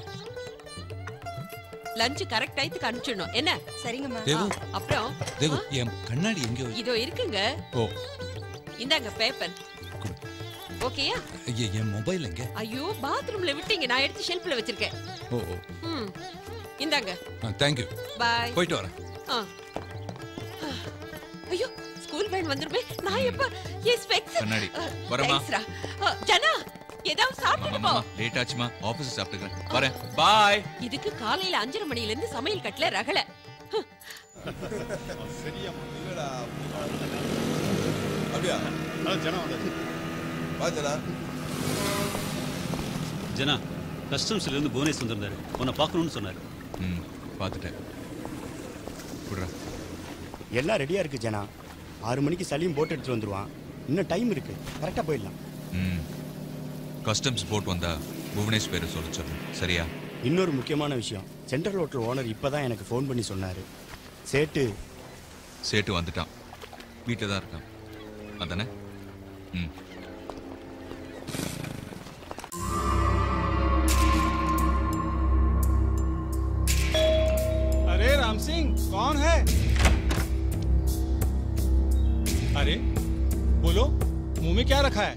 லஞ்ச் கரெக்ட் டைத்துக்கு அனுப்பிச்சிடணும். என்ன? சரிங்கம்மா. தேவு. அப்புறம் தேவு, என் கண்ணாடி எங்க? இதோ இருக்குங்க. ஓ, இந்தாங்க பேப்பர். ஓகேயா? என் மொபைல் எங்க? ஐயோ, பாத்ரூம்ல விட்டீங்க, நான் எடுத்து ஷெல்ஃப்ல வச்சிருக்கேன். ஓ ஓ. ம், இந்தாங்க. Thank you. பை. போயிட்டு வரேன். ஐயோ, ஸ்கூல் வேன் வந்துருமே. நான் எப்ப என் ஸ்பெக்ஸ் கண்ணாடி வரமா? தேங்க்ஸ்ரா. ஜனா, ஏதாவது சாப்பிட்டு போ. லேட் ஆச்சுமா, ஆபீஸ் சாப்பிட்டுக்கிறேன். வரேன். பாய். இதுக்கு காலையில அஞ்சரை மணில இருந்து சமையல் கட்டல ரகல. சரியா இல்லடா. அப்படியே அத ஜனா வந்தாச்சு. வா ஜனா. ஜனா, கஸ்டம்ஸ்ல இருந்து புவனேஷ் வந்திருந்தாரு. உன்னை பார்க்கணும்னு சொன்னாரு. ம், பார்த்துட்டேன். குடுறா. எல்லாம் ரெடியா இருக்கு ஜனா. ஆறு மணிக்கு சலீம் போட் எடுத்து வந்துருவான். இன்னும் டைம் இருக்கு, கரெக்டா போயிடலாம். ம், கஸ்டம்ஸ் போட் வந்தா புவனேஷ் பேரை சொல்ல சொல்லு. சரியா? இன்னொரு முக்கியமான விஷயம், சென்ட்ரல் ஹோட்டல் ஓனர் இப்பதான் எனக்கு ஃபோன் பண்ணி சொன்னாரு. சேட்டு சேட்டு வந்துட்டான். வீட்டில் தான் இருக்கான். அதானே? ம். अरे राम सिंह, कौन है? अरे बोलो, मुंह में क्या रखा है?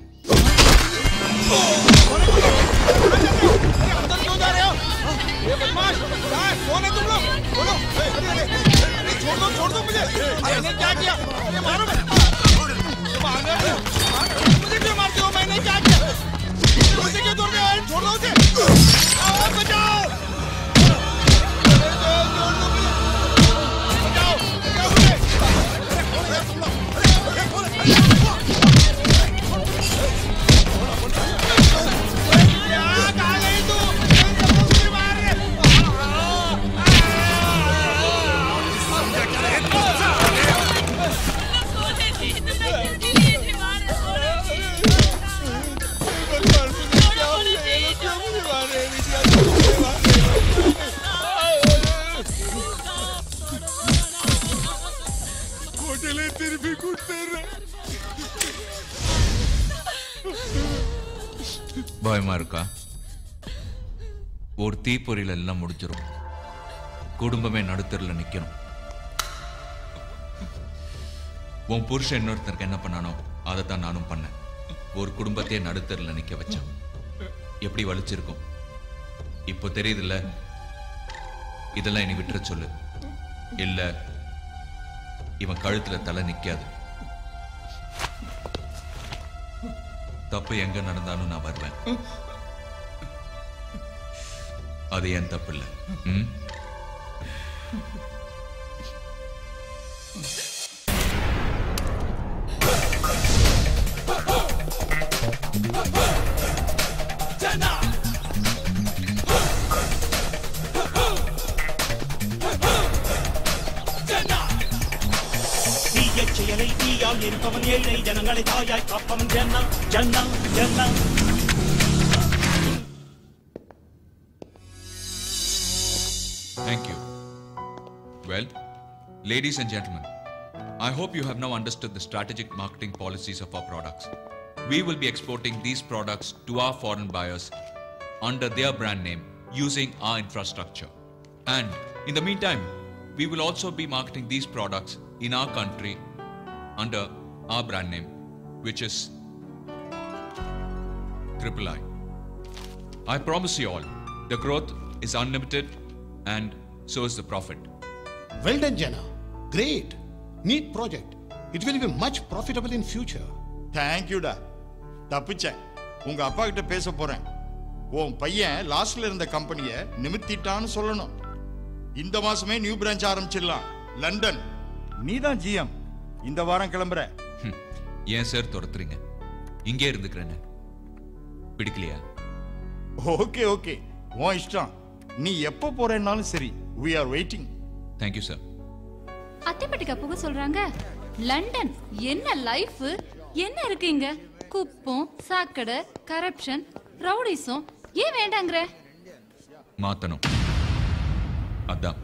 अंदर क्यों जा रहे हो? ये बदमाश, कहाँ है? कौन है तुम लोग? बोलो। अरे अरे अरे छोड़ दो, छोड़ दो मुझे। मैंने क्या किया? अरे मारो मुझे। मारने दो, मुझे क्यों मारते हो? मैंने क्या किया? मुझे क्यों छोड़ रहे हो? छोड़ दो मुझे। बचाओ। சேலை திருப்பி கொடுத்துறேன். பயமா இருக்கா? ஒரு தீப்பொறியில எல்லாம் முடிஞ்சிடும். குடும்பமே நடுத்தரில் நிக்கணும். உன் புருஷன் இன்னொருத்தருக்கு என்ன பண்ணானோ அதைத்தான் நானும் பண்ணேன். ஒரு குடும்பத்தையே நடுத்தரில் நிக்க வச்சான். எப்படி வலிச்சிருக்கும் இப்போ தெரியுதுல்ல? இதெல்லாம் இனி விட்டுற சொல்லு. இல்ல இவன் கழுத்துல தலை நிக்காது. தப்பு எங்க நடந்தாலும் நான் வருவேன். அது ஏன் தப்பு இல்ல? ம்? செயலை தீயால் இருப்பவன் ஏழை ஜனங்களை தாயாய் காப்பவன் ஜன்னா ஜன்னா ஜன்னா. Thank you. Well, ladies and gentlemen, I hope you have now understood the strategic marketing policies of our products. We will be exporting these products to our foreign buyers under their brand name using our infrastructure. And in the meantime, we will also be marketing these products in our country under our brand name, which is Triple I. I promise you all, the growth is unlimited and so is the profit. Well done, Jana. Great. Neat project. It will be much profitable in future. Thank you டா. தப்பிச்சேன். உங்க அப்பா கிட்ட பேச போறேன். உன் பையன் லாஸ்ட்ல இருந்த கம்பெனியை நிமித்திட்டான்னு சொல்லணும். இந்த மாசமே நியூ பிரான்ச் ஆரம்பிச்சிடலாம். லண்டன். நீதான் ஜிஎம். இந்த வாரம் கிளம்புற. ஏன் சார் துரத்துறீங்க? இங்கே இருந்துக்கிறேன்னு பிடிக்கலையா? ஓகே ஓகே, உன் இஷ்டம். நீ எப்போ போறேன்னாலும் சரி. we are waiting. thank you sir. அத்தைப்பட்டிக்கா புக சொல்றாங்க. லண்டன் என்ன லைஃப், என்ன இருக்கு இங்க? குப்பம், சாக்கடை, கரப்ஷன், ரவுடிசம். ஏன் வேண்டாங்கற? மாத்தணும். அதான்.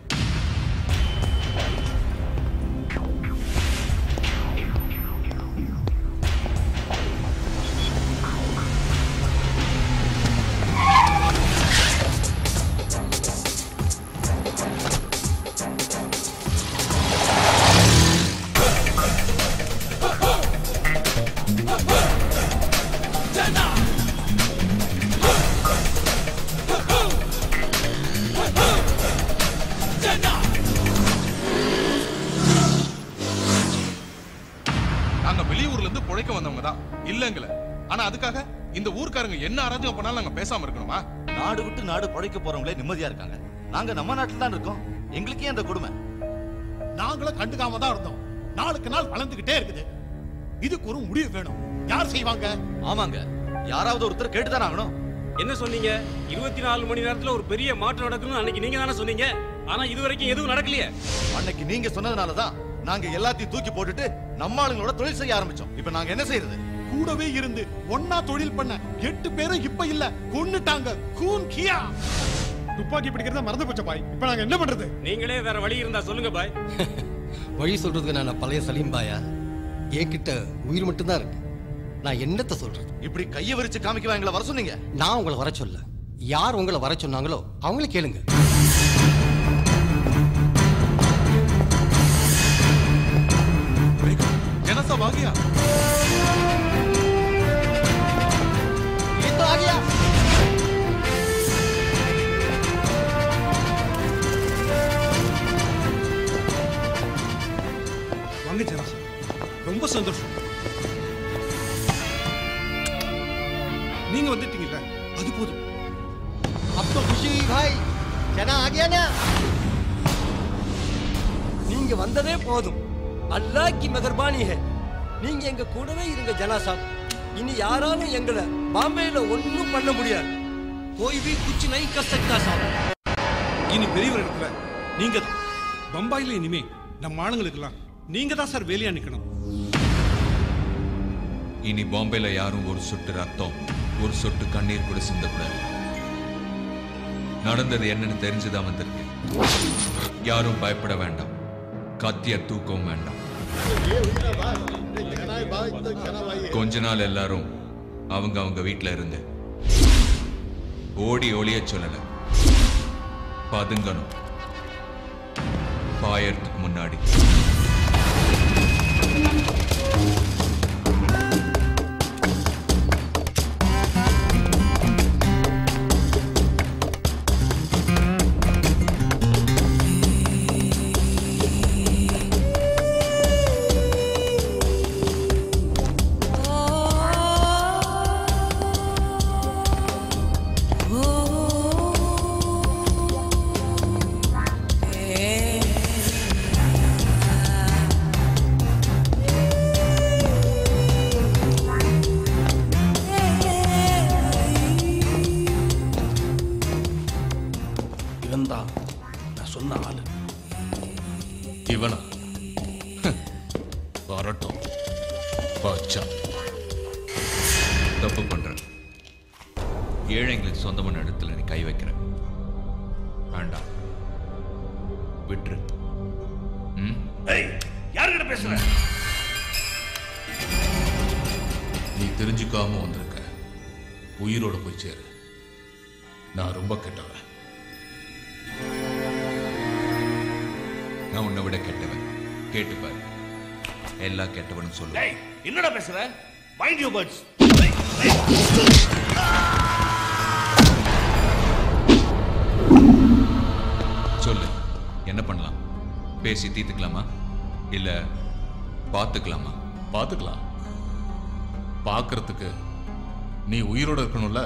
அதுக்காக இந்த ஊர்க்காரங்க என்ன அராஜகம் பண்ணாலும் நாங்க பேசாம இருக்கணுமா? நாடு விட்டு நாடு பழைக்க போறவங்களே நிம்மதியா இருக்காங்க. நாங்க நம்ம நாட்டில் தான் இருக்கோம். எங்களுக்கே அந்த கொடுமை. நாங்களும் கண்டுக்காம தான் இருந்தோம். நாளுக்கு நாள் வளர்ந்துகிட்டே இருக்குது. இதுக்கு ஒரு முடிவு வேணும். யார் செய்வாங்க? ஆமாங்க, யாராவது ஒருத்தர் கேட்டுதான் ஆகணும். என்ன சொன்னீங்க? இருபத்தி நாலு மணி நேரத்துல ஒரு பெரிய மாற்றம் நடக்கணும் அன்னைக்கு நீங்க தானே சொன்னீங்க. ஆனா இது வரைக்கும் எதுவும் நடக்கலையே. அன்னைக்கு நீங்க சொன்னதுனாலதான் நாங்க எல்லாத்தையும் தூக்கி போட்டுட்டு நம்ம ஆளுங்களோட தொழில் செய்ய ஆரம்பிச்சோம். இப்ப நாங்க என்ன செய்யறது? கூடவே இருந்து ஒன்னா தொழில் பண்ண எட்டு பேரும் இப்ப இல்ல, கொன்னுட்டாங்க. கூன் கியா. துப்பாக்கி பிடிக்கிறத மறந்து போச்ச பாய். இப்ப நாங்க என்ன பண்றது? நீங்களே வேற வழி இருந்தா சொல்லுங்க பாய். வழி சொல்றதுக்கு நான் பழைய சலீம் பாயா? என்கிட்ட உயிர் மட்டும் தான் இருக்கு. நான் என்னத்த சொல்றது? இப்படி கைய விரிச்சு காமிக்கவா எங்களை வர சொன்னீங்க? நான் உங்களை வர சொல்ல. யார் உங்களை வர சொன்னாங்களோ அவங்களே கேளுங்க. जनसा आ गया। ये तो आ गया। வாங்க ஜனசா, ரொம்ப சந்தோஷம். நீங்க வந்துட்டீங்கல்ல, அது போதும். अब तो खुशी हुई भाई, जना आ गया ना? நீங்க வந்ததே போதும். அல்லாஹ் की मेहरबानी है. நீங்க எங்க கூடவே இருங்க ஜனா சாப். இனி யாராலும் எங்களை பாம்பேல ஒண்ணும் பண்ண முடியாது. कोई भी कुछ नहीं कर सकता साहब. இனி பெரியவர் இடத்துல நீங்க தான். பம்பாயில இனிமே நம்ம ஆளுங்களுக்கெல்லாம் நீங்க தான் சார் வேலையா நிக்கணும். இனி பாம்பேல யாரும் ஒரு சொட்டு ரத்தம், ஒரு சொட்டு கண்ணீர் கூட சிந்தக்கூடாது. நடந்தது என்னன்னு தெரிஞ்சுதான் வந்திருக்கு. யாரும் பயப்பட வேண்டாம், கத்திய தூக்கவும் வேண்டாம். கொஞ்ச நாள் எல்லாரும் அவங்க அவங்க வீட்டுல இருந்து ஓடி ஒளிய சொல்லல, பதுங்கணும். பாயறதுக்கு முன்னாடி இவனா வரட்டும். பாச்சா தப்பு பண்ற. ஏழைங்களுக்கு சொந்தமான இடத்துல நீ கை வைக்கிற. வேண்டாம், விட்டுரு. யாருக்கிட்ட பேசுற? நீ தெரிஞ்சுக்காம வந்திருக்க. உயிரோட போய் சேரு. நான் ரொம்ப கெட்டவன். நான் உன்னை விட கெட்டவன். கேட்டுப்பாரு, எல்லா கெட்டவனும் சொல்லு. என்னடா பேசுற? Mind you words. சொல்லு, என்ன பண்ணலாம்? பேசி தீர்த்துக்கலாமா இல்ல பாத்துக்கலாமா? பாத்துக்கலாம். பாக்குறதுக்கு நீ உயிரோட இருக்கணும்ல.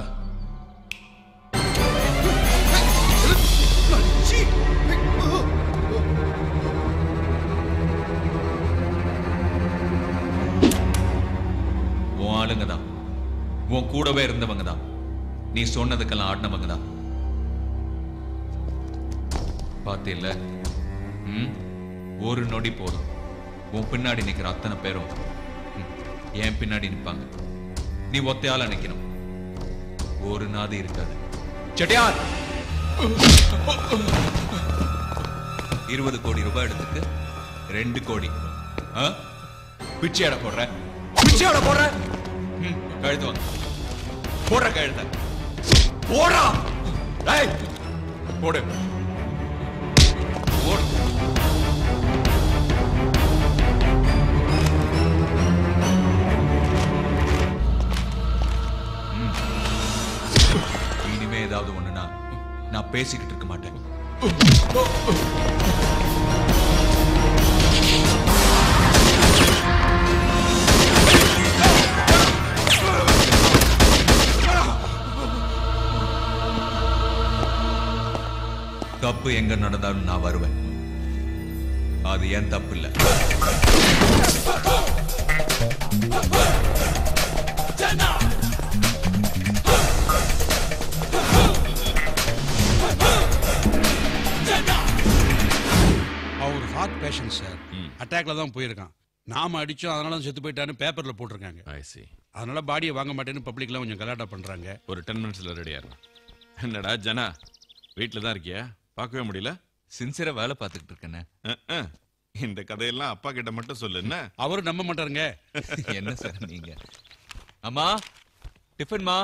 உன் ஆளுங்க தான், உன் கூடவே இருந்தவங்க தான், நீ சொன்னதுக்கெல்லாம் ஆடினவங்க தான். பாத்தில்ல, ஒரு நொடி போதும் உன் பின்னாடி நிக்கிற அத்தனை பேரும் என் பின்னாடி நிப்பாங்க. நீ ஒத்தையால நிக்கணும். ஒரு நாதி இருக்காது. செட்டியார், இருபது கோடி ரூபாய் எடுத்துட்டு ரெண்டு கோடி பிச்சையாட போடுற பிச்சையாட போடுற கழுத்து வாங்க. போடுற கழுத்த போடா. போடு போடு. இனிமே ஏதாவது ஒண்ணுனா நான் பேசிக்கிட்டு இருக்க மாட்டேன். தப்பு எங்க நடந்தாலும் நான் வருவேன். அது ஏன் தப்பு இல்ல. அவர் ஹார்ட் பேஷண்ட் சார். அட்டாக்ல தான் போயிருக்கான். நாம அடிச்சோம், அதனால செத்து போயிட்டான்னு பேப்பர்ல போட்டிருக்காங்க. அதனால பாடியை வாங்க மாட்டேன்னு பப்ளிக்லாம் கொஞ்சம் கலாட்டா பண்றாங்க. ஒரு டென் மினிட்ஸ்ல ரெடியா இருக்கும். என்னடா ஜனா, வீட்டில் தான் இருக்கியா? பார்க்கவே முடியல. சின்சியரா வேலை பார்த்துக்கிட்டு இருக்கேன். இந்த கதையெல்லாம் அப்பா கிட்ட மட்டும் சொல்லு. என்ன அவரும் நம்ப மாட்டாருங்க. என்ன சார் நீங்க? அம்மா டிஃபன்மா.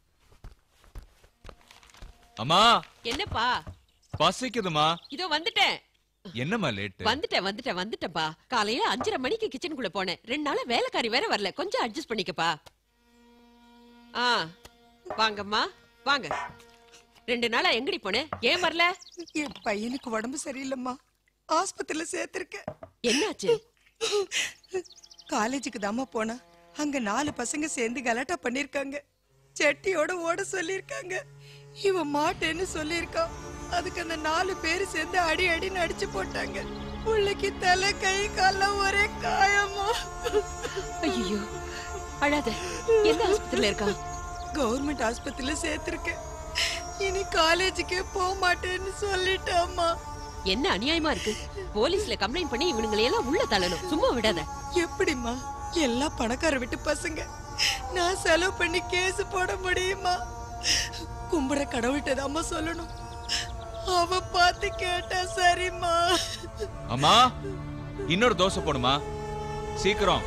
அம்மா. என்னப்பா? பசிக்குதுமா. இதோ வந்துட்டேன். என்னம்மா லேட்? வந்துட்டேன் வந்துட்டேன் வந்துட்டேன்ப்பா. காலையில அஞ்சரை மணிக்கு கிச்சனுக்குள்ள போனேன். ரெண்டு நாளா வேலைக்காரி வேற வரல. கொஞ்சம் அட்ஜஸ்ட் பண்ணிக்கப்பா. ஆ வாங்கம்மா வாங்க. ரெண்டு நாளா எங்கடி போனே? ஏன் வரல? என் பையனுக்கு உடம்பு சரியில்லைம்மா, ஆஸ்பத்திரியில சேர்த்திருக்கேன். என்னாச்சு? காலேஜுக்கு தாமா போனா, அங்க நாலு பசங்க சேர்ந்து கலாட்டா பண்ணிருக்காங்க. செட்டியோட ஓட சொல்லிருக்காங்க. இவன் மாட்டேன்னு சொல்லிருக்கான். அதுக்கு அந்த நாலு பேரு சேர்ந்து அடி அடின்னு அடிச்சு போட்டாங்க. பிள்ளைக்கு தலை கை காலம் ஒரே காயமா. ஐயோ அழாத. எந்த ஆஸ்பத்திரியில இருக்கா? கவர்மெண்ட் ஆஸ்பத்திரியில சேர்த்திருக்கேன். இனி காலேஜுக்கே போக மாட்டேன்னு சொல்லிட்டாமா. என்ன அநியாயமா இருக்கு? போலீஸ்ல கம்ப்ளைண்ட் பண்ணி இவனுங்களை எல்லாம் உள்ள தள்ளணும். சும்மா விடாத. எப்படிமா? எல்லாம் பணக்கார விட்டு பசங்க. நான் செலவு பண்ணி கேஸ் போட முடியுமா? கும்பிட கடவுள்கிட்ட தாமா சொல்லணும். அவ பார்த்து கேட்டா சரிம்மா. அம்மா இன்னொரு தோசை போடுமா. சீக்கிரம்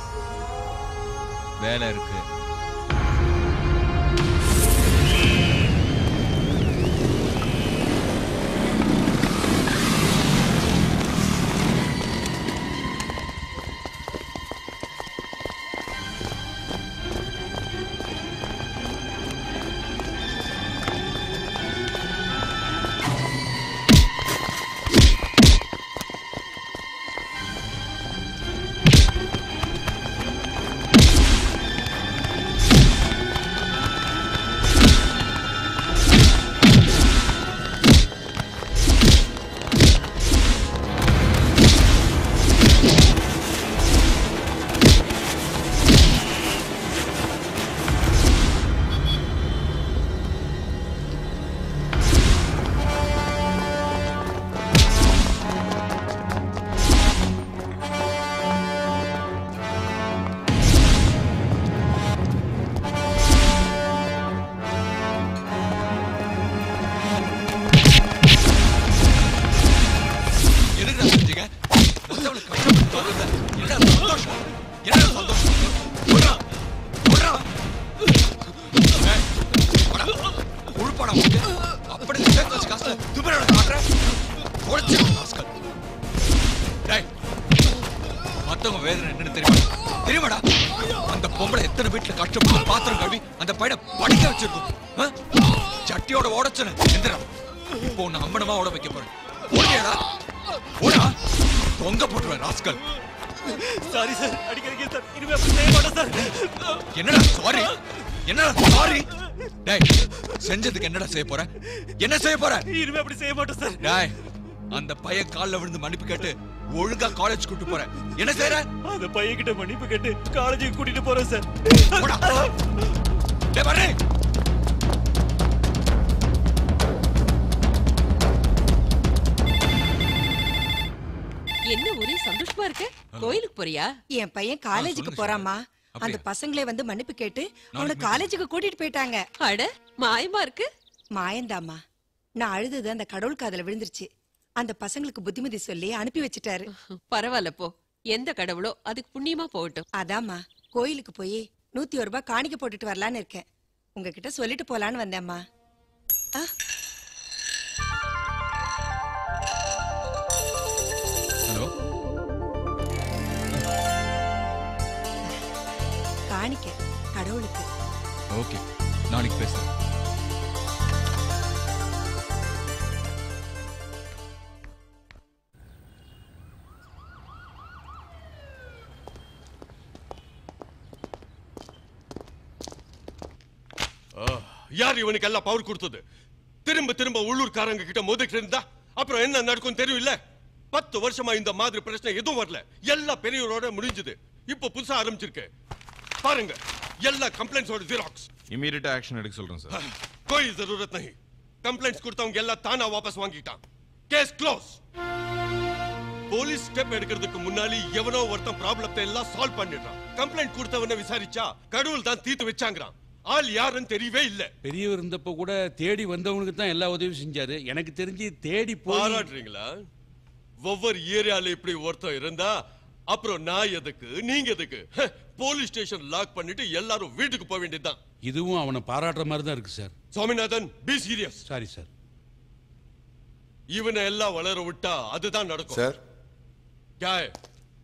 வேலை இருக்கு. செஞ்சதுக்கு என்னடா செய்ய போற? என்ன செய்ய போற? இனிமே அப்படி செய்ய மாட்டேன் சார். டேய், அந்த பையன் கால்ல விழுந்து மன்னிப்பு கேட்டு ஒழுங்கா காலேஜ் கூட்டி போற. என்ன செய்யற? அந்த பையன் கிட்ட மன்னிப்பு கேட்டு காலேஜுக்கு கூட்டிட்டு போறேன் சார். டேய் வரே. என்ன ஒரே சந்தோஷமா இருக்கு? கோயிலுக்கு போறியா? என் பையன் காலேஜுக்கு போறாமா. அந்த பசங்களே வந்து மன்னிப்பு கேட்டு அவனை காலேஜுக்கு கூட்டிட்டு போயிட்டாங்க. அட மாயமா இருக்கு. மாயந்தாமா. நான் அழுதது அந்த கடவுள் காதுல விழுந்துருச்சு. அந்த பசங்களுக்கு புத்திமதி சொல்லி அனுப்பி வச்சுட்டாரு. பரவாயில்ல போ. எந்த கடவுளோ அதுக்கு புண்ணியமா போகட்டும். அதாம்மா கோயிலுக்கு போய் நூத்தி ஒரு ரூபாய் காணிக்க போட்டுட்டு வரலான்னு இருக்கேன். உங்ககிட்ட சொல்லிட்டு போலான்னு வந்தேம்மா. ஹலோ, காணிக்க கடவுளுக்கு. ஓகே, நாளைக்கு பேசுறேன். யார் இவனுக்கு எல்லாம் பவர் கொடுத்தது? திரும்ப திரும்ப உள்ளூர்காரங்க கிட்ட மோதிட்டு இருந்தா அப்புறம் என்ன நடக்கும் தெரியும் இல்ல? பத்து வருஷமா இந்த மாதிரி பிரச்சனை எதுவும் வரல. எல்லா பெரியவரோட முடிஞ்சது. இப்ப புதுசா ஆரம்பிச்சிருக்கு பாருங்க. எல்லா கம்ப்ளைண்ட்ஸோட ஜெராக்ஸ். இமிடியேட்டா ஆக்ஷன் எடுக்க சொல்றேன் சார். कोई जरूरत नहीं. கம்ப்ளைண்ட்ஸ் கொடுத்தவங்க எல்லாம் தானா வாபஸ் வாங்கிட்டான். Case close. போலீஸ் ஸ்டெப் எடுக்கிறதுக்கு முன்னாடி எவனோ ஒருத்தன் ப்ராப்ளத்தை எல்லாம் சால்வ் பண்ணிடுறான். கம்ப்ளைண்ட் கொடுத்தவன விசாரிச்சா கடவுள் தான் தீர்த்து வச்சாங்கறான். ஆள் யாருன்னு தெரியவே இல்ல. பெரியவர் இருந்தப்ப கூட தேடி வந்தவனுக்கு தான் எல்லா உதவியும் செஞ்சாரு. எனக்கு தெரிஞ்சு தேடி போய் பாராட்டுறீங்களா? ஒவ்வொரு ஏரியால இப்படி ஒருத்தன் இருந்தா அப்புறம் நான் எதுக்கு நீங்க எதுக்கு? போலீஸ் ஸ்டேஷன் லாக் பண்ணிட்டு எல்லாரும் வீட்டுக்கு போக வேண்டியதுதான். இதுவும் அவனை பாராட்டுற மாதிரி தான் இருக்கு sir. Swaminathan, be serious. Sorry sir. இவனை எல்லாம் வளர விட்டா அதுதான் நடக்கும். சார் क्या है?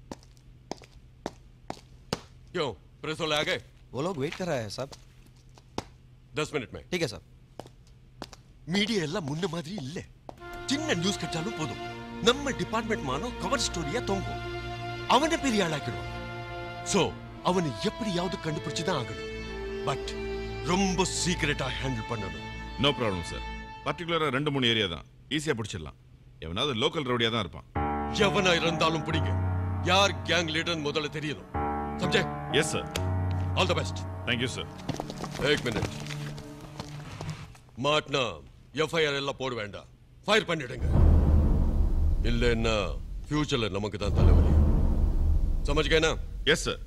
क्यों प्रेस वाले आ गए? वो लोग वेट कर रहा है साहब. दस मिनट में. ठीक है साहब. மீடியா எல்லாம் முன்ன மாதிரி இல்ல. சின்ன நியூஸ் கிடைச்சாலும் போதும் நம்ம டிபார்ட்மெண்ட் மானோ கவர் ஸ்டோரியா தொங்கும். அவனை பெரிய ஆளாக்கிடுவான். சோ அவனை எப்படியாவது கண்டுபிடிச்சு தான் ஆகணும். பட் ரொம்ப சீக்கிரட்டா ஹேண்டில் பண்ணணும். No problem sir. பர்டிகுலரா ரெண்டு மூணு ஏரியா தான் ஈஸியா பிடிச்சிடலாம். எவனாவது லோக்கல் ரவுடியா தான் இருப்பான். எவனா இருந்தாலும் பிடிங்க. யார் கேங் லீடர் முதல்ல தெரியணும். समझे? Yes sir. All the best. Thank you sir. एक मिनट. மாட்னா எஃப்ஐஆர் எல்லாம் போட வேண்டாம். ஃபயர் பண்ணிடுங்க. இல்லைன்னா ஃபியூச்சர்ல நமக்கு தான் தலைவலி. समझ गए ना? Yes sir.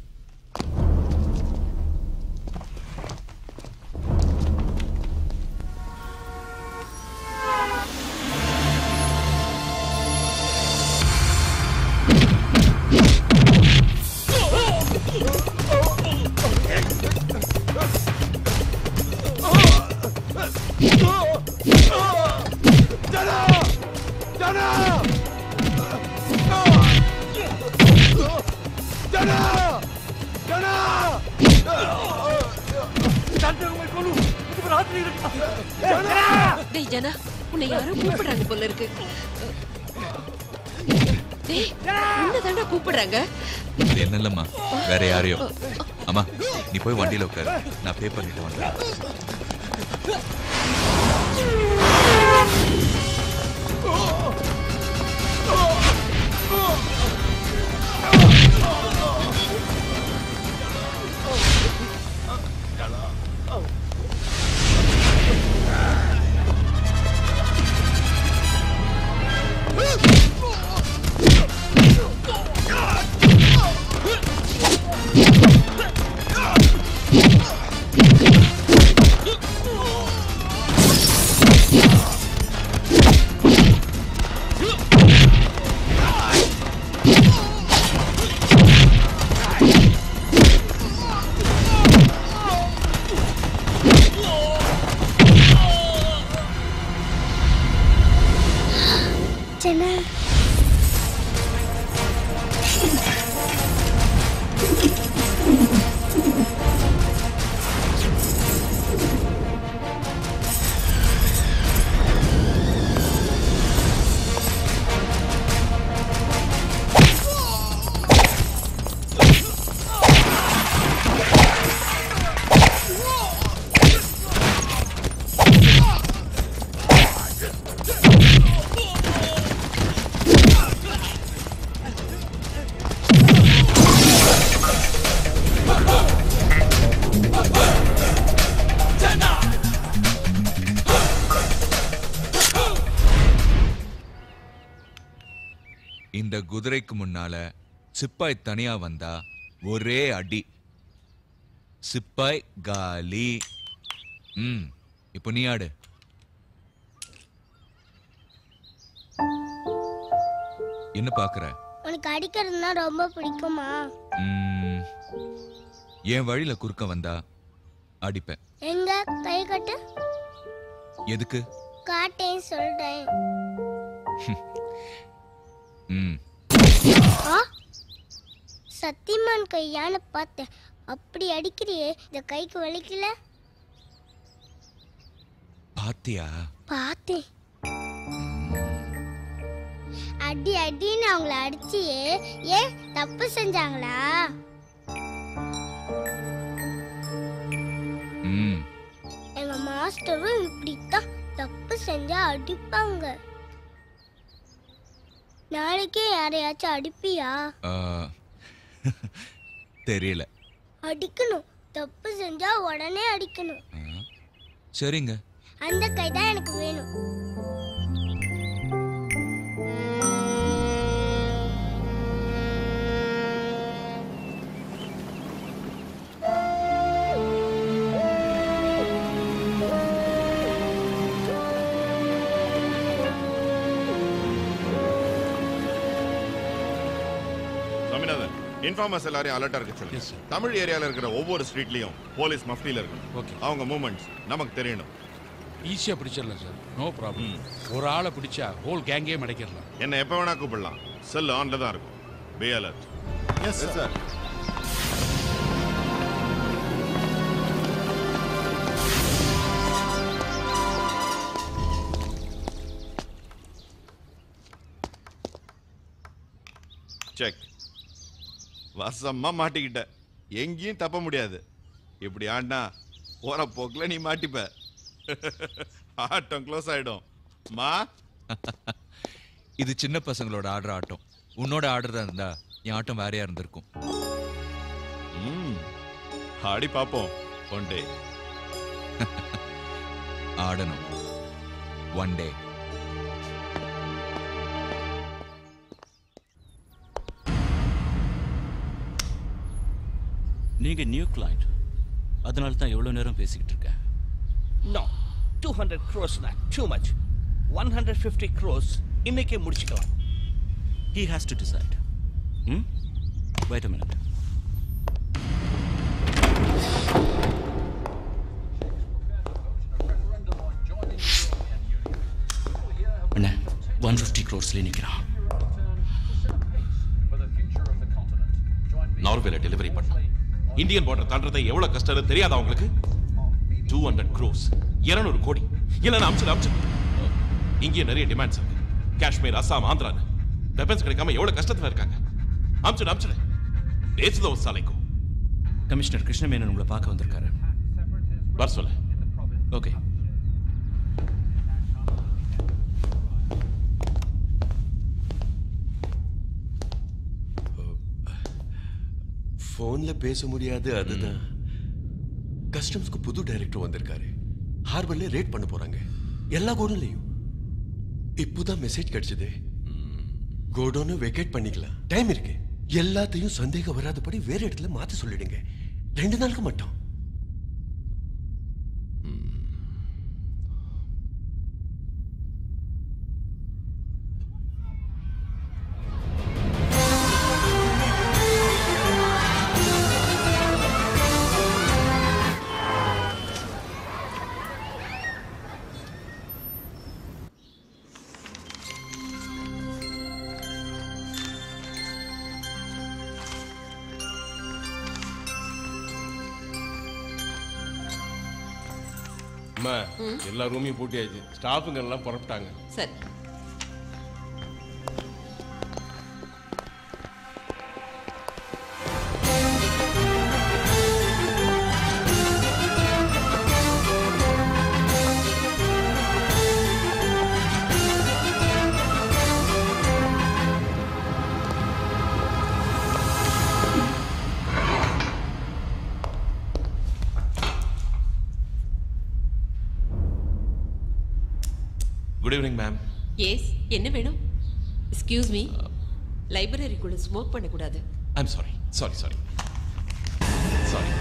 ஜனா ஜனா சண்டை உங்களை கொல்லு இது ராத்திரி இருக்கு ஜனா டேய் ஜனா உன்னை யாரோ கூப்பிடுறாங்க போல இருக்கு டேய் உன்னை தாண்டா கூப்பிடுறாங்க இது என்ன இல்லம்மா வேற யாரையோ அம்மா நீ போய் வண்டியில உட்காரு நான் பே பண்ணிட்டு வந்துடுறேன் இந்த குதிரைக்கு முன்னால சிப்பாய் தனியா வந்தா ஒரே அடி சிப்பாய் காலி ம் இப்போ நீ ஆடு என்ன பாக்குற உனக்கு அடிக்கிறதுனா ரொம்ப பிடிக்குமா ம் என் வழியில குறுக்க வந்தா அடிப்பேன் எங்க கை கட்டு எதுக்கு காட்டேன் சொல்றேன் ம் சத்தியமான் கையான்னு பார்த்தேன் அப்படி அடிக்கிறியே இந்த கைக்கு வலிக்கல பாத்தியா பார்த்தேன் அடி அடின்னு அவங்கள அடிச்சியே ஏன் தப்பு செஞ்சாங்களா ம் எங்க மாஸ்டரும் இப்படித்தான் தப்பு செஞ்சா அடிப்பாங்க நாளைக்கே யாரையாச்சும் அடிப்பியா தெரியல அடிக்கணும் தப்பு செஞ்சா உடனே அடிக்கணும் சரிங்க அந்த கை தான் எனக்கு வேணும் சாமிநாதன் இன்ஃபார்மர்ஸ் எல்லாரையும் அலர்ட்டா இருக்க சொல்லு தமிழ் ஏரியால இருக்கிற ஒவ்வொரு ஸ்ட்ரீட்லயும் போலீஸ் மஃப்டில இருக்கு அவங்க மூவ்மெண்ட்ஸ் நமக்கு தெரியணும் ஈஸியா பிடிச்சிடலாம் சார் நோ ப்ராப்ளம் ஒரு ஆளை பிடிச்சா ஹோல் கேங்கே மடக்கிடலாம் என்ன எப்ப வேணா கூப்பிடலாம் செல் ஆன்ல தான் இருக்கும் be alert yes sir check வசமா மாட்டிக்கிட்ட எங்கேயும் தப்ப முடியாது இப்படி ஆண்டா போற போக்குல நீ மாட்டிப்ப ஆட்டம் க்ளோஸ் ஆயிடும் மா இது சின்ன பசங்களோட ஆடுற ஆட்டம் உன்னோட ஆடுறதா இருந்தா என் ஆட்டம் வேறையா இருந்திருக்கும் ஆடி பாப்போம் ஒன் டே ஆடணும் ஒன் டே நீங்க நியூ கிளைண்ட் அதனால தான் எவ்வளவு நேரம் பேசிக்கிட்டு இருக்கேன் no two hundred crores na too much one hundred fifty crores இன்னைக்கே முடிச்சுக்கலாம் he has to decide hmm wait a minute Anna one hundred fifty crores ல நிக்கிறான் நார்வேல டெலிவரி பண்ண. இந்தியன் பார்டர் தாண்டறதை எவ்வளவு கஷ்டம் தெரியாதா உங்களுக்கு? டூ ஹண்ட்ரட் க்ரோஸ், இருநூறு கோடி. இல்ல அம்சம் அம்சம். இங்கே நிறைய டிமாண்ட்ஸ் இருக்கு. காஷ்மீர், அசாம், ஆந்திரா வெப்பன்ஸ் கிடைக்காம எவ்வளவு கஷ்டத்துல இருக்காங்க. அம்சம் அம்சம். பேசுதோ சாலைக்கும். கமிஷனர் கிருஷ்ணமேனன் உங்களை பார்க்க வந்திருக்காரு. வர சொல்ல. ஓகே. போன்ல பேச முடியாது, அதுதான். கஸ்டம்ஸ்க்கு புது டைரக்டர் வந்திருக்காரு. ஹார்பர்ல ரேட் பண்ண போறாங்க எல்லா கோடன்லயும். இப்போதான் மெசேஜ் கிடைச்சது. கோடோனை வெக்கேட் பண்ணிக்கலாம், டைம் இருக்கு. எல்லாத்தையும் சந்தேகம் வராதபடி வேற இடத்துல மாத்த சொல்லிடுங்க, ரெண்டு நாளுக்கு மட்டும். எல்லா ரூமையும் பூட்டியாச்சு, ஸ்டாஃபுங்க எல்லாம் புறப்பட்டாங்க. சரி. Good evening ma'am. எஸ், என்ன வேணும்? எக்ஸ்கியூஸ் மீ, லைப்ரரிக்குள்ள ஸ்மோக் பண்ண கூடாது. I am sorry sorry sorry sorry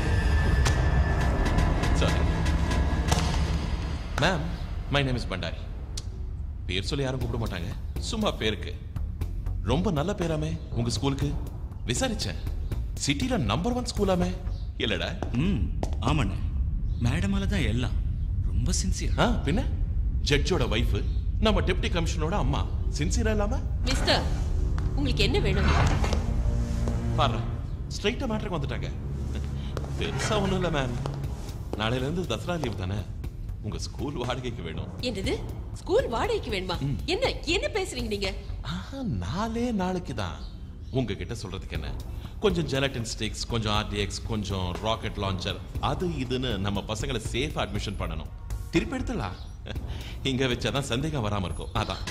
sorry ma'am. My name is Bhandari. பேர் சொல்லி யாரும் கூப்பிட மாட்டாங்க, சும்மா பேருக்கு. ரொம்ப நல்ல பேராமே உங்க ஸ்கூலுக்கு. விசாரிச்சேன், சிட்டில நம்பர் ஒன் ஸ்கூலாமே. இல்லடா? ம், ஆமாண்ணே. மேடமால தான் எல்லாம். ரொம்ப சின்சியர். ஆ, பின்ன ஜட்ஜோட வைஃப், நம்ம டெப்டி கமிஷனரோட அம்மா. சின்சியரா இல்லாம? மிஸ்டர், உங்களுக்கு என்ன வேணும்? பாரு, ஸ்ட்ரைட்டா மேட்டருக்கு வந்துட்டாங்க. பெருசா ஒண்ணும் இல்ல மேம். நாளையில இருந்து தசரா லீவ் தானே, உங்க ஸ்கூல் வாடகைக்கு வேணும். என்னது? ஸ்கூல் வாடகைக்கு வேணுமா? என்ன என்ன பேசுறீங்க நீங்க? நாளே நாளைக்கு தான். உங்ககிட்ட சொல்றதுக்கு என்ன, கொஞ்சம் ஜெலட்டின் ஸ்டிக்ஸ், கொஞ்சம் ஆர்டிஎக்ஸ், கொஞ்சம் ராக்கெட் லான்ச்சர், அது இதுன்னு நம்ம பசங்களை சேஃபா அட்மிஷன் பண்ணணும். திருப்பி எடுத்துலாம். இங்க வச்சாதான் சந்தேகம் வராம இருக்கும். அதான்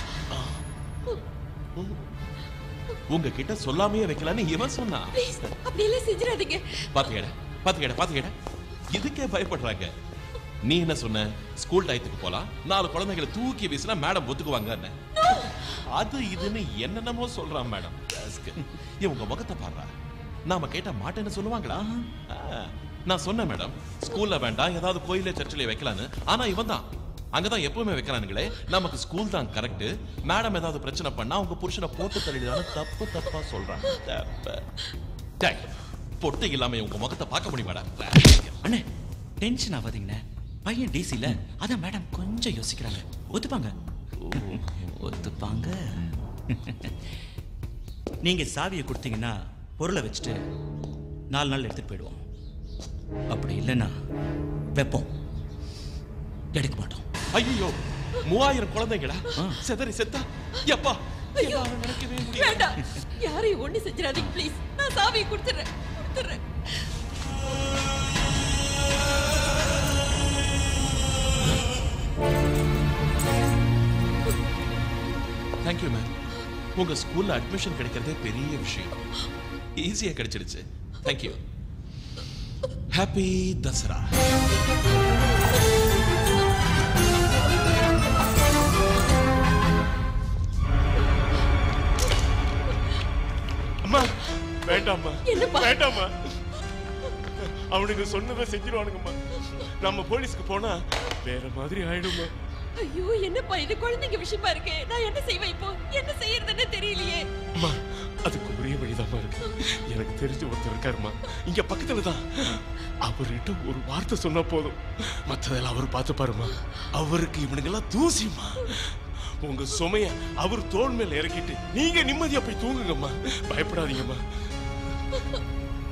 உங்ககிட்ட சொல்லாமையே வைக்கலான்னு இவன் சொன்னா. அப்படி எல்லாம் செஞ்சிடாதீங்க. பாத்துக்கட பாத்துக்கட பாத்துக்கட இதுக்கே பயப்படுறாங்க. நீ என்ன சொன்ன? ஸ்கூல் டயத்துக்கு போலாம், நாலு குழந்தைகளை தூக்கி வீசினா மேடம் ஒத்துக்குவாங்க. அது இதுன்னு என்னென்னமோ சொல்றான் மேடம். இவங்க முகத்தை பாடுறா. நாம கேட்ட மாட்டேன்னு சொல்லுவாங்களா? நான் சொன்னேன் மேடம், ஸ்கூல்ல வேண்டாம், ஏதாவது கோயில சர்ச்சிலே வைக்கலான்னு. ஆனா இவன் தான் அங்கதான் எப்பவுமே வைக்கிறானுங்களே. நமக்கு ஸ்கூல் தான் கரெக்ட். மேடம் ஏதாவது பிரச்சனை பண்ணா உங்க புருஷனை போட்டு தள்ளிடுறான்னு தப்பு தப்பா சொல்றாங்க. பொட்டு இல்லாம உங்க முகத்தை பார்க்க முடியுமாடா? அண்ணே, டென்ஷன் ஆகாதீங்கண்ணே. பையன் டிசில அதான் மேடம் கொஞ்சம் யோசிக்கிறாங்க. ஒத்துப்பாங்க ஒத்துப்பாங்க. நீங்க சாவியை கொடுத்தீங்கன்னா பொருளை வச்சுட்டு நாலு நாள் எடுத்துட்டு போயிடுவோம். அப்படி இல்லைன்னா வைப்போம், எடுக்க மாட்டோம். ஐயோ, மூவாயிரம் குழந்தைங்களா செதறி செத்தா? எப்பா நினைக்கவே முடியாது. வேண்டாம், யாரையும் ஒண்ணு செஞ்சிடாதீங்க ப்ளீஸ். நான் சாவியை கொடுத்துறேன் கொடுத்துறேன். Thank you ma'am. உங்க ஸ்கூல்ல அட்மிஷன் கிடைக்கிறதே பெரிய விஷயம். ஈஸியா கிடைச்சிடுச்சு. தேங்க்யூ. ஹாப்பி தசரா. அம்மா வேண்டாம்மா, வேண்டாம்மா. அவனுக்கு சொன்னதை செஞ்சிருவானுங்கம்மா. நம்ம போலீஸ்க்கு போனா வேற மாதிரி ஆயிடுமா. ஐயோ, என்னப்பா இது? குழந்தைங்க விஷயமா இருக்கு. நான் என்ன செய்வேன் இப்போ? என்ன செய்யறதுன்னு தெரியலையே. அம்மா, அதுக்கு ஒரே வழிதாம்மா இருக்கு. எனக்கு தெரிஞ்ச ஒருத்தர் இருக்காருமா, இங்க பக்கத்துல தான். அவர்கிட்ட ஒரு வார்த்தை சொன்னா போதும், மற்றதெல்லாம் அவர் பார்த்து பாருமா. அவருக்கு இவனுங்கெல்லாம் தூசிமா. உங்க சுமைய அவர் தோள் மேல இறக்கிட்டு நீங்க நிம்மதியா போய் தூங்குங்கம்மா. பயப்படாதீங்கம்மா.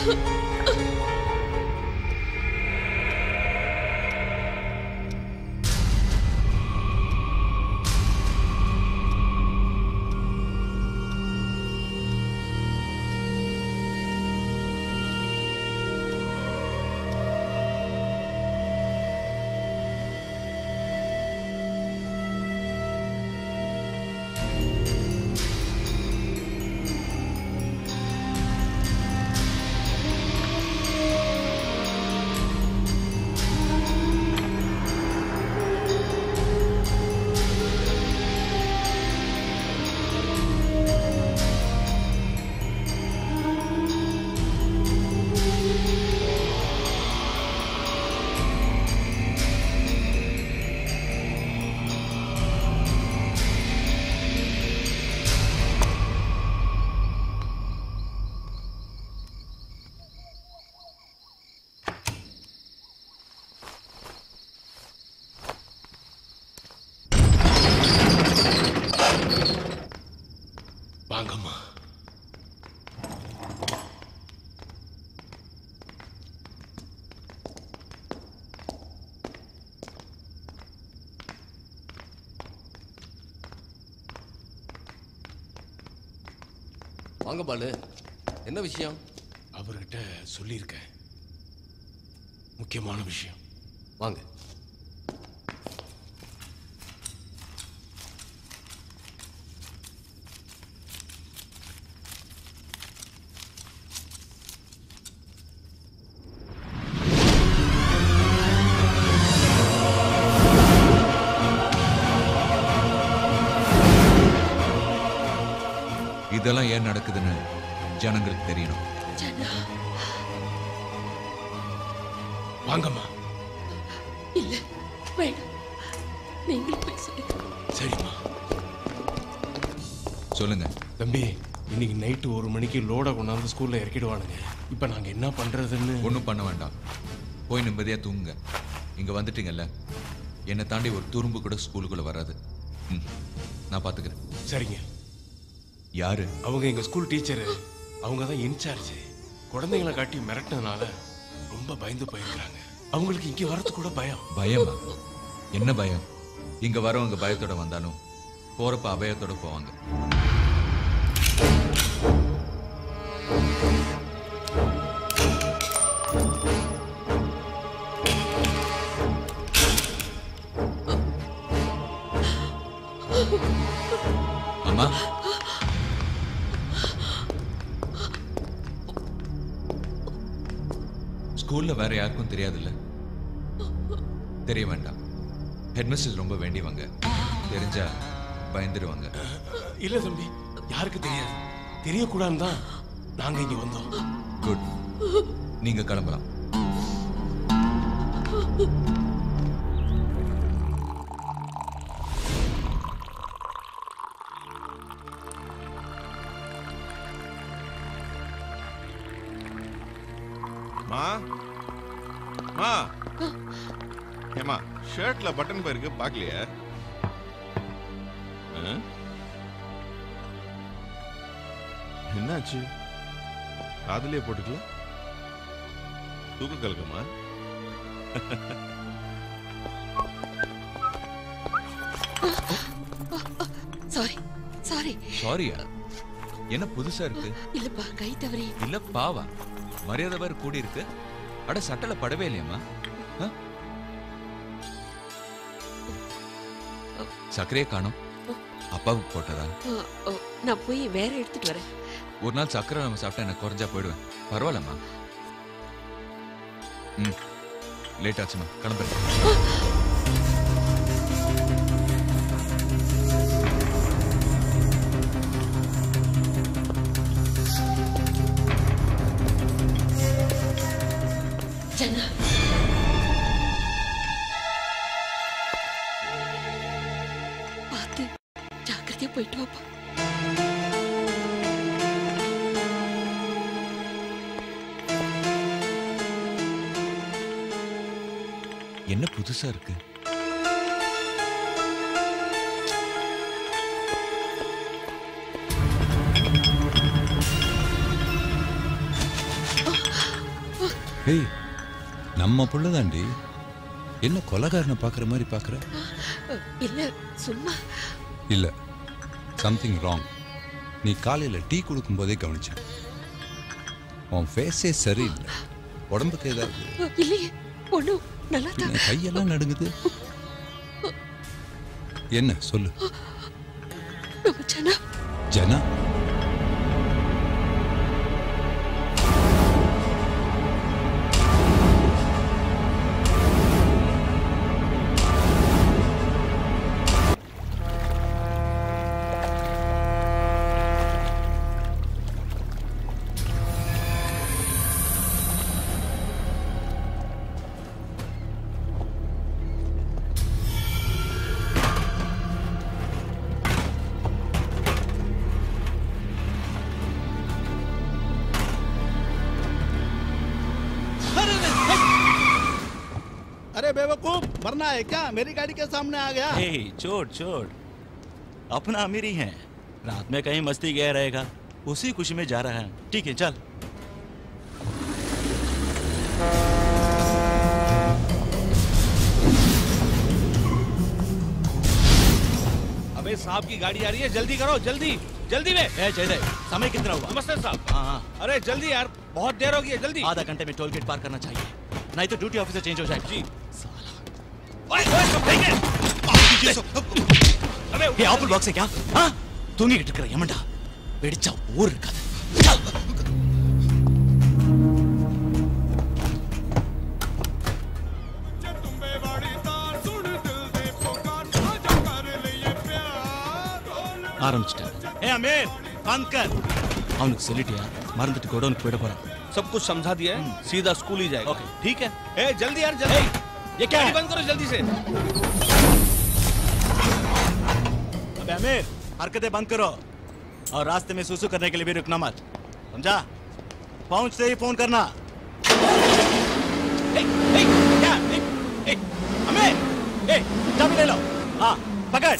வாங்கம்மா. வாங்க பாலு, என்ன விஷயம்? அவர்கிட்ட சொல்லியிருக்கேன், முக்கியமான விஷயம். வாங்க. இதெல்லாம் ஏன் நடக்குதுன்னு ஜனங்களுக்கு தெரியணும். வாங்கம்மா. இல்ல வேண்டாம், நீங்களும் போய் சொல்லுங்க. சரிம்மா. சொல்லுங்க. தம்பி, இன்னைக்கு நைட்டு ஒரு மணிக்கு லோட கொண்டாந்து ஸ்கூல்ல இறக்கிடுவானுங்க. இப்ப நாங்க என்ன பண்றதுன்னு. ஒன்றும் பண்ண வேண்டாம், போய் நிம்மதியா தூங்குங்க. இங்க வந்துட்டீங்கல்ல, என்னை தாண்டி ஒரு துரும்பு கூட ஸ்கூலுக்குள்ள வராது. ம், நான் பாத்துக்கிறேன். சரிங்க. யாரு? அவங்க எங்க ஸ்கூல் டீச்சரு. அவங்க தான் இன்சார்ஜ். குழந்தைங்களை காட்டி மிரட்டினதுனால ரொம்ப பயந்து போயிருக்காங்க. அவங்களுக்கு இங்க வரது கூட பயம். பயமா? என்ன பயம்? இங்க வரவங்க பயத்தோட வந்தாலும் போறப்ப அபயத்தோட போவாங்க. அம்மா, ஸ்கூல்ல வேற யாருக்கும் தெரியாதுல்ல? தெரிய வேண்டாம். ஹெட்மிஸ்டர் ரொம்ப வேண்டியவங்க, தெரிஞ்சா பயந்துடுவாங்க. இல்ல தம்பி, யாருக்கு தெரியாது. தெரியக்கூடாதுன்னு தான் நாங்க இங்க வந்தோம். குட், நீங்க கிளம்பலாம். மா மா ஏமா, ஷர்ட்ல பட்டன் போயிருக்கு, பாக்கலையா? என்னாச்சு? காதலியே போட்டுக்கல? தூக்க கலக்கமா? சாரி சாரி சாரியா? என்ன புதுசா இருக்கு? இல்லப்பா, கை தவறி. இல்ல பாவா, மரியாதை வேற கூடி இருக்கு. அட சட்டல படவே இல்லையம்மா. சக்கரையே காணோம். அப்பாவுக்கு போட்டதா? நான் போய் வேற எடுத்துட்டு வரேன். ஒரு நாள் சக்கரை நம்ம சாப்பிட்டா எனக்கு குறைஞ்சா போயிடுவேன். பரவாயில்லம்மா. ம், லேட் ஆச்சுமா, கிளம்புறேன். ஜனா, பார்த்து ஜாக்கிரதையா போயிட்டு வாப்பா. என்ன புதுசா இருக்கு? ஏய் நம்ம புள்ளதாண்டி, என்ன கொலகாரனை பார்க்குற மாதிரி பார்க்குற? இல்ல சும்மா இல்ல, சம்திங் ராங். நீ காலையில் டீ கொடுக்கும் போதே கவனிச்சேன். உன் ஃபேஸே சரியில்லை. உடம்புக்கு ஏதாவது? இல்லையே, ஒண்ணும் நல்லா தான். பின்ன கையெல்லாம் நடுங்குது. என்ன சொல்லு. நம்ம ஜனா ஜனா अरे बेवकूफ, मरना है क्या? मेरी गाड़ी के सामने आ गया। हे, छोड़ छोड़, अपना अमीर ही है। रात में कहीं मस्ती गया रहेगा, उसी खुशी में जा रहा है। ठीक है चल। अबे साहब की गाड़ी आ रही है, जल्दी करो, जल्दी जल्दी में। ए जय जय, समय कितना हुआ? नमस्ते साहब। हाँ हाँ, अरे जल्दी यार, बहुत देर हो गई है, जल्दी। आधा घंटे में टोल गेट पार करना चाहिए, नहीं तो ड्यूटी ऑफिसर चेंज हो जाएगा। जी। ये आपुल बॉक्स है क्या? हाँ, तूंगी टक्कर यमंडा वेडिचा ऊर रखा था। ஆரம்பிச்சிட்டேன். ஏ அமீர், बंद कर। அவனுக்கு சொல்லிட்டியா? மறந்துட்டு கோடவுனுக்கு போயிட போறான்। सब कुछ समझा दिया है, सीधा स्कूल ही जाएगा। ओके, ठीक है। ए जल्दी यार, जल्दी। ये क्या है? बंद करो जल्दी से। अबे अमीर, हरकतें बंद करो और रास्ते में सुसु करने के लिए भी रुकना मत, समझा? पहुंचते ही फोन करना। ए, ए, क्या? ए, ए, अमीर, ए, चाबी ले लो। हाँ, पकड़।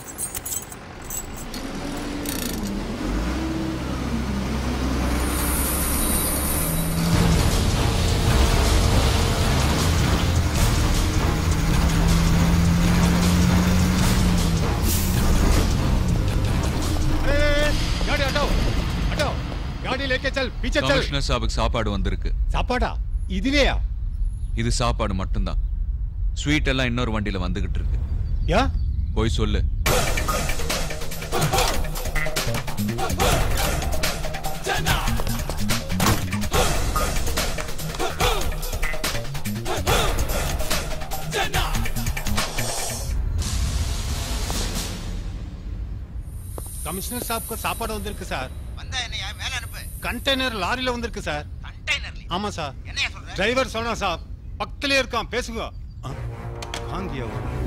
लेके चल, पीछे चल। கமிஷனர் சாபுக்கு சாப்பாடு வந்திருக்கு। சாப்பாடா? இதுலயா? இது சாப்பாடு மட்டும்தான், ஸ்வீட் எல்லாம் இன்னொரு வண்டியில வந்துகிட்டு இருக்கு। யா? போய் சொல்லு। கமிஷனர் சாப்க்கு சாப்பாடு வந்திருக்கு சார்। வந்தா என்னையா மேல அனுப்பு। கண்டெய்னர் லாரில வந்திருக்கு சார்। கண்டெய்னர்ல? ஆமா சார்। என்னையா சொல்ற? டிரைவர் சொன்னா சார், பக்கத்துல இருக்கான், பேசுங்க। வாங்கியா?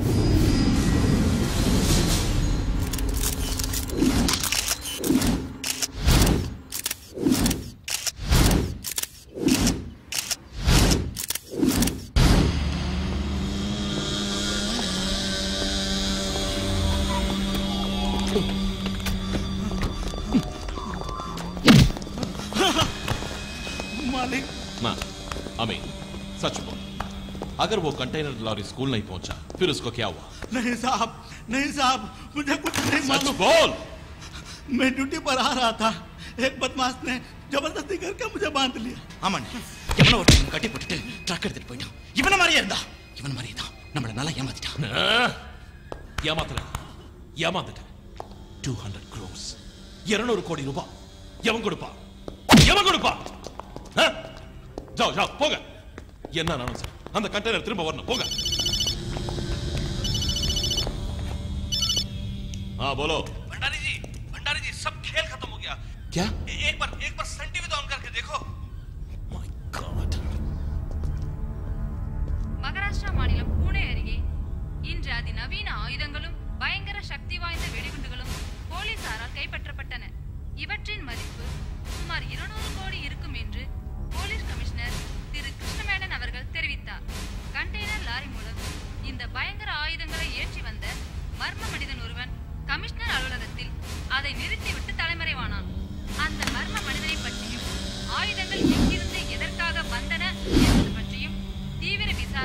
ना अमीन, सच बोल, अगर वो कंटेनर लॉरी स्कूल नहीं पहुंचा फिर उसको क्या हुआ? नहीं साहब, नहीं साहब, मुझे कुछ नहीं सच मालूम। बोल। मैं ड्यूटी पर आ रहा था, एक बदमाश ने जबरदस्ती करके मुझे बांध लिया। आमन, எவனோ ஒருத்தன் கட்டி போட்டுட்டு ட்ரக் எடுத்துட்டு போயிட்டான்। இவன மாதிரியே இருந்தா, இவன மாதிரியே தான் நம்மள நல்லா ஏமாத்திட்டான்। ஏமாத்தல, ஏமாந்துட்ட। டூ ஹண்ட்ரட் க்ரோஸ், இருநூறு கோடி ரூபாய் எவன் கொடுப்பா? எவன் கொடுப்பா? जाओ जाओ போங்க। என்ன நானும் சார், அந்த கண்டெய்னர் திரும்ப வரணும், போங்க। हाँ बोलो। भंडारी जी, भंडारी जी, सब खेल खत्म हो गया। क्या? एक बार एक बार सन टीवी तो ऑन करके देखो। மகாராஷ்டிரா மாநிலம் புனே அருகே இன்று அதிநவீன ஆயுதங்களும் பயங்கர சக்தி வாய்ந்த வெடிகுண்டுகளும் போலீசாரால் கைப்பற்றப்பட்டன. இவற்றின் மதிப்பு சுமார் இருநூறு கோடி இருக்கும் என்று போலீஸ் கமிஷனர் திரு கிருஷ்ணமேனன் அவர்கள் தெரிவித்தார். கண்டெய்னர் லாரி மூலம் இந்த பயங்கர ஆயுதங்களை ஏற்றி வந்த மர்ம மனிதன் ஒருவன் கமிஷனர் அலுவலகத்தில் அதை நிறுத்திவிட்டு தலைமறைவானான். அந்த மர்ம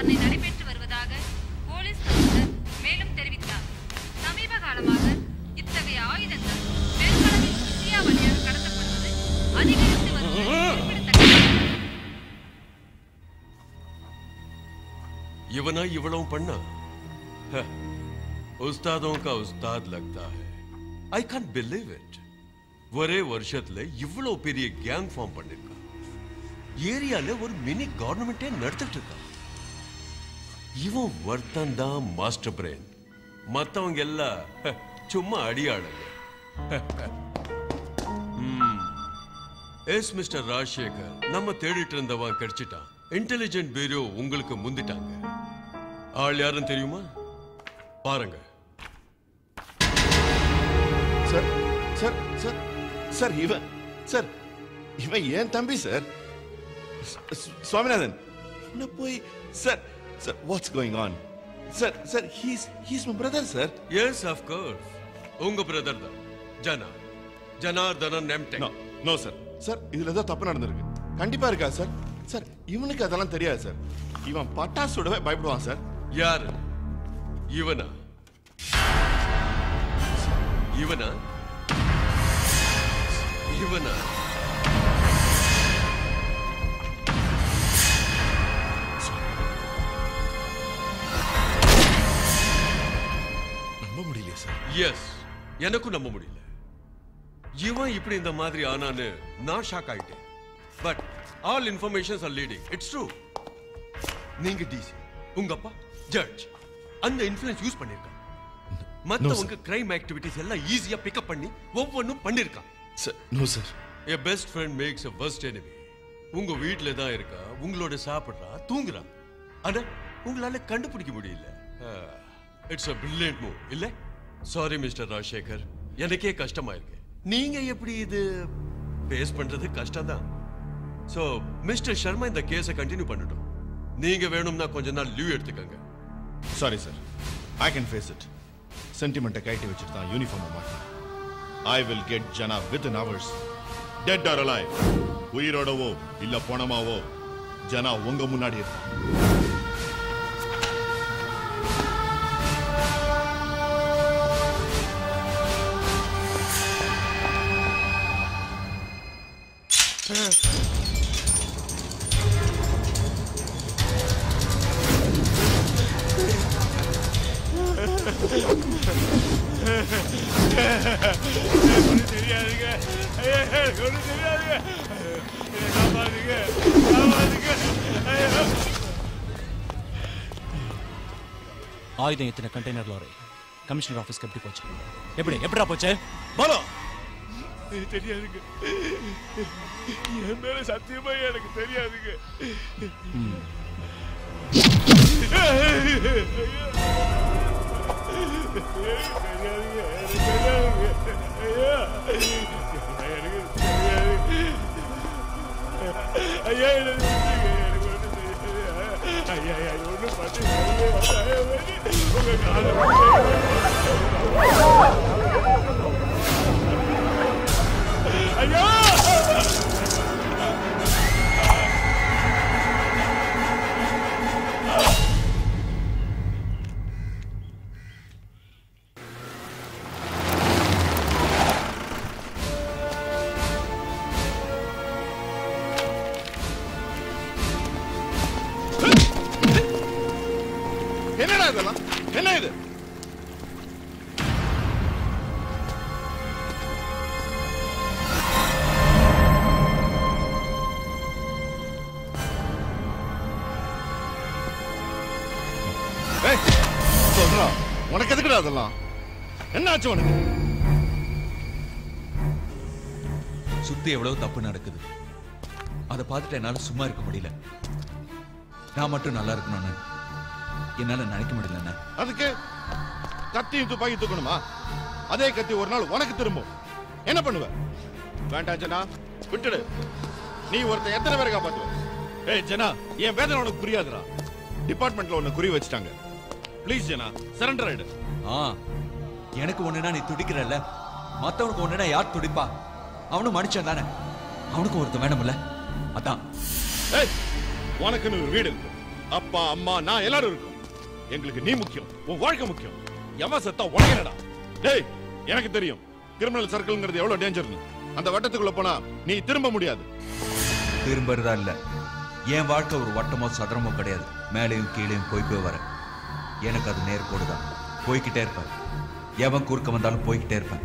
விசாரணை நடைபெற்று வருவதாக போலீஸ் கமிஷனர் மேலும் தெரிவித்தார். சமீப காலமாக இத்தகைய ஆயுதங்கள் பெருமளவில் இந்தியா வழியாக கடத்தப்படுவது அதிகரித்து வருவது குறிப்பிடத்தக்கது. இவனா இவ்வளவு பண்ணா உஸ்தாதோं का उस्ताद लगता है. I can't believe it. ஒரே வருஷத்துல இவ்வளவு பெரிய கேங் ஃபார்ம் பண்ணிருக்கா. ஏரியால ஒரு மினி கவர்மெண்டே நடத்திட்டு இருக்கா. இவன் ஒருத்தன் தான் மாஸ்டர் பிரெயின். மத்தவங்க எல்லாம் சும்மா அடியாளுங்க. எஸ் மிஸ்டர் ராஜசேகர், நம்ம தேடிட்டு இருந்தவன் கிடைச்சிட்டான். இன்டெலிஜென்ட் பியூரோ உங்களுக்கு முந்திட்டாங்க. ஆள் யாருன்னு தெரியுமா? பாருங்க. சார் சார் சார் சார் இவன் சார் இவன் ஏன் தம்பி சார் சுவாமிநாதன். என்ன போய் sir sir what's going on sir sir he's he's my brother sir. Yes of course உங்க பிரதர் தான். Jana Janardhanan MTech. No no sir sir இதுல ஏதோ தப்பு நடந்திருக்கு. கண்டிப்பா இருக்கா சார்? சார் இவனுக்கு அதெல்லாம் தெரியாது சார். இவன் பட்டாசுடவே பயப்படுவான் சார். யாரு இவனா? இவனா இவனா நம்ப முடியல சார். எஸ் எனக்கும் நம்ப முடியல. இவன் இப்படி இந்த மாதிரி ஆனான்னு நான் ஷாக் ஆயிட்டேன். But all informations are leading. It's true. நீங்க டிசி, உங்க அப்பா ஜட்ஜ், அந்த இன்ஃப்ளூயன்ஸ் யூஸ் பண்ணிருக்கான். மத்தவங்க கிரைம் ஆக்டிவிட்டிஸ் எல்லாம் ஈஸியா பிக்கப் பண்ணி ஒவ்வொன்றும் பண்ணிருக்கான். Sir no sir. A best friend makes a worst enemy. உங்க வீட்ல தான் இருக்கா, உங்களோட சாப்பிடுறா, தூங்குறா. ஆனா உங்களால கண்டுபிடிக்க முடியல. இட்ஸ் a brilliant move இல்ல? சாரி மிஸ்டர் ராஜசேகர், எனக்கே கஷ்டமா இருக்கு. நீங்க எப்படி இது பேஸ் பண்றது கஷ்டம் தான். சோ மிஸ்டர் சர்மா இந்த கேஸை கண்டினியூ பண்ணட்டும். நீங்க வேணும்னா கொஞ்ச நாள் லீவ் எடுத்துக்கங்க. Sorry sir, I can face it. சென்டிமெண்ட்டை கைட்டி வச்சுட்டு தான் யூனிஃபார்மை மாட்டேன். I will get Jana within hours. Dead or alive, உயிரோடவோ இல்ல பணமாவோ ஜனா உங்க முன்னாடி இருப்பான். தெரியாதுங்க, ஒன்றும் தெரியாதுங்க, காப்பாதுங்க, காப்பாதுங்க. ஆயுதம் எத்தனை கண்டெய்னர் லாரி கமிஷனர் ஆபீஸ்க்கு எப்படி போச்சு? எப்படி எப்படா போச்சு? போலோ தெரியாதுங்க, என் மேல சத்தியமா எனக்கு தெரியாதுங்க. ஐயா எனக்கு ஐயா ஐயா ஒன்றும் பார்த்து உங்க காலம் ஐயா. என்னடா இதெல்லாம்? என்ன இது? சொல்றா, உனக்கு எதுக்குடா அதெல்லாம்? என்ன ஆச்சு உனக்கு? சுத்தி எவ்வளவு தப்பு நடக்குது, அதை பார்த்துட்டு என்னால சும்மா இருக்க முடியல. நான் மட்டும் நல்லா இருக்கணும்னு என்னால நினைக்க முடியல. அதுக்கு கத்தியும் துப்பாக்கி தூக்கணுமா? அதே கத்தி ஒரு நாள் உனக்கு திரும்பும். என்ன பண்ணுவ? வேண்டாம் ஜனா, விட்டுடு. நீ ஒருத்த எத்தனை பேரை காப்பாத்துவ? ஏய் ஜனா, என் வேதனை உனக்கு புரியாதுடா. டிபார்ட்மெண்ட்ல உன்னை குறி வச்சுட்டாங்க. ப்ளீஸ் ஜனா, சரண்டர் ஆயிடு. ஆ, எனக்கு ஒண்ணுனா நீ துடிக்கிறல்ல, மத்தவனுக்கு ஒண்ணுனா யார் துடிப்பா? அவனும் மனுஷன் தானே, அவனுக்கு ஒருத்தன் வேணும்ல, அதான். ஏய், உனக்குன்னு ஒரு வீடு இருக்கு, அப்பா அம்மா நான் எல்லாரும் இருக்கோம். எங்களுக்கு நீ முக்கியம், உன் வாழ்க்கை முக்கியம். எவன் செத்தா உனக்கேடா? டேய், எனக்கு தெரியும் கிரிமினல் சர்க்கிள்ங்கிறது எவ்வளவு டேஞ்சர்னு. அந்த வட்டத்துக்குள்ள போனா நீ திரும்ப முடியாது. திரும்பறதா இல்ல, என் வாழ்க்கை ஒரு வட்டமோ சதுரமோ கிடையாது. மேலையும் கீழையும் போய் போய் வர எனக்கு அது நேர்கோடுதான். போய்கிட்டே இருப்பேன். எவன் குறுக்க வந்தாலும் போய்கிட்டே இருப்பேன்.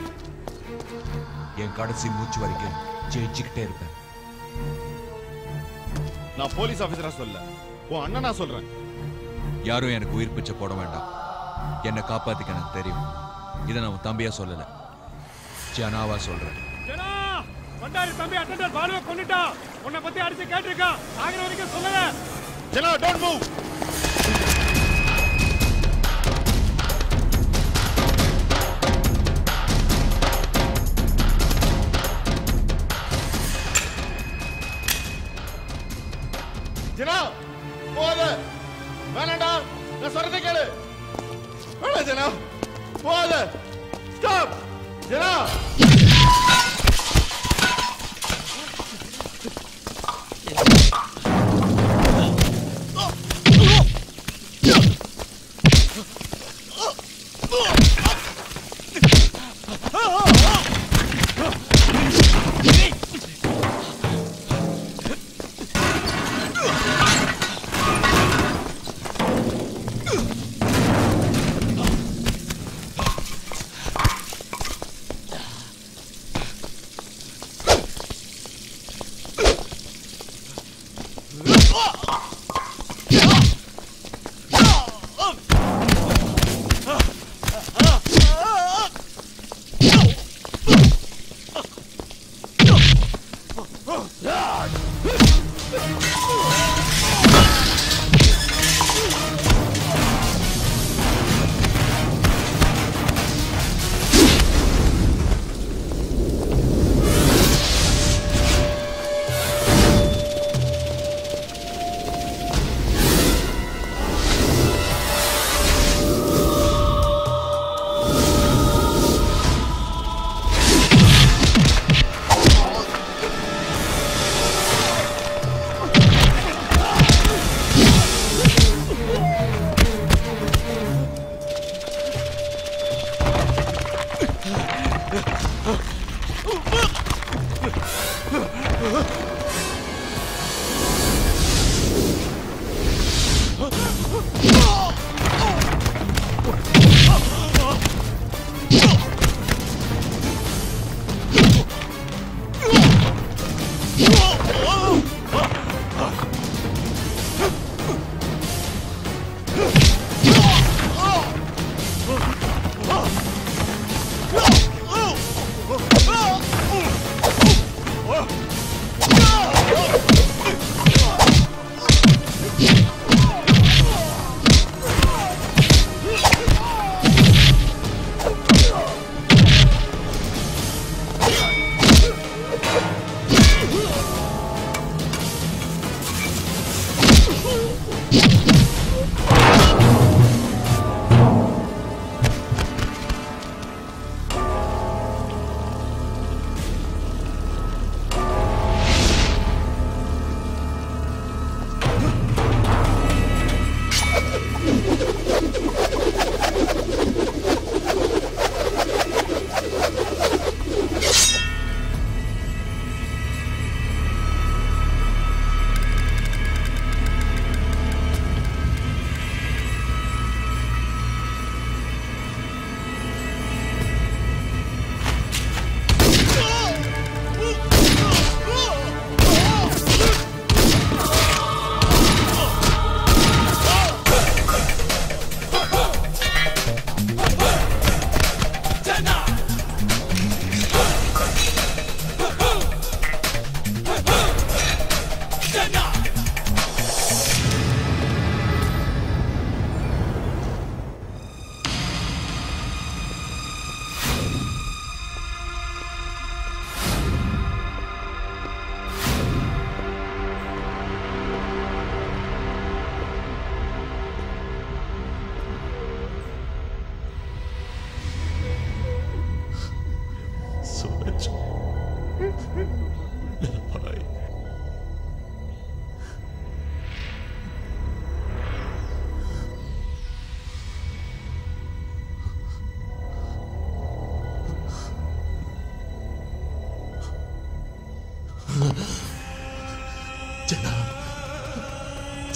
என் கடைசி மூச்சு வரைக்கும் ஜெயிச்சுக்கிட்டே இருப்பேன். நான் போலீஸ் ஆபீசரா சொல்ல, உன் அண்ணனா சொல்றேன். யாரும் எனக்கு உயிர் பிச்சை போட வேண்டாம். என்னை காப்பாத்திக்க எனக்கு தெரியும். இதை நான் உன் தம்பியா சொல்லல, ஜனாவா சொல்றேன். ஜனா, வண்டாரி தம்பி அட்டெண்டர் பாலுவை கொன்னுட்டா. உன்னை பத்தி அடிச்சு கேட்டிருக்கான். ஆகிற வரைக்கும் சொல்லல. ஜனா, டோன்ட் மூவ். ஜனா, போத. வேணாண்டா, நான் சொல்றதை கேளு. வேணா ஜனா, போத. ஸ்டாப். ஜனா.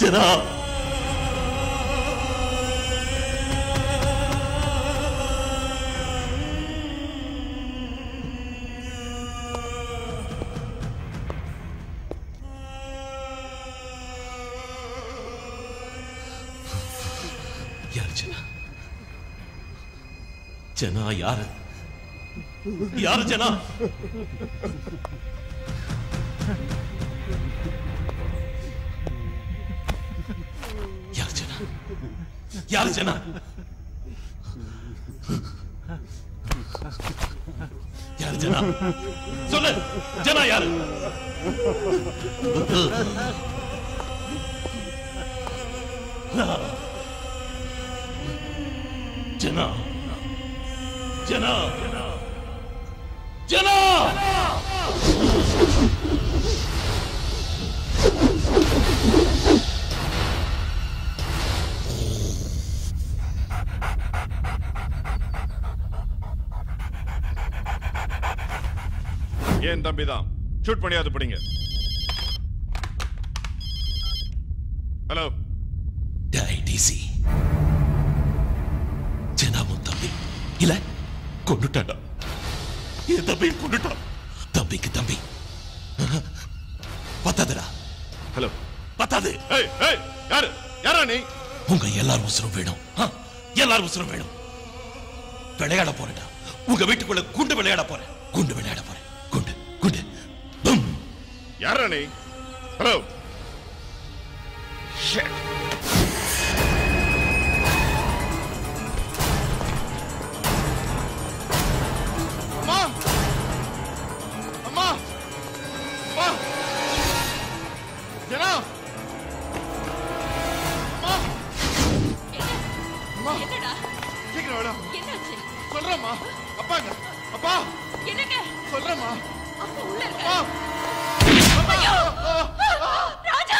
ஜனா யார் ஜனா ஜனா யாரு யாரு ஜனா யார் ஜனா யார் ஜனா யார் ஜனா சொல்லு ஜனா யாரு ஜனா ஜனா ஜனா ஏன் தம்பிதான் ஷூட் பண்ணியாது பிடிங்க. ஹலோ டைடிசி ஜனாவும் தம்பி இல்ல கொண்டுட்டாடா. என் தம்பி கொண்டுட்டான். தம்பிக்கு தம்பி பத்தாதுடா. ஹலோ பத்தாது. ஏய் ஏய் யாரு யாரா நீ? உங்க எல்லாரும் உசுரம் வேணும். எல்லாரும் உசுரம் வேணும். விளையாட போறேன்டா. உங்க வீட்டுக்குள்ள குண்டு விளையாட போறேன். குண்டு விளையாட போறேன். குண்டு குண்டு பம். யாரா நீ? Hello shit. அம்மா அம்மா அம்மா ஜனா அம்மா அம்மா என்னடா சீக்கிரம் வாடா. என்னாச்சு? சொல்றேம்மா. அப்பாங்க அப்பா என்னங்க சொல்றேம்மா. அப்பா உள்ள இருக்க. அம்மா ஐயோ! ராஜா!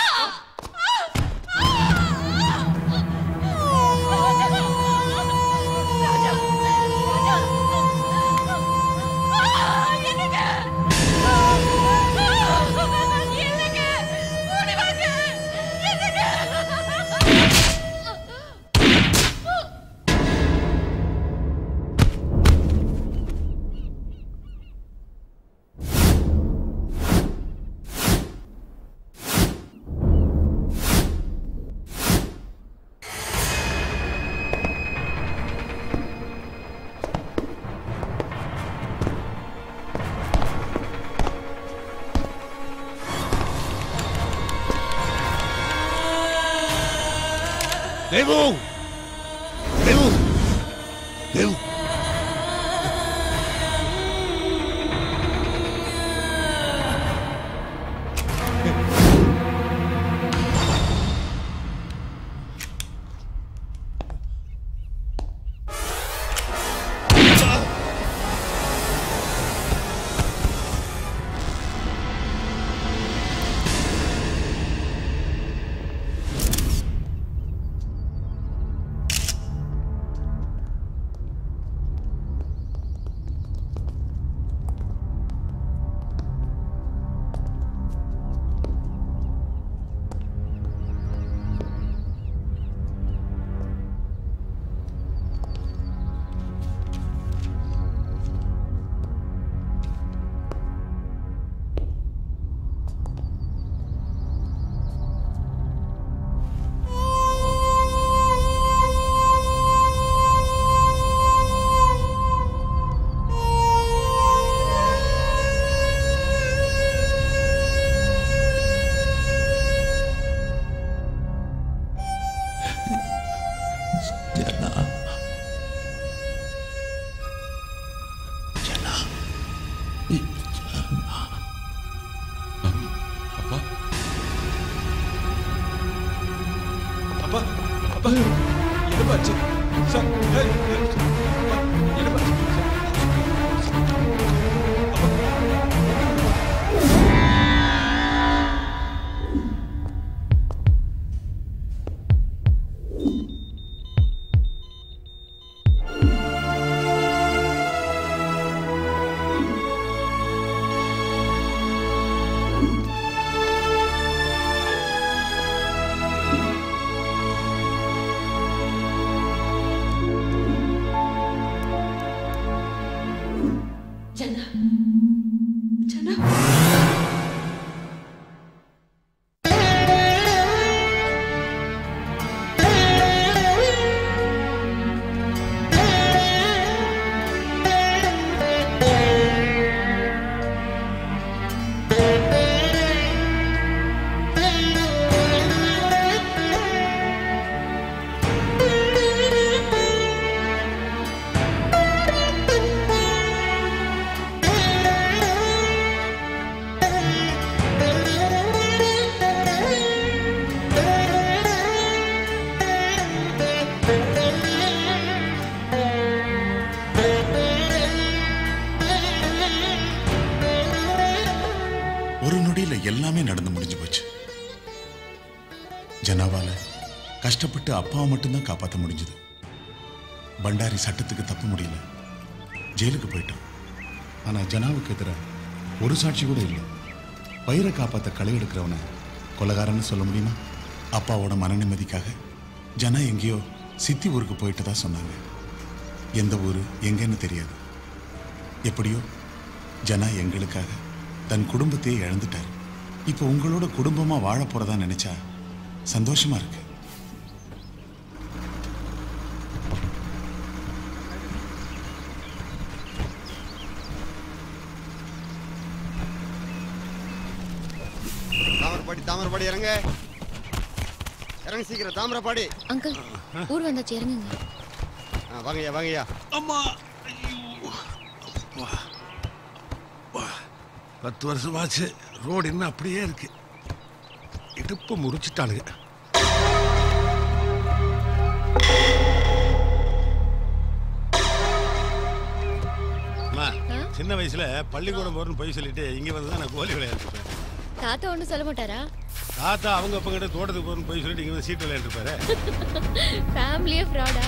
देवू देवू देवू ஒரு நொடியில எல்லாமே நடந்து முடிஞ்சு போச்சு. ஜனாவால கஷ்டப்பட்டு அப்பாவை மட்டும்தான் காப்பாற்ற முடிஞ்சது. பண்டாரி சட்டத்துக்கு தப்ப முடியல, ஜெயிலுக்கு போயிட்டான். ஆனா ஜனாவுக்கு எதிராக ஒரு சாட்சி கூட இல்லை. பயிரை காப்பாற்ற களை எடுக்கிறவனை கொலகாரன்னு சொல்ல முடியுமா? அப்பாவோட மன நிம்மதிக்காக ஜனா எங்கேயோ சித்தி ஊருக்கு போயிட்டு தான் சொன்னாங்க. எந்த ஊரு எங்கன்னு தெரியாது. எப்படியோ ஜனா எங்களுக்காக தன் குடும்பத்தையே இழந்துட்டார். இப்போ உங்களோட குடும்பமா வாழ போறதா நினைச்சா சந்தோஷமா இருக்கு. தாமரப்பாடி தாமரப்பாடி இறங்க இறங்க சீக்கிரம் தாமரப்பாடி. அங்கிள் ஊர் வந்தாச்சு இறங்குங்க. வாங்கய்யா வாங்கய்யா. அம்மா பத்து வருஷமாச்சு ரோடு இன்னும் அப்படியே இருக்கு. இடுப்பு முறிச்சிட்டானுங்க. சின்ன வயசுல பள்ளிக்கூடம் போறேன்னு போய் சொல்லிட்டு இங்க வந்து நான் கோலி விளையாண்டுருப்பேன். தாத்தா ஒன்றும் சொல்ல மாட்டாரா? தாத்தா அவங்க அப்ப கிட்ட தோட்டத்துக்கு போறேன்னு போய் சொல்லிட்டு இங்க வந்து சீட் விளையாண்டுருப்பாரு. ஃபேமிலியே ஃப்ராடா?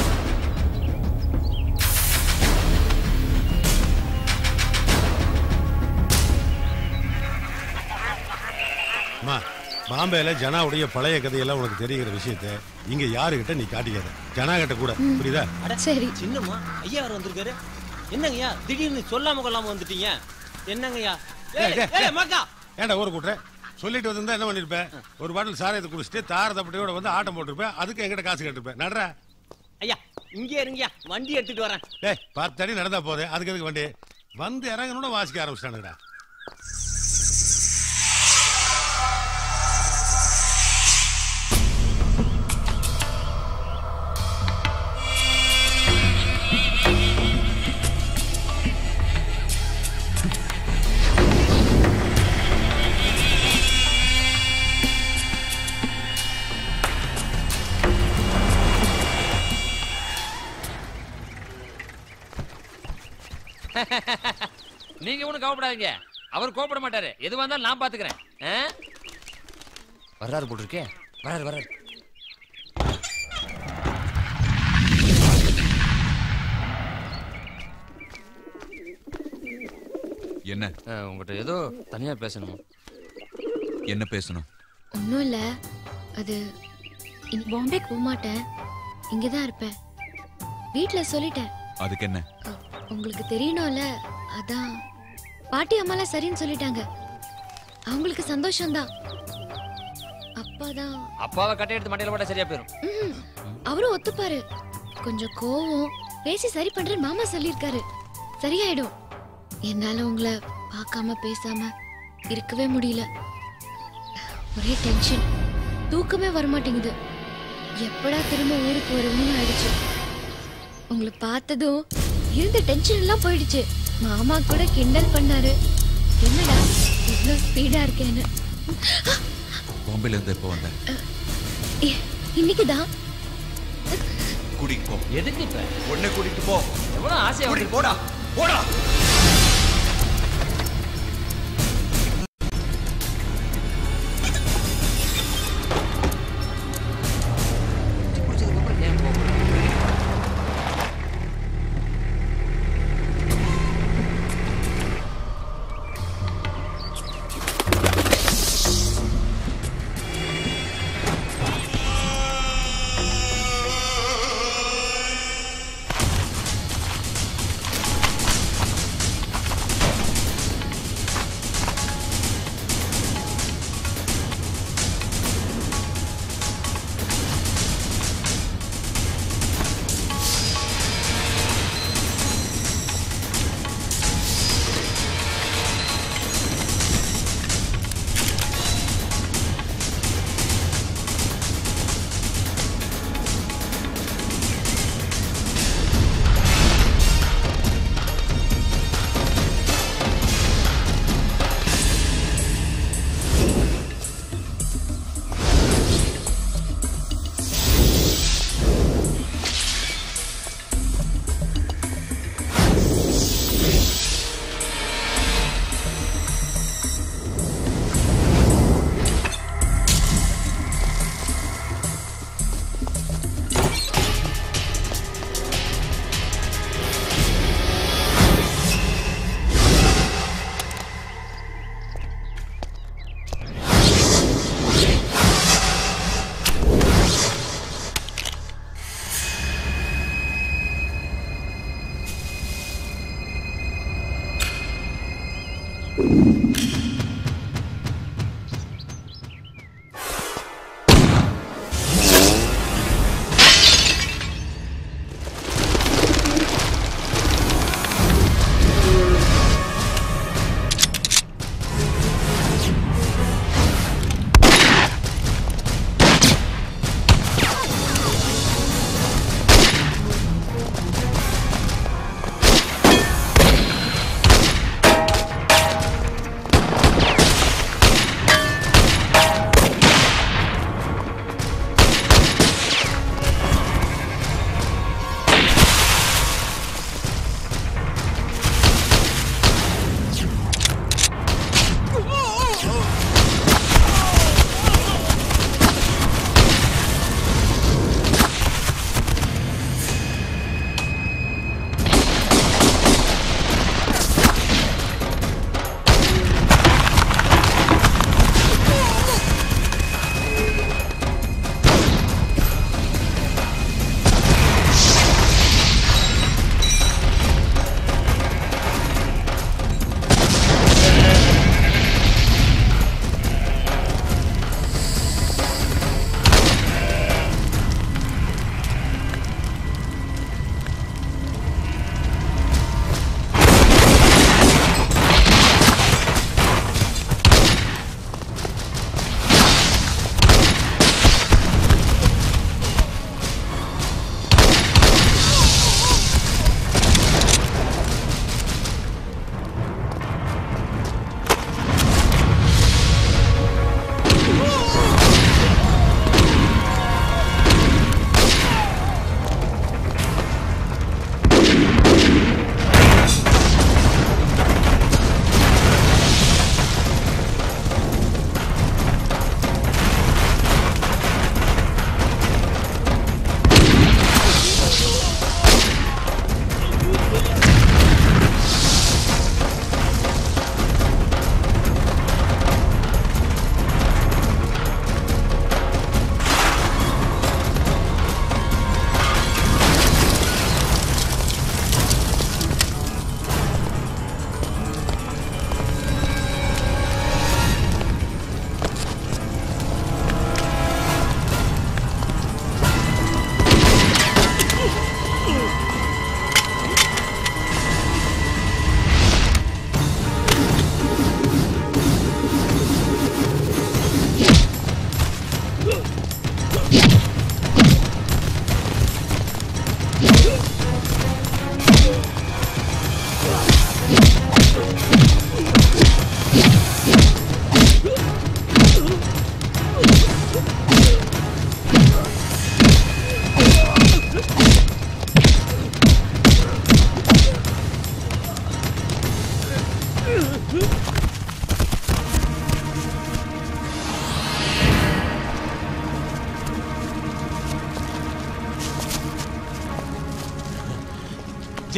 அம்மா பாம்பேல ஜனாவுடைய பழைய கதையெல்லாம் உனக்கு தெரிகிற விஷயத்த இங்க யாருகிட்ட நீ காட்டிக்காத. ஜனா கிட்ட கூட, புரியுதா? சரி. சின்னம்மா ஐயா அவர் வந்திருக்காரு. என்னங்கய்யா திடீர்னு சொல்லாம கொள்ளாம வந்துட்டீங்க? என்னங்கய்யா? ஏன்டா ஊரை கூட்டுற? சொல்லிட்டு வந்திருந்தா என்ன பண்ணிருப்பேன்? ஒரு பாட்டில் சாராயத்தை குடிச்சிட்டு தார தப்பட்டையோட வந்து ஆட்டம் போட்டிருப்பேன். அதுக்கு எங்கிட்ட காசு கேட்டிருப்பேன். நடரா ஐயா இங்கே இருங்கய்யா, வண்டி எடுத்துட்டு வரேன். ஏய் பத்து அடி நடந்தா போதே, அதுக்கு எதுக்கு வண்டி? வந்து இறங்கணும்னா வாசிக்க ஆரம்பிச்சிட்டானுங்கடா. நீங்க ஒண்ணும் கவலைப்படாதீங்க, அவர் கோபப்பட மாட்டாரு. எது வந்தாலும் நான் பாத்துக்கிறேன். வர்றாரு போட்டிருக்கேன். வர்றாரு வர்றாரு. என்ன உங்ககிட்ட ஏதோ தனியா பேசணும். என்ன பேசணும்? ஒன்றும் இல்லை, அது இனி பாம்பேக்கு போக மாட்டேன், இங்கே தான் இருப்பேன். வீட்டில் சொல்லிட்டேன். அதுக்கு என்ன? உங்களுக்கு தெரியணும்ல, அதான். பாட்டி அம்மாலாம் சரின்னு சொல்லிட்டாங்க. அவங்களுக்கு சந்தோஷம்தான். அப்பா தான். அப்பாவை கட்டை எடுத்து மண்டையில போட்டா சரியா போயிடும். ம், அவரும் ஒத்துப்பாரு. கொஞ்சம் கோவம் பேசி சரி பண்றேன்னு மாமா சொல்லியிருக்காரு. சரியாயிடும். என்னால உங்களை பார்க்காம பேசாம இருக்கவே முடியல. ஒரே டென்ஷன், தூக்கமே வரமாட்டேங்குது. எப்படா திரும்ப ஊருக்கு வருவோம்னு ஆயிடுச்சு. உங்களை பார்த்ததும் இருந்த டென்ஷன் எல்லாம் போயிடுச்சு. மாமா கூட கிண்டல் பண்ணாரு, என்னடா இவ்வளோ ஸ்பீடா இருக்கேன்னு. பாம்பேல இருந்து எப்போ வந்த? இன்னைக்குதான். கூட்டிட்டு போ. எதுக்கு இப்ப? உடனே கூட்டிட்டு போ. எவ்வளவு ஆசையா கூட்டிட்டு போடா போடா.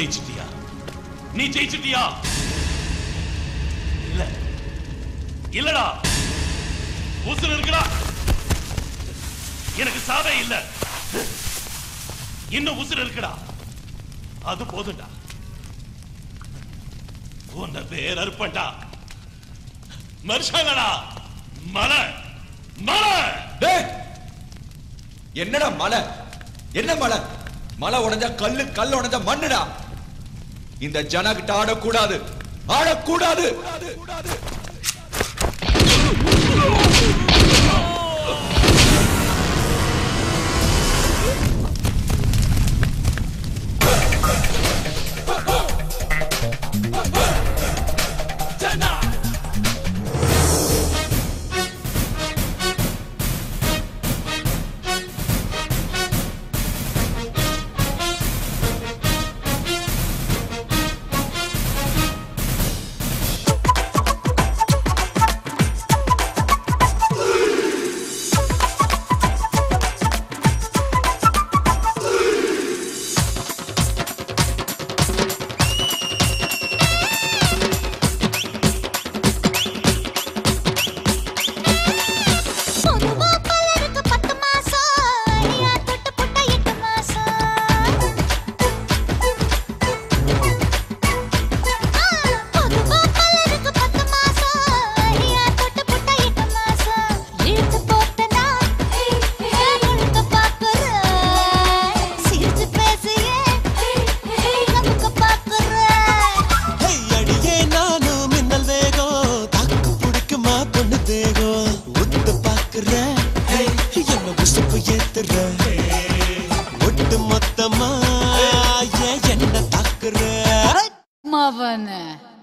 ஜெயிச்சிட்டியா? நீ ஜெயிச்சிட்டியா? இல்ல இல்லடா, உசுறு இருக்குடா. எனக்கு சாவே இல்ல, இன்னும் உசுறு இருக்குடா. அது போதும்டா. உன்னை வேற அறுப்பண்டா. மனுஷங்களா, மலை மலை. என்னடா மலை? என்ன மலை? மலை உடைஞ்சா கல்லு, கல் உடைஞ்சா மண்ணுடா. இந்த ஜனா கிட்ட ஆடக்கூடாது, ஆடக்கூடாது. மவன